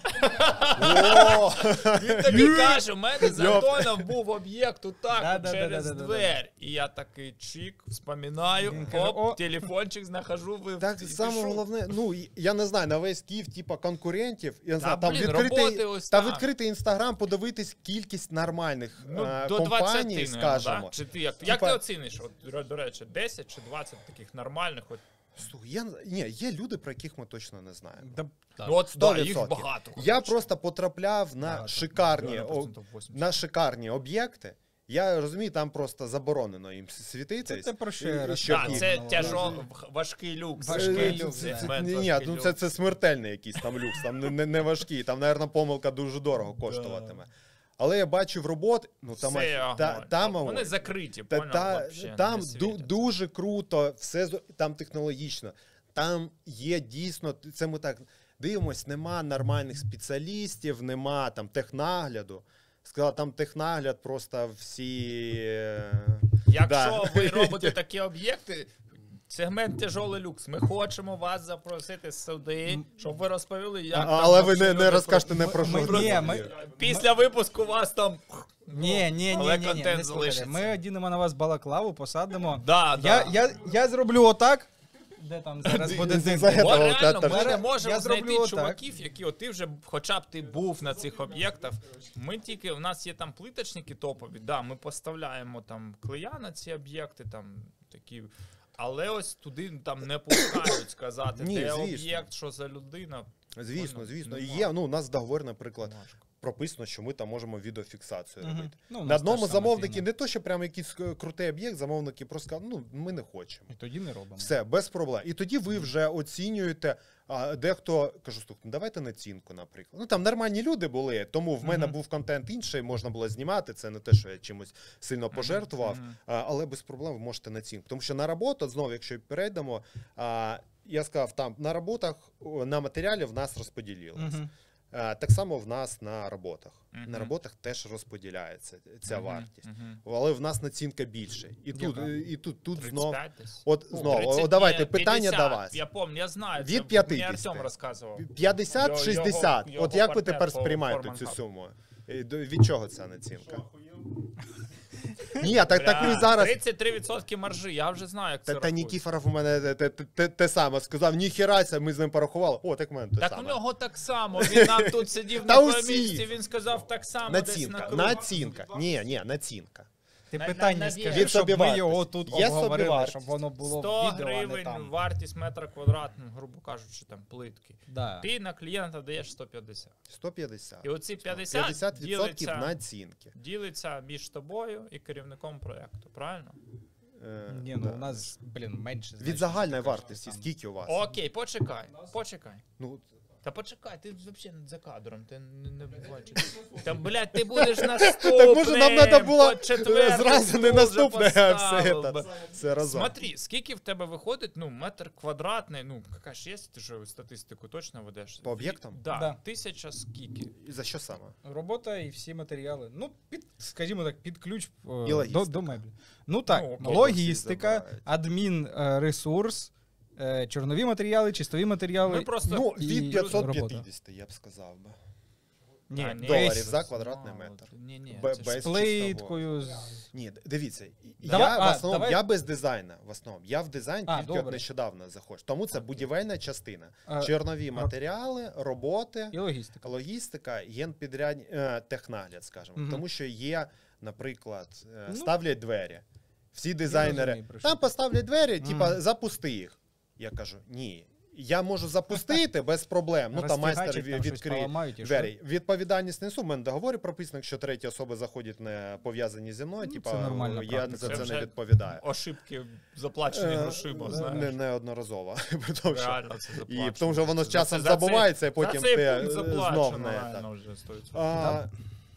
Speaker 1: О!
Speaker 2: Він тобі каже, у мене з
Speaker 1: Йоп.
Speaker 2: Антоном був об'єкт отак
Speaker 3: Да,
Speaker 2: от
Speaker 3: да, да,
Speaker 2: через
Speaker 3: да, да, да,
Speaker 2: двері. І я такий чик, вспоминаю,
Speaker 3: Він каже,
Speaker 2: оп,
Speaker 3: «О».
Speaker 2: телефончик знахожу, ви
Speaker 1: Так
Speaker 2: і
Speaker 1: саме
Speaker 2: пішов.
Speaker 1: головне, ну і- я не знаю, на весь Київ, типа конкурентів, я не знаю, там
Speaker 2: блін, роботи
Speaker 1: відкритий,
Speaker 2: ось
Speaker 1: та
Speaker 2: так.
Speaker 1: відкритий інстаграм, подивитись кількість нормальних
Speaker 2: Ну,
Speaker 1: е,
Speaker 2: до
Speaker 1: компаній,
Speaker 2: двадцяти, наверно,
Speaker 1: скажімо.
Speaker 2: да? Чи ти, як, як
Speaker 1: Типа-
Speaker 2: ти оціниш, от, до- до речі, десять чи двадцять таких нормальних? От,
Speaker 1: Слухай, я, ні, є люди, про яких ми точно не знаємо.
Speaker 3: Да,
Speaker 2: ну, от
Speaker 1: сто
Speaker 2: да, їх
Speaker 1: відсотків.
Speaker 2: багато.
Speaker 1: Я
Speaker 2: коротше.
Speaker 1: просто потрапляв на
Speaker 3: Багато.
Speaker 1: шикарні,
Speaker 2: Реально,
Speaker 1: о,
Speaker 2: процентів вісімдесят.
Speaker 1: на шикарні об'єкти. Я розумію, там просто заборонено їм світитись.
Speaker 3: Це те, про що
Speaker 1: І-
Speaker 3: я
Speaker 1: і
Speaker 3: розказував.
Speaker 1: щоб
Speaker 2: Так,
Speaker 1: їх-
Speaker 2: це
Speaker 3: Ну,
Speaker 2: тяжо,
Speaker 3: ну,
Speaker 2: важкий люкс.
Speaker 3: Важкий
Speaker 1: Е,
Speaker 3: люкс,
Speaker 1: це-
Speaker 3: да.
Speaker 1: це-
Speaker 2: Сегмент
Speaker 1: Ні, ні,
Speaker 2: важкий
Speaker 1: ну це,
Speaker 2: люкс.
Speaker 1: це смертельний якийсь там люкс, там не, не, не важкий, там, мабуть, помилка дуже дорого коштуватиме. Але я бачив роботи, ну там,
Speaker 2: Все,
Speaker 1: та,
Speaker 2: огонь.
Speaker 1: там
Speaker 2: Вони
Speaker 1: огонь.
Speaker 2: закриті,
Speaker 1: Та,
Speaker 2: поняв,
Speaker 1: та,
Speaker 2: вообще,
Speaker 1: там
Speaker 2: не
Speaker 1: ду,
Speaker 2: світяться.
Speaker 1: дуже круто, все зо- там технологічно. Там є дійсно, це ми так дивимось, нема нормальних спеціалістів, нема там технагляду. Сказала, там технагляд просто всі. е,
Speaker 2: Якщо
Speaker 1: да.
Speaker 2: ви робите такі об'єкти, Сегмент тяжолий люкс. Ми хочемо вас запросити сюди, щоб ви розповіли, як
Speaker 1: А,
Speaker 2: там
Speaker 1: але ви
Speaker 2: вообще
Speaker 1: не,
Speaker 2: люди
Speaker 1: не розкажете
Speaker 3: Ми-
Speaker 1: не про що.
Speaker 3: ми- ні, ми-
Speaker 2: Після випуску вас там...
Speaker 3: Ні, ні,
Speaker 2: Але
Speaker 3: ні, ні, ні,
Speaker 2: контент
Speaker 3: не слухайте.
Speaker 2: залишиться.
Speaker 3: Ми одінемо на вас балаклаву, посадимо.
Speaker 2: Да,
Speaker 3: Я,
Speaker 2: да.
Speaker 3: я, я зроблю отак. Де там зараз буде
Speaker 1: За-
Speaker 3: дим?
Speaker 1: за-
Speaker 2: Бо
Speaker 1: Этого
Speaker 2: реально,
Speaker 1: теж.
Speaker 2: ми не
Speaker 3: Я
Speaker 2: можемо
Speaker 3: зроблю
Speaker 2: знайти
Speaker 3: отак.
Speaker 2: чуваків, які от ти вже, хоча б ти був на цих об'єктах. Ми тільки, у нас є там плиточники топові, да, ми поставляємо там клея на ці об'єкти, там такі. Але ось туди там не пускають сказати,
Speaker 1: Ні,
Speaker 2: де
Speaker 1: звісно.
Speaker 2: об'єкт, що за людина.
Speaker 1: Звісно,
Speaker 2: Понял?
Speaker 1: звісно.
Speaker 2: Нема.
Speaker 1: Є, ну, у нас договор, наприклад,
Speaker 2: Важко.
Speaker 1: прописано, що ми там можемо відеофіксацію
Speaker 3: Мгм.
Speaker 1: робити.
Speaker 3: Ну, у нас
Speaker 1: На
Speaker 3: теж
Speaker 1: одному
Speaker 3: сама
Speaker 1: замовники
Speaker 3: фігня.
Speaker 1: не то, що прямо якийсь е, крутий об'єкт, замовники просто кажуть, ну, ми не хочемо.
Speaker 3: І тоді не робимо.
Speaker 1: Все, без проблем. І тоді ви вже оцінюєте, а дехто, кажу, слухай, ну давайте націнку, наприклад. Ну там нормальні люди були, тому в мене
Speaker 3: Мгм.
Speaker 1: був контент інший, можна було знімати, це не те, що я чимось сильно пожертвував,
Speaker 2: Мгм.
Speaker 1: а, але без проблем ви можете націнку. Тому що на роботу, знову, якщо перейдемо, а, я сказав, там на роботах, о, на матеріалі в нас розподілилось.
Speaker 3: Мгм.
Speaker 1: А, так само в нас на роботах.
Speaker 2: Мгм.
Speaker 1: На роботах теж розподіляється ця
Speaker 2: Мгм,
Speaker 1: вартість.
Speaker 2: мгм.
Speaker 1: Але в нас націнка більше. І тут,
Speaker 3: Яка?
Speaker 1: і тут, тут знов.
Speaker 2: тридцять п'ять десь.
Speaker 1: От
Speaker 2: Ну,
Speaker 1: знову,
Speaker 2: тридцять,
Speaker 1: о, давайте
Speaker 2: ні,
Speaker 1: питання
Speaker 2: п'ятдесят.
Speaker 1: до вас.
Speaker 2: Я пам'ятаю, я знаю.
Speaker 1: Від
Speaker 2: це Мені
Speaker 1: п'ятдесят.
Speaker 2: Артем розказував.
Speaker 1: п'ятдесят
Speaker 2: Його-
Speaker 1: шістдесят.
Speaker 2: його
Speaker 1: От як ви
Speaker 2: партнер
Speaker 1: тепер
Speaker 2: по
Speaker 1: сприймаєте
Speaker 2: Foreman
Speaker 1: цю
Speaker 2: Hub.
Speaker 1: суму? І до- Від чого ця націнка? Ні, так, так ви
Speaker 2: Бля,
Speaker 1: зараз.
Speaker 2: тридцять три відсотки маржі, я вже знаю, як це
Speaker 1: Та, та
Speaker 2: рахується.
Speaker 1: Нікіфоров у мене те, те, те, те саме сказав, ніхерася, ми з ним порахували. О, так в мене те
Speaker 2: Так у
Speaker 1: саме.
Speaker 2: нього так само, він нам тут сидів
Speaker 1: Та
Speaker 2: на
Speaker 1: усі.
Speaker 2: твоєму місці, він сказав так само десь
Speaker 1: Націнка,
Speaker 2: на круг.
Speaker 1: націнка. Ні, ні, націнка.
Speaker 3: Ти
Speaker 2: На-
Speaker 3: питання
Speaker 2: на- на
Speaker 3: скажи,
Speaker 1: Від
Speaker 3: щоб ми
Speaker 1: собівартості.
Speaker 3: його тут
Speaker 1: Є
Speaker 3: обговорили,
Speaker 1: собівартість.
Speaker 3: щоб воно було
Speaker 2: сто
Speaker 3: в відео, а не
Speaker 2: гривень
Speaker 3: там.
Speaker 2: вартість метра квадратного, грубо кажучи, там плитки.
Speaker 3: Да.
Speaker 2: Ти на клієнта даєш сто п'ятдесят.
Speaker 1: сто п'ятдесят.
Speaker 2: І оці п'ятдесят,
Speaker 1: п'ятдесят відсотків
Speaker 2: ділиться,
Speaker 1: націнки.
Speaker 2: ділиться між тобою і керівником проєкту, правильно?
Speaker 1: Е,
Speaker 3: Ні, ну
Speaker 1: да.
Speaker 3: у нас, блін, менше.
Speaker 1: Від
Speaker 3: значно,
Speaker 1: загальної
Speaker 3: така ж
Speaker 1: вартості,
Speaker 3: там.
Speaker 1: скільки у вас?
Speaker 2: Окей, почекай, почекай.
Speaker 1: Ну,
Speaker 2: Та почекай, ти взагалі за кадром, ти не, не бачиш. Та, блядь, ти будеш наступним.
Speaker 1: так може нам треба було
Speaker 2: по четвертий
Speaker 1: зразу не
Speaker 2: стул
Speaker 1: наступне,
Speaker 2: вже
Speaker 1: а все
Speaker 2: поставив
Speaker 1: це.
Speaker 2: би.
Speaker 1: Це разом.
Speaker 2: Смотри, скільки в тебе виходить, ну, метр квадратний, ну, яка ж є, ти ж статистику точно ведеш?
Speaker 1: По об'єктам?
Speaker 2: Да,
Speaker 3: Да.
Speaker 2: тисяча скільки?
Speaker 1: І за що саме?
Speaker 3: Робота і всі матеріали. Ну, під, скажімо так, під ключ е,
Speaker 1: І
Speaker 3: до,
Speaker 1: логістика.
Speaker 3: до меблі. Ну так,
Speaker 2: Ну, окей.
Speaker 1: Всі
Speaker 3: логістика,
Speaker 1: забирають.
Speaker 3: адмін е, ресурс, е, чорнові матеріали, чистові матеріали.
Speaker 2: Ми просто...
Speaker 1: Ну,
Speaker 3: і
Speaker 1: від п'ятсот
Speaker 3: робота.
Speaker 1: п'ятдесят, я б сказав би.
Speaker 3: Ні,
Speaker 2: А, ні,
Speaker 1: доларів
Speaker 3: весь
Speaker 1: за квадратний метр.
Speaker 2: Ні, ні,
Speaker 1: Б-
Speaker 2: це ж-
Speaker 1: без
Speaker 3: з плиткою. з-
Speaker 1: Ні, дивіться,
Speaker 3: Давай-
Speaker 1: я
Speaker 3: а,
Speaker 1: в основному
Speaker 3: давай-
Speaker 1: я без дизайну. В основному я в дизайн
Speaker 3: А,
Speaker 1: тільки от
Speaker 3: добре.
Speaker 1: нещодавно заходжу. Тому це будівельна частина.
Speaker 3: А,
Speaker 1: Чорнові матеріали, роботи,
Speaker 3: І логістика.
Speaker 1: логістика, генпідряд, е, технагляд, скажімо.
Speaker 3: Мгм.
Speaker 1: Тому що є, наприклад, е,
Speaker 3: Ну,
Speaker 1: ставлять двері. Всі дизайнери
Speaker 3: розумію, про що
Speaker 1: там
Speaker 3: ти.
Speaker 1: поставлять двері, типа
Speaker 3: Мгм.
Speaker 1: запусти їх. Я кажу, ні. Я можу запустити без проблем. Ну там майстер
Speaker 3: Розтягачить, там
Speaker 1: ві-
Speaker 3: щось
Speaker 1: відкриє
Speaker 3: поламають і що?
Speaker 1: двері. Відповідальність несу. В мене в договорі прописано, якщо треті особи заходять не пов'язані зі мною,
Speaker 3: Ну,
Speaker 1: типа
Speaker 3: це нормальна
Speaker 1: я
Speaker 3: практика.
Speaker 1: за
Speaker 2: Це
Speaker 1: це
Speaker 2: вже
Speaker 1: не відповідаю.
Speaker 2: Ошибки заплачені
Speaker 1: Е,
Speaker 2: грошима,
Speaker 1: Не,
Speaker 2: знаєш.
Speaker 1: неодноразово. При тому, що-
Speaker 2: Реально це
Speaker 1: І
Speaker 2: заплачено.
Speaker 1: тому що воно з
Speaker 2: За
Speaker 1: часом
Speaker 2: це- за це-
Speaker 1: забувається, і потім
Speaker 2: за цей
Speaker 1: ти
Speaker 2: пункт
Speaker 1: е,
Speaker 2: заплачено,
Speaker 1: знов не
Speaker 2: реально
Speaker 1: так.
Speaker 2: вже сто відсотків.
Speaker 1: А,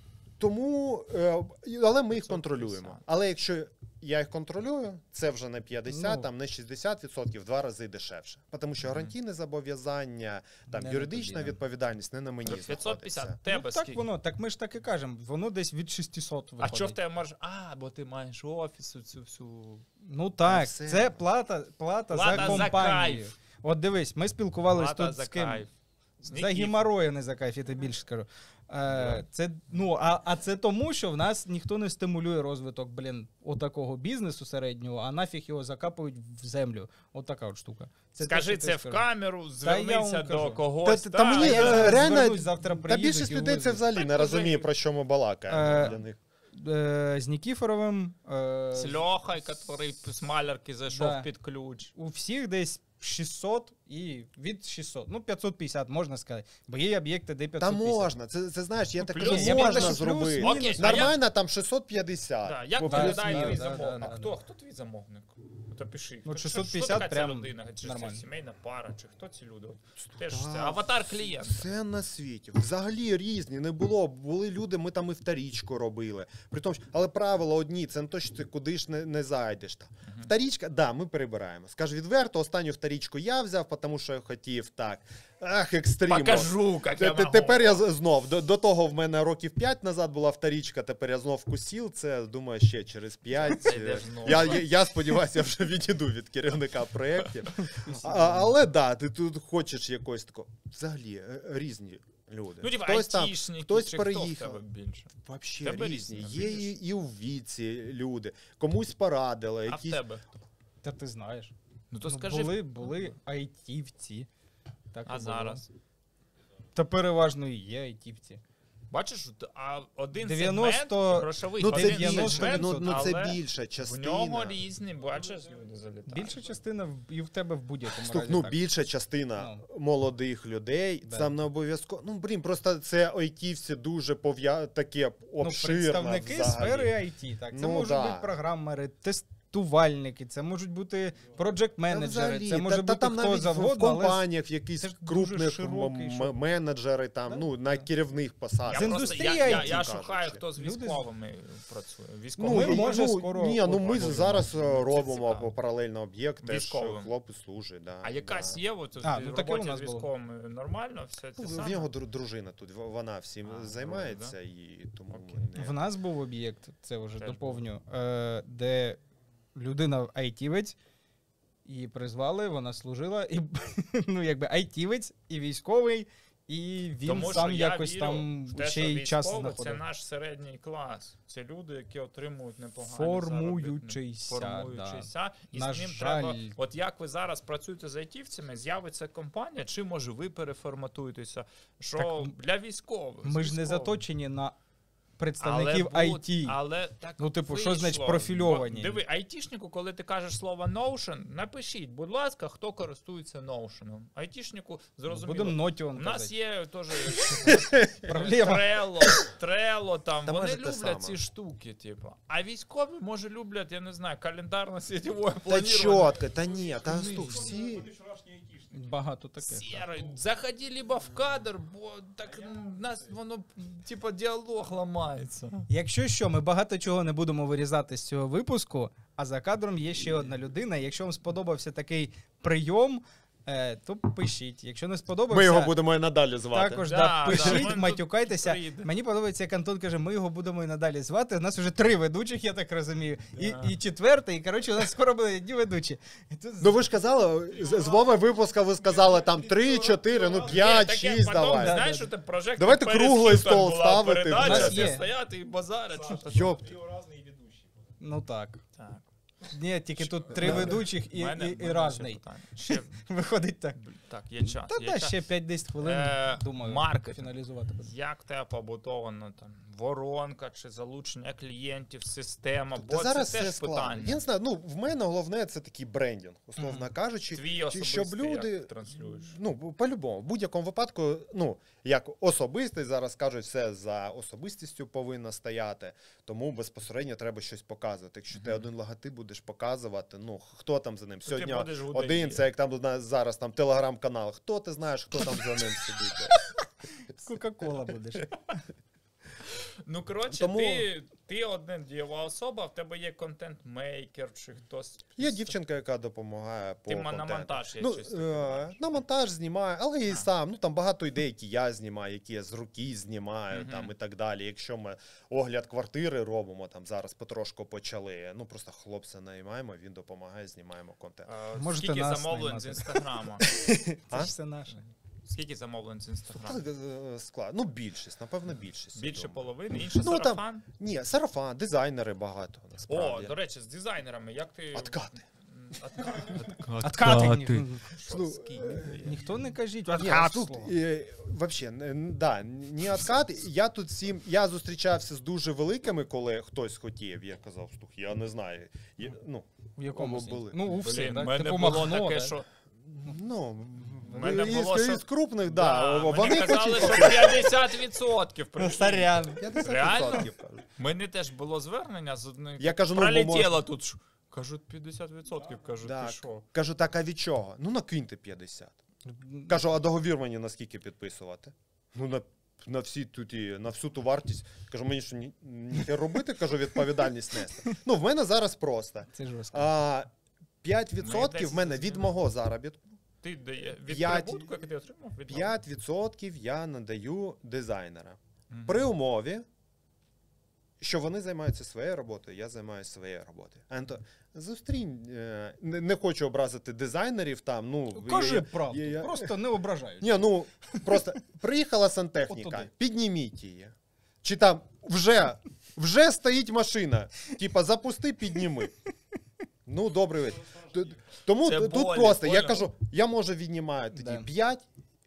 Speaker 1: тому, е, але ми їх
Speaker 2: п'ятсот
Speaker 1: контролюємо.
Speaker 2: п'ятдесят.
Speaker 1: Але якщо я їх контролюю, це вже не п'ятдесят,
Speaker 3: Ну.
Speaker 1: там не шістдесят відсотків, в два рази дешевше. Тому що гарантійне зобов'язання, там
Speaker 3: Не на
Speaker 1: юридична
Speaker 3: тобі, да.
Speaker 1: відповідальність не на мені
Speaker 2: п'ятсот
Speaker 1: знаходиться.
Speaker 2: п'ятдесят. Тебе
Speaker 3: Ну, так
Speaker 2: скільки?
Speaker 3: воно, так ми ж так і кажемо, воно десь від шістсот
Speaker 2: А
Speaker 3: виходить.
Speaker 2: що в тебе може? А, бо ти маєш офіс, цю всю.
Speaker 3: Ну так,
Speaker 1: все.
Speaker 3: це плата, плата,
Speaker 2: Плата
Speaker 3: за
Speaker 2: за
Speaker 3: компанію.
Speaker 2: кайф.
Speaker 3: От дивись, ми спілкувалися
Speaker 2: Плата
Speaker 3: тут
Speaker 2: за
Speaker 3: з ким.
Speaker 2: кайф.
Speaker 3: За геморою, не за кайф, я тобі більше скажу. Е, це, ну, а, а це тому, що в нас ніхто не стимулює розвиток, блін, отакого бізнесу середнього, а нафіг його закапують в землю. Отака от штука. Це
Speaker 2: Скажи
Speaker 3: те, що
Speaker 2: це
Speaker 3: ти
Speaker 2: в
Speaker 3: скажу.
Speaker 2: камеру,
Speaker 3: Та я
Speaker 2: звернися
Speaker 3: вам
Speaker 2: до
Speaker 3: кажу.
Speaker 2: когось.
Speaker 1: Та- та мені,
Speaker 2: я
Speaker 1: е,
Speaker 2: зараз
Speaker 1: реально,
Speaker 3: звернусь, завтра
Speaker 1: Та
Speaker 3: приїдуть
Speaker 1: більшість
Speaker 3: і
Speaker 1: людей це
Speaker 3: вивезуть.
Speaker 1: взагалі не розуміє, про що ми балакаємо
Speaker 3: Е,
Speaker 1: для них.
Speaker 3: Е, з Нікіфоровим. Е,
Speaker 2: З Льохой, який з малярки зайшов
Speaker 3: Да.
Speaker 2: під ключ.
Speaker 3: у всіх десь шістсот і від шістсот, ну п'ятсот п'ятдесят можна сказати, бо є об'єкти, де
Speaker 1: Та
Speaker 3: п'ятсот п'ятдесят.
Speaker 1: можна, це, це знаєш, я
Speaker 2: Ну,
Speaker 1: так
Speaker 2: плюс,
Speaker 1: кажу,
Speaker 2: я
Speaker 1: можна
Speaker 3: бачу, плюс,
Speaker 1: зробити.
Speaker 3: мінус.
Speaker 2: Окей, а я-
Speaker 1: Нормально, там шістсот п'ятдесят.
Speaker 2: Да, як
Speaker 1: Бо
Speaker 2: виглядає
Speaker 3: плюс,
Speaker 2: твій
Speaker 3: да, да,
Speaker 2: замовник?
Speaker 3: да,
Speaker 2: А
Speaker 3: да.
Speaker 2: хто? Хто твій замовник? То пиши.
Speaker 3: Ну,
Speaker 2: Хто-
Speaker 3: шістсот
Speaker 2: що-
Speaker 3: п'ятдесят
Speaker 2: що така
Speaker 3: прям
Speaker 2: ця людина? Чи
Speaker 3: нормально.
Speaker 2: це сімейна пара, чи хто ці люди? Теж
Speaker 1: Так.
Speaker 2: це аватар клієнта.
Speaker 1: Все на світі. Взагалі різні. Не було. Були люди, ми там і вторічку робили. При тому, що- але правила одні, це не то, що ти куди ж не, не зайдеш. Там. Вторічка, да, ми перебираємо. Скажу відверто, останню вторічку я взяв, тому що я хотів так. Ах, екстрім.
Speaker 2: Покажу, як я
Speaker 1: Т-
Speaker 2: можу.
Speaker 1: Тепер я з- знов. До, до того в мене років п'ять назад була вторічка, тепер я знов вкусив. Це, думаю, ще через п'ять.
Speaker 2: Це йдеш знову.
Speaker 1: Я, я, я сподіваюся, я вже відійду від керівника проєктів. А, але да, ти тут хочеш якось такого. Взагалі, е, різні люди.
Speaker 2: Ну, типа,
Speaker 1: хтось там,
Speaker 2: айтішники,
Speaker 1: хтось
Speaker 2: чи хто в
Speaker 1: переїхав.
Speaker 2: тебе більше?
Speaker 1: Вообще
Speaker 2: Тебе
Speaker 1: різні.
Speaker 2: різні,
Speaker 1: Є
Speaker 2: видиш?
Speaker 1: і, і у віці люди. Комусь порадили.
Speaker 2: А в
Speaker 1: Якісь...
Speaker 2: тебе хто?
Speaker 3: Та ти знаєш.
Speaker 2: Ну то
Speaker 3: Ну,
Speaker 2: скажи,
Speaker 3: були, були айтівці. Так і
Speaker 2: а
Speaker 3: було.
Speaker 2: зараз?
Speaker 3: Та переважно і є айтівці.
Speaker 2: Бачиш, от, а один
Speaker 3: дев'яносто
Speaker 2: сегмент грошовий,
Speaker 1: Ну, це
Speaker 2: один
Speaker 3: дев'яносто
Speaker 1: більше,
Speaker 2: сегмент,
Speaker 1: ну, ну, це
Speaker 2: але
Speaker 1: більша
Speaker 2: в
Speaker 1: частина.
Speaker 2: нього різні, бачиш, люди залітають.
Speaker 3: Більша частина в- і в тебе в будь-якому
Speaker 1: Слух,
Speaker 3: разі.
Speaker 1: ну
Speaker 3: так.
Speaker 1: більша частина молодих людей,
Speaker 3: Да.
Speaker 1: там не обов'язково. Ну, блін, просто це айтівці дуже пов'я... таке
Speaker 3: Ну,
Speaker 1: обширне
Speaker 3: представники
Speaker 1: взагалі.
Speaker 3: сфери ай ті, так. Це
Speaker 1: Ну,
Speaker 3: можуть
Speaker 1: да.
Speaker 3: бути програмери, тестувальники, це можуть бути
Speaker 1: Та
Speaker 3: проджект-менеджери,
Speaker 1: взагалі,
Speaker 3: це може
Speaker 1: та, та
Speaker 3: бути
Speaker 1: там
Speaker 3: хто
Speaker 1: навіть в-
Speaker 3: завгодно,
Speaker 1: в
Speaker 3: але
Speaker 1: компаніях якісь
Speaker 3: це ж дуже
Speaker 1: крупних
Speaker 3: широкий,
Speaker 1: м-
Speaker 3: що-
Speaker 1: м- менеджери там,
Speaker 3: Да?
Speaker 1: ну, на
Speaker 3: Да.
Speaker 1: керівних посадах.
Speaker 2: Я
Speaker 3: З
Speaker 2: просто,
Speaker 3: індустрії
Speaker 2: я, я,
Speaker 3: ай ті,
Speaker 2: я
Speaker 1: кажучи.
Speaker 2: шукаю, хто з
Speaker 3: Люди з-
Speaker 2: військовими працює.
Speaker 1: Ну,
Speaker 2: Військовими.
Speaker 3: Ми,
Speaker 1: і-
Speaker 3: може,
Speaker 1: ну,
Speaker 3: скоро
Speaker 1: ні, ну ми
Speaker 3: поговоримо.
Speaker 1: зараз е,
Speaker 2: Це
Speaker 1: робимо
Speaker 2: цікаво.
Speaker 1: паралельно об'єкт, теж
Speaker 2: Військовим.
Speaker 1: хлопець служить. Да,
Speaker 2: А якась
Speaker 1: да.
Speaker 2: є от,
Speaker 3: А,
Speaker 2: в
Speaker 3: ну, таке
Speaker 2: роботі
Speaker 3: у нас
Speaker 2: з
Speaker 3: було.
Speaker 2: військовими нормально? Все це
Speaker 1: Ну,
Speaker 2: саме?
Speaker 1: в нього дру- дружина тут, в- вона всім
Speaker 2: А,
Speaker 1: займається,
Speaker 2: друга,
Speaker 1: і тому
Speaker 2: Окей.
Speaker 1: ми не...
Speaker 3: В нас був об'єкт, це вже
Speaker 2: Теж
Speaker 3: доповню, е, де людина айтівець, її призвали, вона служила, і ну якби айтівець, і військовий, і він
Speaker 2: Тому
Speaker 3: сам
Speaker 2: що я
Speaker 3: якось
Speaker 2: вірю
Speaker 3: там
Speaker 2: в те,
Speaker 3: ще
Speaker 2: що
Speaker 3: й час
Speaker 2: військовий
Speaker 3: знаходив.
Speaker 2: це наш середній клас. Це люди, які отримують непогані
Speaker 3: Формуючийся,
Speaker 2: заробітні- формуючийся. І
Speaker 3: На
Speaker 2: з ним
Speaker 3: жаль.
Speaker 2: треба, от як ви зараз працюєте з айтівцями, з'явиться компанія, чи може ви переформатуєтеся, що
Speaker 3: Так,
Speaker 2: для військових. з
Speaker 3: Ми ж не
Speaker 2: військовими.
Speaker 3: заточені на
Speaker 2: Але
Speaker 3: представників
Speaker 2: будь-
Speaker 3: ай ті.
Speaker 2: Але так
Speaker 3: Ну, типу, що
Speaker 2: вийшло.
Speaker 3: значить профільовані?
Speaker 2: Бо, диви, айтішнику, коли ти кажеш слово Notion, напишіть, будь ласка, хто користується Notion. Айтішнику зрозуміло.
Speaker 3: Будемо
Speaker 2: У
Speaker 3: Notion
Speaker 2: нас
Speaker 3: казати.
Speaker 2: є теж
Speaker 3: Проблема.
Speaker 2: Trello, Trello там,
Speaker 1: Та
Speaker 2: вони
Speaker 1: може те
Speaker 2: люблять
Speaker 1: саме.
Speaker 2: ці штуки, типу. А військові, може, люблять, я не знаю, календарно-світове
Speaker 1: Та
Speaker 2: планування.
Speaker 1: чітко, та ні, та слух, всі...
Speaker 4: Вони вчорашні айтішники.
Speaker 3: Багато таке.
Speaker 2: Сєрий, заходи либо в кадр, бо так нас воно, типу, діалог ламається.
Speaker 3: Якщо що, ми багато чого не будемо вирізати з цього випуску, а за кадром є ще одна людина. Якщо вам сподобався такий прийом, е, то пишіть. Якщо не сподобався,
Speaker 1: Ми його будемо і надалі звати.
Speaker 3: також
Speaker 2: Да,
Speaker 3: да,
Speaker 2: да,
Speaker 3: пишіть,
Speaker 2: він тут
Speaker 3: матюкайтеся.
Speaker 2: прийде.
Speaker 3: Мені подобається, як Антон каже, ми його будемо і надалі звати. У нас вже три ведучих, я так розумію. І,
Speaker 2: Да.
Speaker 3: і четвертий, і коротше, у нас скоро буде одні ведучі. І тут...
Speaker 1: Ну ви ж казали, з з Вови випуска ви сказали там три, чотири, ну п'ять, шість
Speaker 2: потім,
Speaker 1: давай.
Speaker 3: Да,
Speaker 2: знаєш,
Speaker 3: да,
Speaker 2: що ти прожектор
Speaker 1: Давайте
Speaker 2: перед
Speaker 1: круглий
Speaker 2: Хілтон
Speaker 1: стол
Speaker 2: була
Speaker 1: ставити.
Speaker 2: передача,
Speaker 3: У нас
Speaker 2: всі
Speaker 3: є.
Speaker 2: стояти і базарять. що то
Speaker 1: Йоп.
Speaker 4: Трьохразний ведучий.
Speaker 3: Ну так.
Speaker 2: Так.
Speaker 3: Ні, тільки тут три ведучих і,
Speaker 2: Мене-
Speaker 3: і, і
Speaker 2: мене
Speaker 3: разний.
Speaker 2: ще питання. Ще,
Speaker 3: Виходить так.
Speaker 2: так, є час.
Speaker 3: Та
Speaker 2: є
Speaker 3: да,
Speaker 2: час.
Speaker 3: ще п'ять-десять хвилин,
Speaker 2: Е,
Speaker 3: думаю,
Speaker 2: маркетинг.
Speaker 3: фіналізувати буде.
Speaker 2: Як в тебе побудовано там воронка чи залучення клієнтів, система? Бо
Speaker 1: Та зараз
Speaker 2: це
Speaker 1: все
Speaker 2: теж
Speaker 1: складно.
Speaker 2: питання.
Speaker 1: Я не знаю, ну в мене головне це такий брендінг, условно
Speaker 3: Мгм.
Speaker 1: кажучи.
Speaker 2: Твій
Speaker 1: чи
Speaker 2: особистий,
Speaker 1: щоб люди-
Speaker 2: як транслюєш.
Speaker 1: Ну, по-любому, в будь-якому випадку, ну, як особистий, зараз кажуть, все за особистістю повинно стояти, тому безпосередньо треба щось показувати. Якщо ти
Speaker 2: Мгм.
Speaker 1: один логотип будеш показувати, ну, хто там за ним?
Speaker 2: То ти
Speaker 1: Сьогодні
Speaker 2: будеш в
Speaker 1: один,
Speaker 2: УДАІ.
Speaker 1: це як там у нас зараз там телеграм-канал. Хто ти знаєш, хто там за ним сидить?
Speaker 3: Кока-кола будеш.
Speaker 2: Ну, коротше,
Speaker 1: Тому-
Speaker 2: ти, ти одна дієва особа, в тебе є контент-мейкер чи хтось.
Speaker 1: Є дівчинка, яка допомагає по
Speaker 2: Ти ма- на
Speaker 1: контенту.
Speaker 2: монтаж є
Speaker 1: Ну,
Speaker 2: щось
Speaker 1: е,
Speaker 2: таке.
Speaker 1: на монтаж знімаю, але і
Speaker 2: А.
Speaker 1: сам. Ну там багато ідей, які я знімаю, які я з руки знімаю,
Speaker 2: Мгм.
Speaker 1: там і так далі. Якщо ми огляд квартири робимо, там зараз потрошку почали. Ну просто хлопця наймаємо, він допомагає, знімаємо контент.
Speaker 2: Е,
Speaker 3: Можете
Speaker 2: Скільки
Speaker 3: нас
Speaker 2: замовлень з
Speaker 3: наймати.
Speaker 2: інстаграма?
Speaker 3: Це
Speaker 1: А?
Speaker 3: ж все наше.
Speaker 2: Скільки замовлень з інстаграму?
Speaker 1: Так, е, склад. Ну більшість, напевно, більшість. я
Speaker 2: Більше
Speaker 1: думаю.
Speaker 2: половини, інше
Speaker 1: Ну, там-
Speaker 2: сарафан?
Speaker 1: Ні, сарафан, дизайнери багато
Speaker 2: О,
Speaker 1: насправді.
Speaker 2: до речі, з дизайнерами, як ти...
Speaker 1: Откати.
Speaker 2: М, Откати.
Speaker 3: Откати.
Speaker 1: Ну,
Speaker 3: Ніхто не кажіть.
Speaker 1: Ні,
Speaker 3: откат
Speaker 1: тут,
Speaker 3: слово.
Speaker 1: е, вообще, н- да, не откат. Я тут всім, я зустрічався з дуже великими, коли хтось хотів. Я казав, слух, я не знаю. Я, ну,
Speaker 3: В якому
Speaker 1: Кого
Speaker 3: сенсі?
Speaker 1: були?
Speaker 3: Ну, у всіх,
Speaker 2: Блін, в
Speaker 3: так?
Speaker 2: мене
Speaker 3: Типу
Speaker 2: було
Speaker 3: Махно,
Speaker 2: таке,
Speaker 3: да?
Speaker 2: що...
Speaker 1: ну,
Speaker 2: В мене
Speaker 1: із,
Speaker 2: було, що-
Speaker 1: із крупних, да,
Speaker 2: Да,
Speaker 1: вони
Speaker 2: мені казали,
Speaker 1: хочуть
Speaker 2: що
Speaker 1: показати.
Speaker 2: п'ятдесят відсотків
Speaker 3: Ну,
Speaker 2: прийшли.
Speaker 3: сорян.
Speaker 1: п'ятдесят
Speaker 2: Реально?
Speaker 1: відсотків кажуть.
Speaker 2: Мене теж було звернення з одної.
Speaker 1: Я кажу, ну, бо
Speaker 2: пролетіло тут. ж. Кажуть, п'ятдесят відсотків. Кажуть,
Speaker 1: Так.
Speaker 2: ти що?
Speaker 1: Кажу, так, а від чого? Ну, накиньте п'ятдесят. Кажу, а договір мені на скільки підписувати? Ну, на, на всі тут і на всю ту вартість. Кажу, мені що ні, ні робити, кажу, відповідальність нести. Ну, в мене зараз просто.
Speaker 3: Це жорстко.
Speaker 1: А, п'ять
Speaker 2: Ну, і
Speaker 1: відсотків
Speaker 2: десь
Speaker 1: в мене від
Speaker 2: зрозуміло.
Speaker 1: мого заробітку.
Speaker 2: ти дає від
Speaker 1: П'ять-
Speaker 2: прибутку, який ти отримав? Від
Speaker 1: п'ять відсотків я надаю дизайнерам.
Speaker 2: Мгм.
Speaker 1: При умові, що вони займаються своєю роботою, я займаюся своєю роботою. Анто, зустрінь, е, не, не хочу образити дизайнерів там, ну...
Speaker 3: Кажи
Speaker 1: я-
Speaker 3: правду,
Speaker 1: я- я-
Speaker 3: просто не ображають.
Speaker 1: Ні, ну, просто приїхала сантехніка,
Speaker 3: От туди.
Speaker 1: підніміть її. Чи там вже, вже стоїть машина, типа запусти, підніми. Ну, добрий вечір. Т- Тому
Speaker 2: Це
Speaker 1: тут
Speaker 2: болі,
Speaker 1: просто, я
Speaker 2: понял?
Speaker 1: кажу, я може віднімаю тоді
Speaker 3: Да.
Speaker 1: п'ять,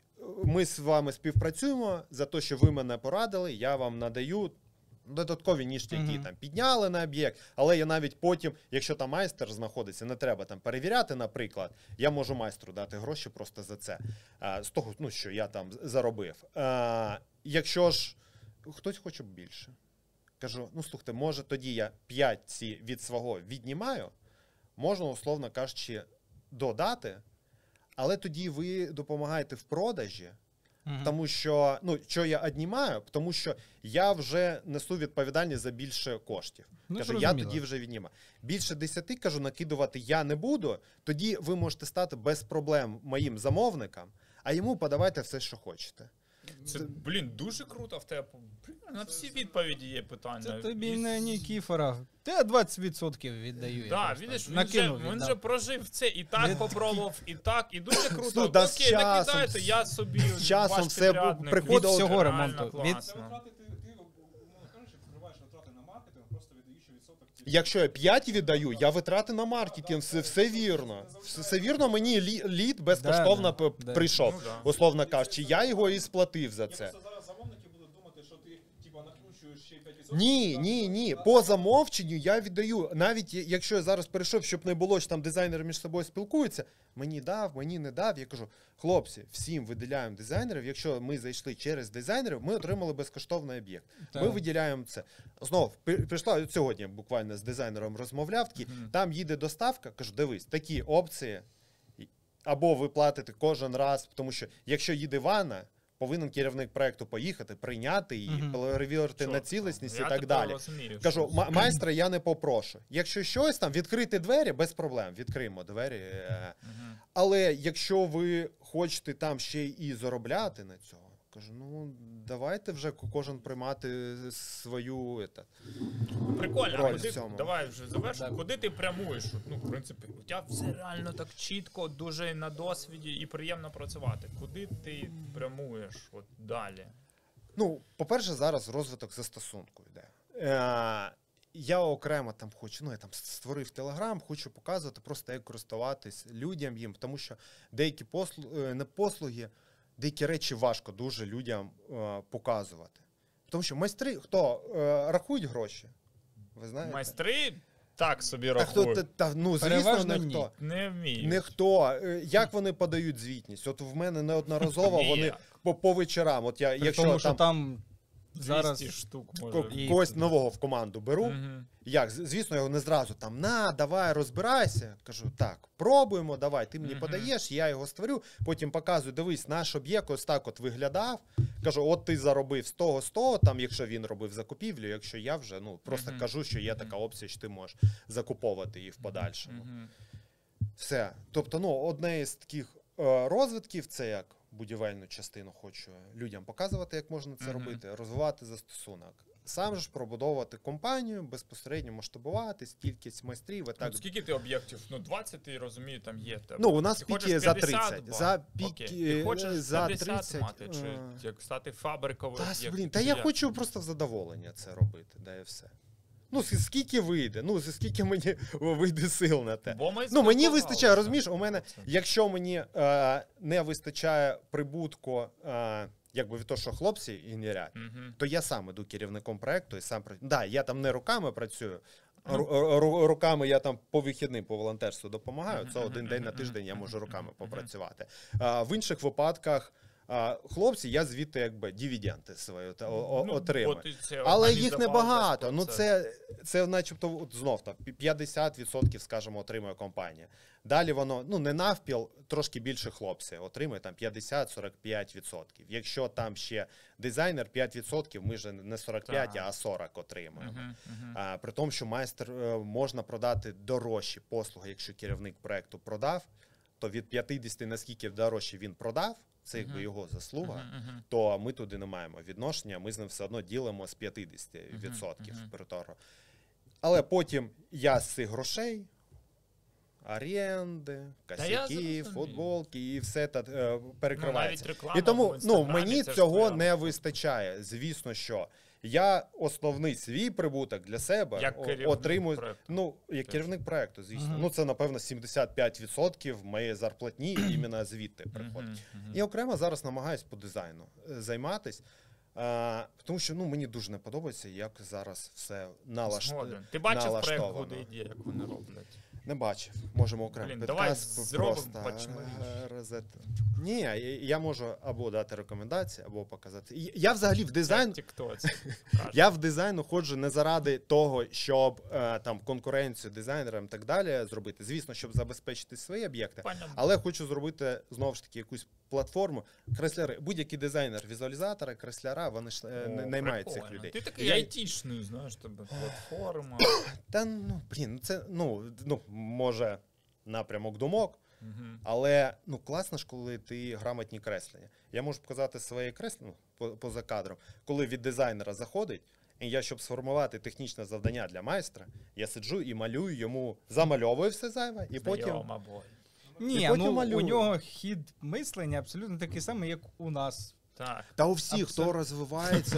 Speaker 1: ми з вами співпрацюємо, за те, що ви мене порадили, я вам надаю додаткові ніжки, які
Speaker 3: Мгм.
Speaker 1: там підняли на об'єкт, але я навіть потім, якщо там майстер знаходиться, не треба там перевіряти, наприклад, я можу майстру дати гроші просто за це, а, з того, ну, що я там заробив. А, якщо ж хтось хоче більше, кажу, ну, слухайте, може тоді я п'ять ці від свого віднімаю, можна, условно кажучи, додати, але тоді ви допомагаєте в продажі,
Speaker 3: Мгм.
Speaker 1: тому що, ну, що я віднімаю, тому що я вже несу відповідальність за більше коштів.
Speaker 3: Ну,
Speaker 1: кажу, я
Speaker 3: зрозуміло.
Speaker 1: тоді вже віднімаю. Більше десяти, кажу, накидувати я не буду, тоді ви можете стати без проблем моїм замовникам, а йому подавайте все, що хочете.
Speaker 2: Це, блін, дуже круто в тебе. Блін, на всі відповіді є питання.
Speaker 3: Це тобі
Speaker 2: І-
Speaker 3: не Нікіфора. Та двадцять відсотків віддаю. я
Speaker 2: Да,
Speaker 3: просто.
Speaker 2: видиш, він,
Speaker 3: Накинув,
Speaker 2: же, він
Speaker 3: віддав.
Speaker 2: же прожив це і так
Speaker 3: Він
Speaker 2: попробував, і так, і дуже круто.
Speaker 1: Ну, да, з
Speaker 2: Окей,
Speaker 1: часом,
Speaker 2: накидайте, я собі
Speaker 1: з часом
Speaker 2: ваш
Speaker 1: все
Speaker 2: підрядник.
Speaker 1: приходить
Speaker 2: Від
Speaker 3: всього
Speaker 2: реально
Speaker 3: ремонту. Від-
Speaker 4: Це
Speaker 2: класно.
Speaker 4: витрати ти, ти умовно кажучи, покриваєш витрати на маркетинг, просто віддаючи відсоток. ці-
Speaker 1: Якщо я п'ять віддаю, я витрати на маркетинг, все, все вірно. Все, все вірно, мені лі- лід безкоштовно
Speaker 3: Да, да,
Speaker 1: п-
Speaker 3: да.
Speaker 1: прийшов,
Speaker 2: Ну, да.
Speaker 1: условно кажучи, я його і сплатив за
Speaker 4: Ні,
Speaker 1: це.
Speaker 4: просто зараз замовники будуть думати, що ти типа накручуєш ще п'ять відсотків.
Speaker 1: Ні, ні, ні. По замовченню я віддаю. Навіть я- якщо я зараз перейшов, щоб не було, що там дизайнери між собою спілкуються, мені дав, мені не дав. Я кажу, хлопці, всім виділяємо дизайнерів. Якщо ми зайшли через дизайнерів, ми отримали безкоштовний об'єкт.
Speaker 3: Так.
Speaker 1: Ми виділяємо це. Знову при- прийшла от сьогодні, буквально з дизайнером розмовляв. Такий,
Speaker 2: Мгм.
Speaker 1: там їде доставка. Кажу, дивись, такі опції. Або ви платите кожен раз, тому що якщо їде ванна, повинен керівник проекту поїхати, прийняти її,
Speaker 3: Мгм.
Speaker 1: перевірити
Speaker 2: Що?
Speaker 1: на цілісність
Speaker 2: Я
Speaker 1: і так
Speaker 2: тепер
Speaker 1: далі.
Speaker 2: розумію,
Speaker 1: Кажу,
Speaker 2: що-
Speaker 1: ма- майстра я не попрошу. Якщо щось там, відкрити двері, без проблем, відкриємо двері. е.
Speaker 2: Мгм.
Speaker 1: Але якщо ви хочете там ще і заробляти на цього, кажу, ну давайте вже ко- кожен приймати свою. ета.
Speaker 2: Прикольно,
Speaker 1: роль
Speaker 2: а куди,
Speaker 1: в цьому.
Speaker 2: давай вже завершимо.
Speaker 3: Так.
Speaker 2: Куди ти прямуєш? От, ну, в принципі, у тебе все реально так чітко, дуже на досвіді і приємно працювати. Куди ти прямуєш от далі?
Speaker 1: Ну, по-перше, зараз розвиток застосунку йде. Е, я окремо там хочу, ну я там створив Телеграм, хочу показувати просто, як користуватись людям їм, тому що деякі послуги, не послуги, деякі речі важко дуже людям е, показувати. Тому що майстри, хто е, рахують гроші, ви знаєте?
Speaker 2: Майстри так собі
Speaker 1: Та хто,
Speaker 2: рахують.
Speaker 1: та, та, ну, звісно,
Speaker 3: Переважно
Speaker 1: не
Speaker 3: ні.
Speaker 1: хто.
Speaker 2: Не вмію.
Speaker 1: Не хто. Е, Як вони подають звітність? От в мене неодноразово
Speaker 2: Ні.
Speaker 1: вони по, по вечорам, от я,
Speaker 3: При
Speaker 1: якщо
Speaker 3: тому, що
Speaker 1: там,
Speaker 3: там
Speaker 2: двісті
Speaker 3: зараз
Speaker 2: штук
Speaker 1: ко-
Speaker 2: може.
Speaker 3: І-
Speaker 1: когось нового в команду беру,
Speaker 2: Мгм.
Speaker 1: як, з- звісно, я його не зразу там, на, давай, розбирайся. Кажу, так, пробуємо, давай, ти мені
Speaker 2: Мгм.
Speaker 1: подаєш, я його створю, потім показую, дивись, наш об'єкт ось так от виглядав. Кажу, от ти заробив з того, з того, там, якщо він робив закупівлю, якщо я вже, ну, просто
Speaker 2: Мгм.
Speaker 1: кажу, що є така опція, що ти можеш закуповувати її в подальшому.
Speaker 2: Мгм.
Speaker 1: Все. Тобто, ну, одне із таких е, розвитків, це як будівельну частину хочу людям показувати, як можна це
Speaker 2: Мгм.
Speaker 1: робити, розвивати застосунок. Сам же ж пробудовувати компанію, безпосередньо масштабуватись, кількість майстрів і так.
Speaker 2: Ну, скільки ти об'єктів? Ну, двадцять, ти розумію, там є. в тебе.
Speaker 1: Ну, у нас
Speaker 2: Ти
Speaker 1: піки
Speaker 2: хочеш
Speaker 1: за
Speaker 2: п'ятдесят
Speaker 1: тридцять.
Speaker 2: ба-
Speaker 1: За
Speaker 2: Окей.
Speaker 1: піки
Speaker 2: Ти хочеш
Speaker 1: за
Speaker 2: п'ятдесят
Speaker 1: тридцять.
Speaker 2: мати, чи
Speaker 1: е,
Speaker 2: як стати фабриковим
Speaker 1: Та,
Speaker 2: об'єктом?
Speaker 1: блін, та
Speaker 2: Чи
Speaker 1: я
Speaker 2: як?
Speaker 1: хочу просто в задоволення це робити, да і все. Ну, с- скільки вийде, ну, скільки мені вийде сил на те.
Speaker 2: Бо ми
Speaker 1: Ну, мені
Speaker 2: спілкувалися
Speaker 1: вистачає, розумієш, у мене,
Speaker 2: про це.
Speaker 1: якщо мені е, не вистачає прибутку, е, якби від того, що хлопці генерять,
Speaker 2: Мгм.
Speaker 1: то я сам іду керівником проекту і сам працюю. Да, я там не руками працюю,
Speaker 2: Ну.
Speaker 1: ру- ру- руками я там по вихідним, по волонтерству допомагаю, це
Speaker 2: Мгм,
Speaker 1: один
Speaker 2: мгм,
Speaker 1: день на
Speaker 2: мгм,
Speaker 1: тиждень я
Speaker 2: мгм,
Speaker 1: можу руками
Speaker 2: мгм.
Speaker 1: попрацювати. А в інших випадках а, хлопці, я звідти якби дивіденди свої та- о- о-
Speaker 2: Ну,
Speaker 1: отримую.
Speaker 2: бо ти це
Speaker 1: Але їх
Speaker 2: організував
Speaker 1: небагато.
Speaker 2: весь
Speaker 1: Ну
Speaker 2: процес.
Speaker 1: це, це начебто от знов там п'ятдесят відсотків, скажімо, отримує компанія. Далі воно ну не навпіл, трошки більше хлопців отримує там п'ятдесят сорок п'ять відсотків. Якщо там ще дизайнер п'ять відсотків, ми ж не сорок п'ять,
Speaker 2: Так.
Speaker 1: а сорок отримуємо.
Speaker 2: Мгм, мгм.
Speaker 1: А, при тому, що майстер е, можна продати дорожчі послуги, якщо керівник проекту продав, то від п'ятдесят, наскільки дорожче він продав, це якби
Speaker 2: Мгм.
Speaker 1: його заслуга,
Speaker 2: Мгм, мгм.
Speaker 1: то ми туди не маємо відношення, ми з ним все одно ділимо з п'ятдесят відсотків
Speaker 2: мгм.
Speaker 1: притору. Але потім я з цих грошей, оренди,
Speaker 2: я
Speaker 1: косяки,
Speaker 2: зрозумів.
Speaker 1: футболки і все це е,
Speaker 2: Ну,
Speaker 1: перекривається.
Speaker 2: навіть реклама
Speaker 1: І тому
Speaker 2: в
Speaker 1: ну,
Speaker 2: Інстаграмі
Speaker 1: мені
Speaker 2: це ж
Speaker 1: цього
Speaker 2: твоя
Speaker 1: не
Speaker 2: робота.
Speaker 1: вистачає. Звісно, що я основний свій прибуток для себе
Speaker 2: Як
Speaker 1: о-
Speaker 2: керівник
Speaker 1: отримую.
Speaker 2: проекту.
Speaker 1: Ну, як керівник проекту, звісно.
Speaker 3: Мгм.
Speaker 1: Ну, це, напевно, сімдесят п'ять відсотків моєї зарплатні іменно звідти приходить.
Speaker 2: Мгм, мгм.
Speaker 1: І окремо зараз намагаюсь по дизайну е, займатись. А, тому що ну, мені дуже не подобається, як зараз все налаштовано.
Speaker 2: Згоден. Ти бачив проект
Speaker 1: налаштовано.
Speaker 2: Гуда ідея, як вони роблять?
Speaker 1: Не бачив. Можемо окремо
Speaker 2: Блін,
Speaker 1: підказ
Speaker 2: давай
Speaker 1: п-
Speaker 2: зробимо
Speaker 1: просто
Speaker 2: почмиріч.
Speaker 1: е, розет. Ні, я- я можу або дати рекомендації, або показати. І Я взагалі в дизайн,
Speaker 2: Це в тіктоці.
Speaker 1: я в дизайну ходжу не заради того, щоб е, там конкуренцію дизайнерам і так далі зробити. Звісно, щоб забезпечити свої об'єкти. Але хочу зробити знову ж таки якусь платформу. Кресляри, будь-який дизайнер візуалізатора, кресляра, вони ж е, не- наймають цих людей.
Speaker 2: Ти такий
Speaker 1: Я-
Speaker 2: айтішний, знаєш, тебе платформа.
Speaker 1: Та ну блін, ну це ну, ну може напрямок думок.
Speaker 2: Мгм.
Speaker 1: Але ну класно ж, коли ти грамотні креслення. Я можу показати своє креслення ну, по- поза кадром, коли від дизайнера заходить, і я, щоб сформувати технічне завдання для майстра, я сиджу і малюю йому, замальовую все зайве, і потім.
Speaker 2: Знайома бой.
Speaker 3: Ні,
Speaker 1: потім
Speaker 3: ну
Speaker 1: малюю.
Speaker 3: у нього хід мислення абсолютно такий самий, як у нас.
Speaker 2: Так.
Speaker 1: Та у всіх, хто
Speaker 3: Абсолютно.
Speaker 1: розвивається.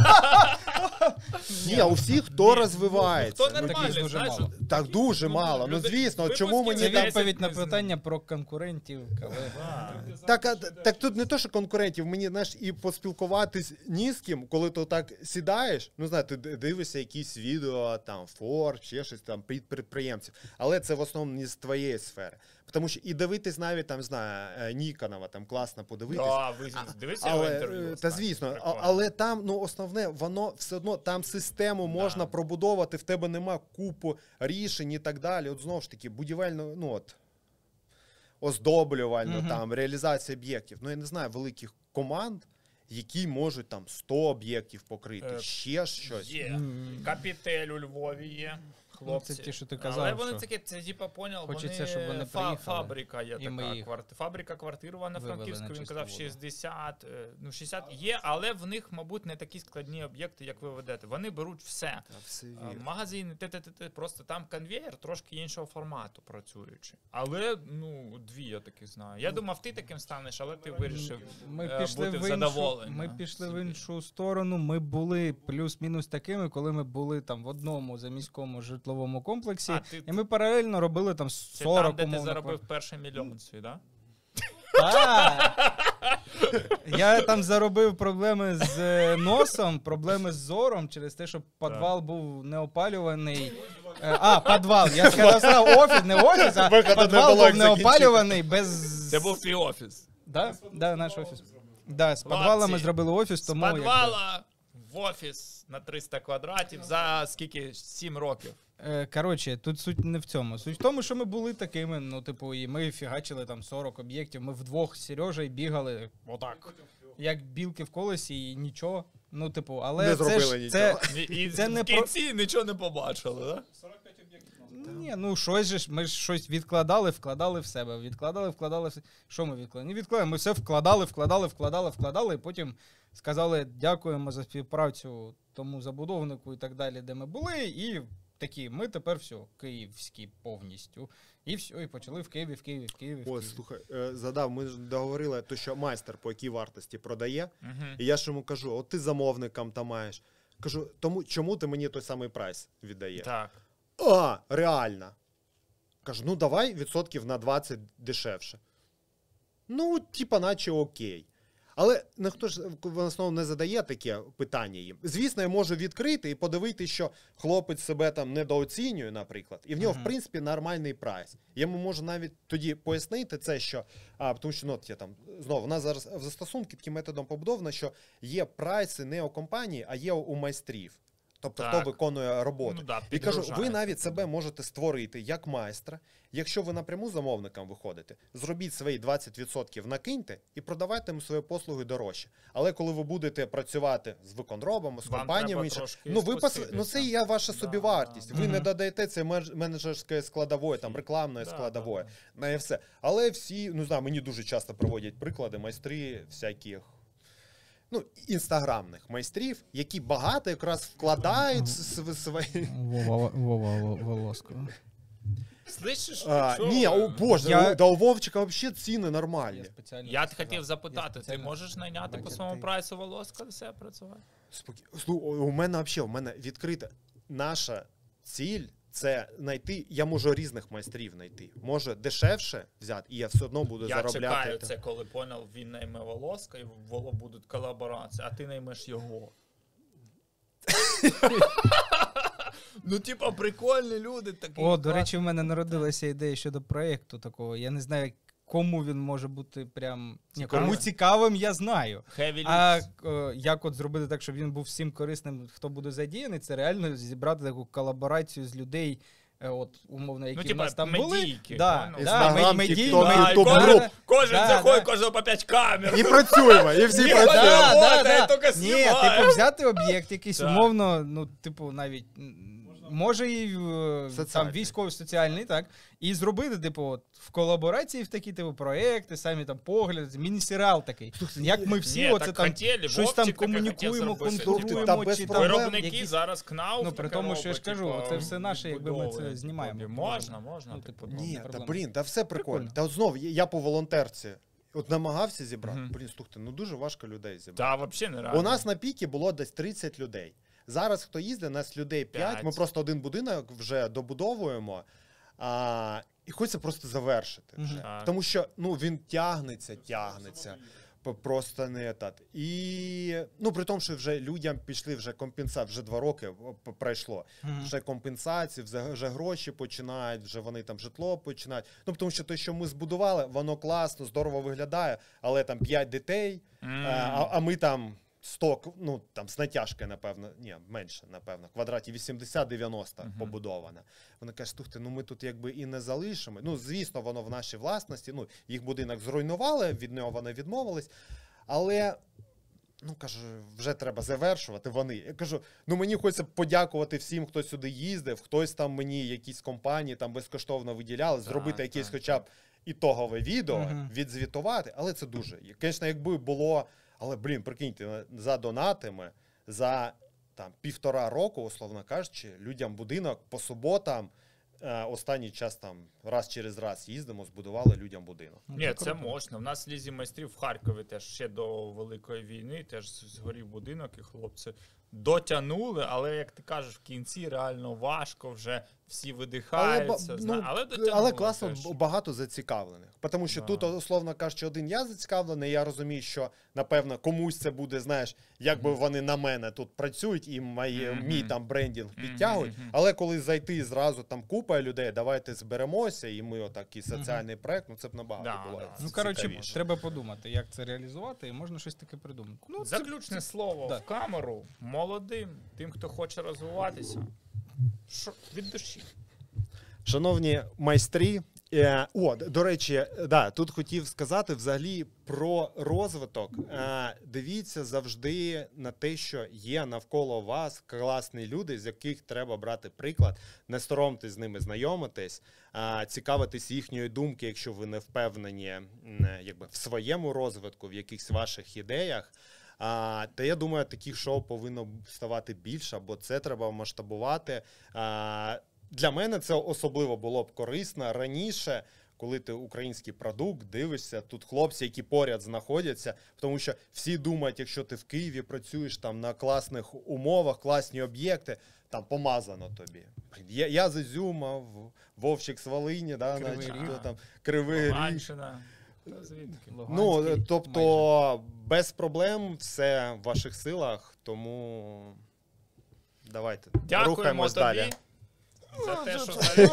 Speaker 1: у- Ні, у всіх, хто розвивається.
Speaker 2: Хто
Speaker 1: Ну,
Speaker 2: нормальний,
Speaker 3: дуже
Speaker 2: знаєш?
Speaker 3: мало.
Speaker 1: Так дуже
Speaker 2: Ну,
Speaker 1: мало. Ну
Speaker 2: люди-
Speaker 1: звісно, от чому
Speaker 2: випусків
Speaker 1: мені
Speaker 3: Це
Speaker 1: там.
Speaker 2: десять
Speaker 3: відповідь на
Speaker 2: не знаю.
Speaker 3: питання про конкурентів, колег.
Speaker 2: Так.
Speaker 1: Так, а, так тут не то, що конкурентів, мені знаєш, і поспілкуватись ні з ким, коли ти так сідаєш, ну знаєте, ти дивишся якісь відео, там, Форб, ще щось там, під підприємців, але це в основному не з твоєї сфери. Тому що і дивитись навіть, там, знаю, е, Ніконова, там класно подивитись.
Speaker 2: Да, ви дивіться його
Speaker 1: Але,
Speaker 2: інтерв'ю.
Speaker 1: е, та
Speaker 2: останнє?
Speaker 1: звісно, а-
Speaker 2: Прикольно.
Speaker 1: але там, ну, основне, воно все одно, там систему можна
Speaker 2: Да.
Speaker 1: пробудовувати, в тебе нема купу рішень і так далі. От знову ж таки, будівельно, ну от, оздоблювально,
Speaker 3: Мгм.
Speaker 1: там, реалізація об'єктів. Ну, я не знаю, великих команд, які можуть там сто об'єктів покрити,
Speaker 2: Е,
Speaker 1: ще щось.
Speaker 2: Є.
Speaker 3: М.
Speaker 2: Капітель у Львові є. Хлопці.
Speaker 3: Ну, це ті, що ти
Speaker 2: Але
Speaker 3: казав,
Speaker 2: вони
Speaker 3: що
Speaker 2: таке, це типа поняв,
Speaker 3: хочеться,
Speaker 2: вони,
Speaker 3: щоб вони
Speaker 2: фа-
Speaker 3: приїхали,
Speaker 2: фабрика є
Speaker 3: і ми
Speaker 2: така.
Speaker 3: їх
Speaker 2: Кварти, фабрика квартирова на
Speaker 3: вивели
Speaker 2: Франківську,
Speaker 3: на
Speaker 2: він
Speaker 3: чисту
Speaker 2: казав
Speaker 3: воду.
Speaker 2: шістдесят, е, ну шістдесят є, але в них, мабуть, не такі складні об'єкти, як ви ведете. Вони беруть все.
Speaker 1: Та все
Speaker 2: А,
Speaker 1: вірно.
Speaker 2: Магазини, те-те-те, просто там конвейер трошки іншого формату працюючи. Але, ну, дві я таких знаю. Я думав, ти таким станеш, але ти вирішив
Speaker 3: Ми
Speaker 2: е,
Speaker 3: пішли,
Speaker 2: бути
Speaker 3: в іншу,
Speaker 2: задоволеним.
Speaker 3: ми пішли в
Speaker 2: собі.
Speaker 3: іншу сторону. Ми були плюс-мінус такими, коли ми були там в одному заміському житловому комплексі,
Speaker 2: А, ти-
Speaker 3: і ми паралельно робили там
Speaker 2: Це
Speaker 3: сорок
Speaker 2: там, де ти
Speaker 3: умовно,
Speaker 2: заробив перший мільйон свій, да?
Speaker 3: Так. Я там заробив проблеми з е, носом, проблеми з зором через те, що підвал був неопалюваний. Е, А, підвал. Я сказав сразу офіс, не офіс, а
Speaker 1: Виходу не
Speaker 3: підвал
Speaker 1: було, як
Speaker 3: був неопалюваний без...
Speaker 2: Це був твій офіс.
Speaker 3: Да, да, наш офіс. Да, з
Speaker 2: Хлопці,
Speaker 3: підвала ми зробили офіс,
Speaker 2: З
Speaker 3: тому... якби-
Speaker 2: підвала в офіс на триста квадратів за скільки? сім років.
Speaker 3: Е, Коротше, тут суть не в цьому. Суть в тому, що ми були такими, ну, типу, і ми фігачили там сорок об'єктів. Ми вдвох з Сережею бігали отак. Як білки в колесі і нічого. Ну, типу, але
Speaker 1: Не
Speaker 3: це
Speaker 1: зробили
Speaker 3: ж це.
Speaker 2: І, і
Speaker 3: Це
Speaker 2: в
Speaker 3: не про-
Speaker 2: кінці нічого не побачили, да?
Speaker 4: сорок п'ять об'єктів на
Speaker 3: Ні, ну щось же ж, ми ж щось відкладали, вкладали в себе. Відкладали, вкладали в себе. Що ми відкладали? Не відкладали. Ми все вкладали, вкладали, вкладали, вкладали, і потім сказали дякуємо за співпрацю тому забудовнику і так далі, де ми були, і такі, ми тепер все, київські повністю. І все, і почали в Києві, в Києві, в Києві. В
Speaker 1: О,
Speaker 3: Києві.
Speaker 1: слухай, е, задав, ми ж договорили, то, що майстер по якій вартості продає,
Speaker 2: Угу.
Speaker 1: і я ж йому кажу, от ти замовникам там маєш. Кажу, тому чому ти мені той самий прайс віддаєш?
Speaker 2: Так.
Speaker 1: А, реально. Кажу, ну давай відсотків на двадцять дешевше. Ну, типа, наче окей. Але ніхто ж в основному не задає таке питання їм. Звісно, я можу відкрити і подивитися, що хлопець себе там недооцінює, наприклад, і в нього,
Speaker 3: Мгм.
Speaker 1: в принципі, нормальний прайс. Я йому можу навіть тоді пояснити це, що, а, тому що, ну, от я там, знову, в нас зараз в застосунку таким методом побудовано, що є прайси не у компанії, а є у майстрів. Тобто,
Speaker 2: Так.
Speaker 1: хто виконує роботу.
Speaker 2: Ну, да,
Speaker 1: І кажу, ви
Speaker 2: підгружається
Speaker 1: навіть
Speaker 2: туди.
Speaker 1: себе можете створити як майстра. Якщо ви напряму замовникам виходите, зробіть свої двадцять відсотків, накиньте і продавайте їм свої послуги дорожче. Але коли ви будете працювати з виконробами, з
Speaker 2: Вам
Speaker 1: компаніями,
Speaker 2: треба
Speaker 1: інше,
Speaker 2: трошки
Speaker 1: ну ви пос...
Speaker 2: спуститися.
Speaker 1: ну це і є ваша
Speaker 2: Да,
Speaker 1: собівартість.
Speaker 2: да.
Speaker 1: Ви не
Speaker 3: Мгм.
Speaker 1: додаєте це менедж- менеджерської складової, там рекламної
Speaker 2: Да,
Speaker 1: складової,
Speaker 2: да,
Speaker 1: на і все. Але всі, ну знаю, мені дуже часто проводять приклади майстри всяких. Ну, інстаграмних майстрів, які багато якраз вкладають с- свої.
Speaker 3: Вова, Вова Волоско.
Speaker 2: Слышиш,
Speaker 1: А,
Speaker 2: що-
Speaker 1: ні, о боже,
Speaker 3: Я-
Speaker 1: у- да у Вовчика взагалі ціни нормальні.
Speaker 3: спеціально
Speaker 2: Я
Speaker 3: це
Speaker 2: хотів
Speaker 3: сказав.
Speaker 2: запитати,
Speaker 3: Я
Speaker 2: ти
Speaker 3: спеціально-
Speaker 2: можеш найняти по
Speaker 3: Бачите,
Speaker 2: своєму
Speaker 3: ти-
Speaker 2: прайсу Волоска до себе працювати?
Speaker 1: Спокі... Слу- У мене взагалі, у мене відкрита наша ціль це знайти. Я можу різних майстрів знайти. Може дешевше взяти, і я все одно буду
Speaker 2: Я
Speaker 1: заробляти.
Speaker 2: чекаю це, коли поняв, він найме Волоска і в Воло будуть колаборації, а ти наймеш його. Ну, типа, прикольні люди такі.
Speaker 3: О, до речі, в мене народилася ідея щодо проєкту такого. Я не знаю, кому він може бути прям Ні, кому
Speaker 2: Цікавим?
Speaker 3: цікавим, я знаю.
Speaker 2: Heavy
Speaker 3: А
Speaker 2: Lips.
Speaker 3: е, як от зробити так, щоб він був всім корисним, хто буде задіяний, це реально зібрати таку колаборацію з людей, е, от умовно, які
Speaker 2: Ну,
Speaker 3: в
Speaker 2: типа,
Speaker 3: нас там
Speaker 2: медійки,
Speaker 3: були. Да,
Speaker 2: понял?
Speaker 3: да,
Speaker 1: Інстаграм,
Speaker 3: мед- медій-
Speaker 1: Тікток,
Speaker 3: медій-
Speaker 2: Да, і
Speaker 1: Ютуб,
Speaker 3: да,
Speaker 2: кожен,
Speaker 1: груп.
Speaker 2: кожен
Speaker 3: Да,
Speaker 2: заходить,
Speaker 3: да.
Speaker 2: кожного по п'ять камер.
Speaker 1: І працюємо, і всі
Speaker 2: Ні,
Speaker 1: працюємо.
Speaker 2: да,
Speaker 3: да,
Speaker 2: Робота,
Speaker 3: да.
Speaker 2: і тільки
Speaker 3: Ні,
Speaker 2: знімає.
Speaker 3: типу взяти об'єкт якийсь
Speaker 2: Так.
Speaker 3: умовно, ну, типу, навіть м, може і е, там
Speaker 1: Соціальний.
Speaker 3: військово-соціальний, так, і зробити, типу, от, в колаборації в такі типу проекти, самі там погляди, міні-серіал такий. Як ми всі
Speaker 2: Ні,
Speaker 3: оце
Speaker 2: так
Speaker 3: там
Speaker 2: хотіли,
Speaker 3: щось там
Speaker 2: Вовчик таке
Speaker 3: комунікуємо,
Speaker 2: хотів зробити.
Speaker 3: контролюємо,
Speaker 1: Та без
Speaker 3: чи там
Speaker 1: проблем.
Speaker 2: Виробники
Speaker 3: якісь-
Speaker 2: зараз КНАУ.
Speaker 3: Ну, при
Speaker 2: таке
Speaker 3: тому, що я ж
Speaker 2: робить,
Speaker 3: кажу,
Speaker 2: типа,
Speaker 3: це все наше, якби ми це
Speaker 2: відбудовує.
Speaker 3: знімаємо.
Speaker 2: Можна, можна.
Speaker 3: Ну,
Speaker 2: типу,
Speaker 3: типу,
Speaker 1: Ні,
Speaker 3: не
Speaker 1: та
Speaker 3: проблема.
Speaker 1: блін, та все прикольно.
Speaker 3: Прикольно.
Speaker 1: Та от знов, я по волонтерці от намагався зібрати.
Speaker 2: Мгм.
Speaker 1: Блін, слухайте, ну дуже важко людей зібрати.
Speaker 2: Та, взагалі нереально.
Speaker 1: У нас на пікі було десь тридцять людей. Зараз хто їздить, нас людей п'ять.
Speaker 2: П'ять.
Speaker 1: Ми просто один будинок вже добудовуємо. А, і хочеться просто завершити вже.
Speaker 3: Мгм.
Speaker 2: Так.
Speaker 1: Тому що ну, він тягнеться, тягнеться. П- Просто не так. І ну, при тому, що вже людям пішли вже компенсації, вже два роки п- пройшло.
Speaker 3: Мгм.
Speaker 1: Вже компенсації, вже, вже гроші починають, вже вони там житло починають. Ну, тому що те, що ми збудували, воно класно, здорово виглядає, але там п'ять дітей,
Speaker 2: М.
Speaker 1: Е, А, а ми там сто, ну там з натяжкою, напевно, ні, менше, напевно, квадратів вісімдесят-дев'яносто
Speaker 2: Мгм.
Speaker 1: побудоване. Вони кажуть, слухайте, ну ми тут якби і не залишимо. Ну, звісно, воно в нашій власності. Ну, їх будинок зруйнували, від нього вони відмовились. Але, ну кажу, вже треба завершувати. Вони. Я кажу, ну мені хочеться подякувати всім, хто сюди їздив, хтось там мені, якісь компанії там безкоштовно виділяли, зробити
Speaker 2: Так,
Speaker 1: якесь
Speaker 2: так,
Speaker 1: хоча б ітогове відео,
Speaker 3: Мгм.
Speaker 1: відзвітувати, але це дуже. Звісно, якби було. Але, блін, прикиньте, за донатами, за там, півтора року, условно кажучи, людям будинок по суботам, е, останній час там раз через раз їздимо, збудували людям будинок.
Speaker 3: Ну,
Speaker 2: Ні, це
Speaker 3: круто.
Speaker 2: можна. В нас в Лізі майстрів в Харкові теж ще до Великої війни теж згорів будинок, і хлопці дотягнули, але, як ти кажеш, в кінці реально важко, вже всі
Speaker 1: Але,
Speaker 2: видихаються.
Speaker 1: ба-
Speaker 2: зна-
Speaker 1: ну,
Speaker 2: але,
Speaker 1: к-
Speaker 2: дотягнули
Speaker 1: але класно,
Speaker 2: теж.
Speaker 1: б- багато зацікавлених. Тому що
Speaker 2: Да.
Speaker 1: тут, условно кажучи, один я зацікавлений, я розумію, що, напевно, комусь це буде, знаєш, якби вони на мене тут працюють і мої,
Speaker 2: Мгм.
Speaker 1: мій там брендінг
Speaker 2: Мгм,
Speaker 1: підтягують.
Speaker 2: мгм.
Speaker 1: Але коли зайти зразу там купа людей, давайте зберемося, і ми отакий соціальний проект, ну це б набагато
Speaker 2: Да,
Speaker 1: було.
Speaker 2: да.
Speaker 3: Ну, коротше,
Speaker 1: цікавіше.
Speaker 3: треба подумати, як це реалізувати, і можна щось таке придумати. Ну, це-
Speaker 2: Заключне слово
Speaker 3: да.
Speaker 2: в камеру молодим, тим, хто хоче розвиватися. Що? Від душі.
Speaker 1: Шановні майстрі, е, о, д- до речі, да, тут хотів сказати взагалі про розвиток. Е, дивіться завжди на те, що є навколо вас класні люди, з яких треба брати приклад. Не соромтесь з ними знайомитись, е, цікавитись їхньої думки, якщо ви не впевнені м, якби, в своєму розвитку, в якихось ваших ідеях. А, та я думаю, таких шоу повинно ставати більше, бо це треба масштабувати. А, для мене це особливо було б корисно раніше, коли ти український продукт дивишся, тут хлопці, які поряд знаходяться, тому що всі думають, якщо ти в Києві працюєш там на класних умовах, класні об'єкти, там помазано тобі. Блін, Я, я з Ізюма, В- Вовчик з Волині, да,
Speaker 3: Кривий
Speaker 1: значить,
Speaker 3: Ріг.
Speaker 1: хто там, Кривий Ріг.
Speaker 2: Луганщина. Та звідки?
Speaker 1: Ну,
Speaker 3: Луганський,
Speaker 1: тобто, без проблем, все в ваших силах, тому давайте,
Speaker 2: Дякуємо
Speaker 1: рухаємось
Speaker 2: тобі
Speaker 1: далі.
Speaker 2: за
Speaker 3: Ну,
Speaker 2: те,
Speaker 3: це-
Speaker 2: що
Speaker 3: це-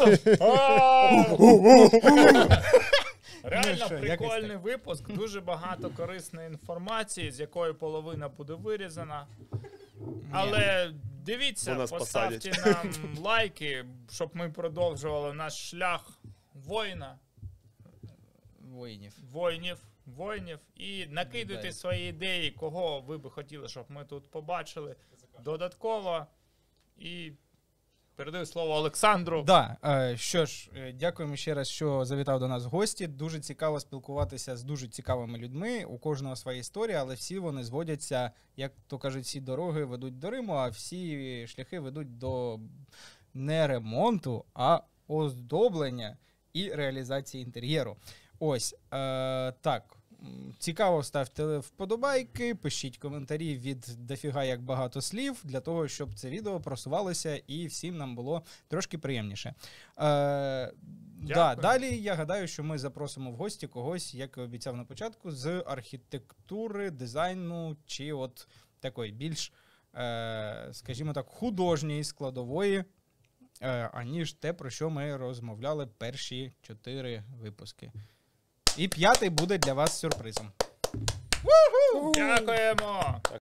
Speaker 2: реально
Speaker 3: Ну, що, якось
Speaker 2: прикольний
Speaker 3: так.
Speaker 2: випуск, дуже багато корисної інформації, з якої половина буде вирізана. Але Дивіться,
Speaker 1: Бо нас
Speaker 2: поставте
Speaker 1: посадять.
Speaker 2: нам лайки, щоб ми продовжували наш шлях воїна,
Speaker 3: Воїнів.
Speaker 2: воїнів, воїнів. І накидуйте
Speaker 3: Ідеї.
Speaker 2: свої ідеї, кого ви би хотіли, щоб ми тут побачили додатково. І передаю слово Олександру.
Speaker 3: Да, е, що ж, е, дякуємо ще раз, що завітав до нас в гості. Дуже цікаво спілкуватися з дуже цікавими людьми. У кожного своя історія, але всі вони зводяться, як то кажуть, всі дороги ведуть до Риму, а всі шляхи ведуть до не ремонту, а оздоблення і реалізації інтер'єру. Ось, е, так. М, Цікаво, ставте вподобайки, пишіть коментарі від дофіга як багато слів, для того, щоб це відео просувалося і всім нам було трошки приємніше. Е, да,
Speaker 2: Дякую.
Speaker 3: далі я гадаю, що ми запросимо в гості когось, як і обіцяв на початку, з архітектури, дизайну чи от такої більш, е, скажімо так, художньої складової, е, аніж те, про що ми розмовляли перші чотири випуски. І п'ятий буде для вас сюрпризом.
Speaker 2: Дякуємо!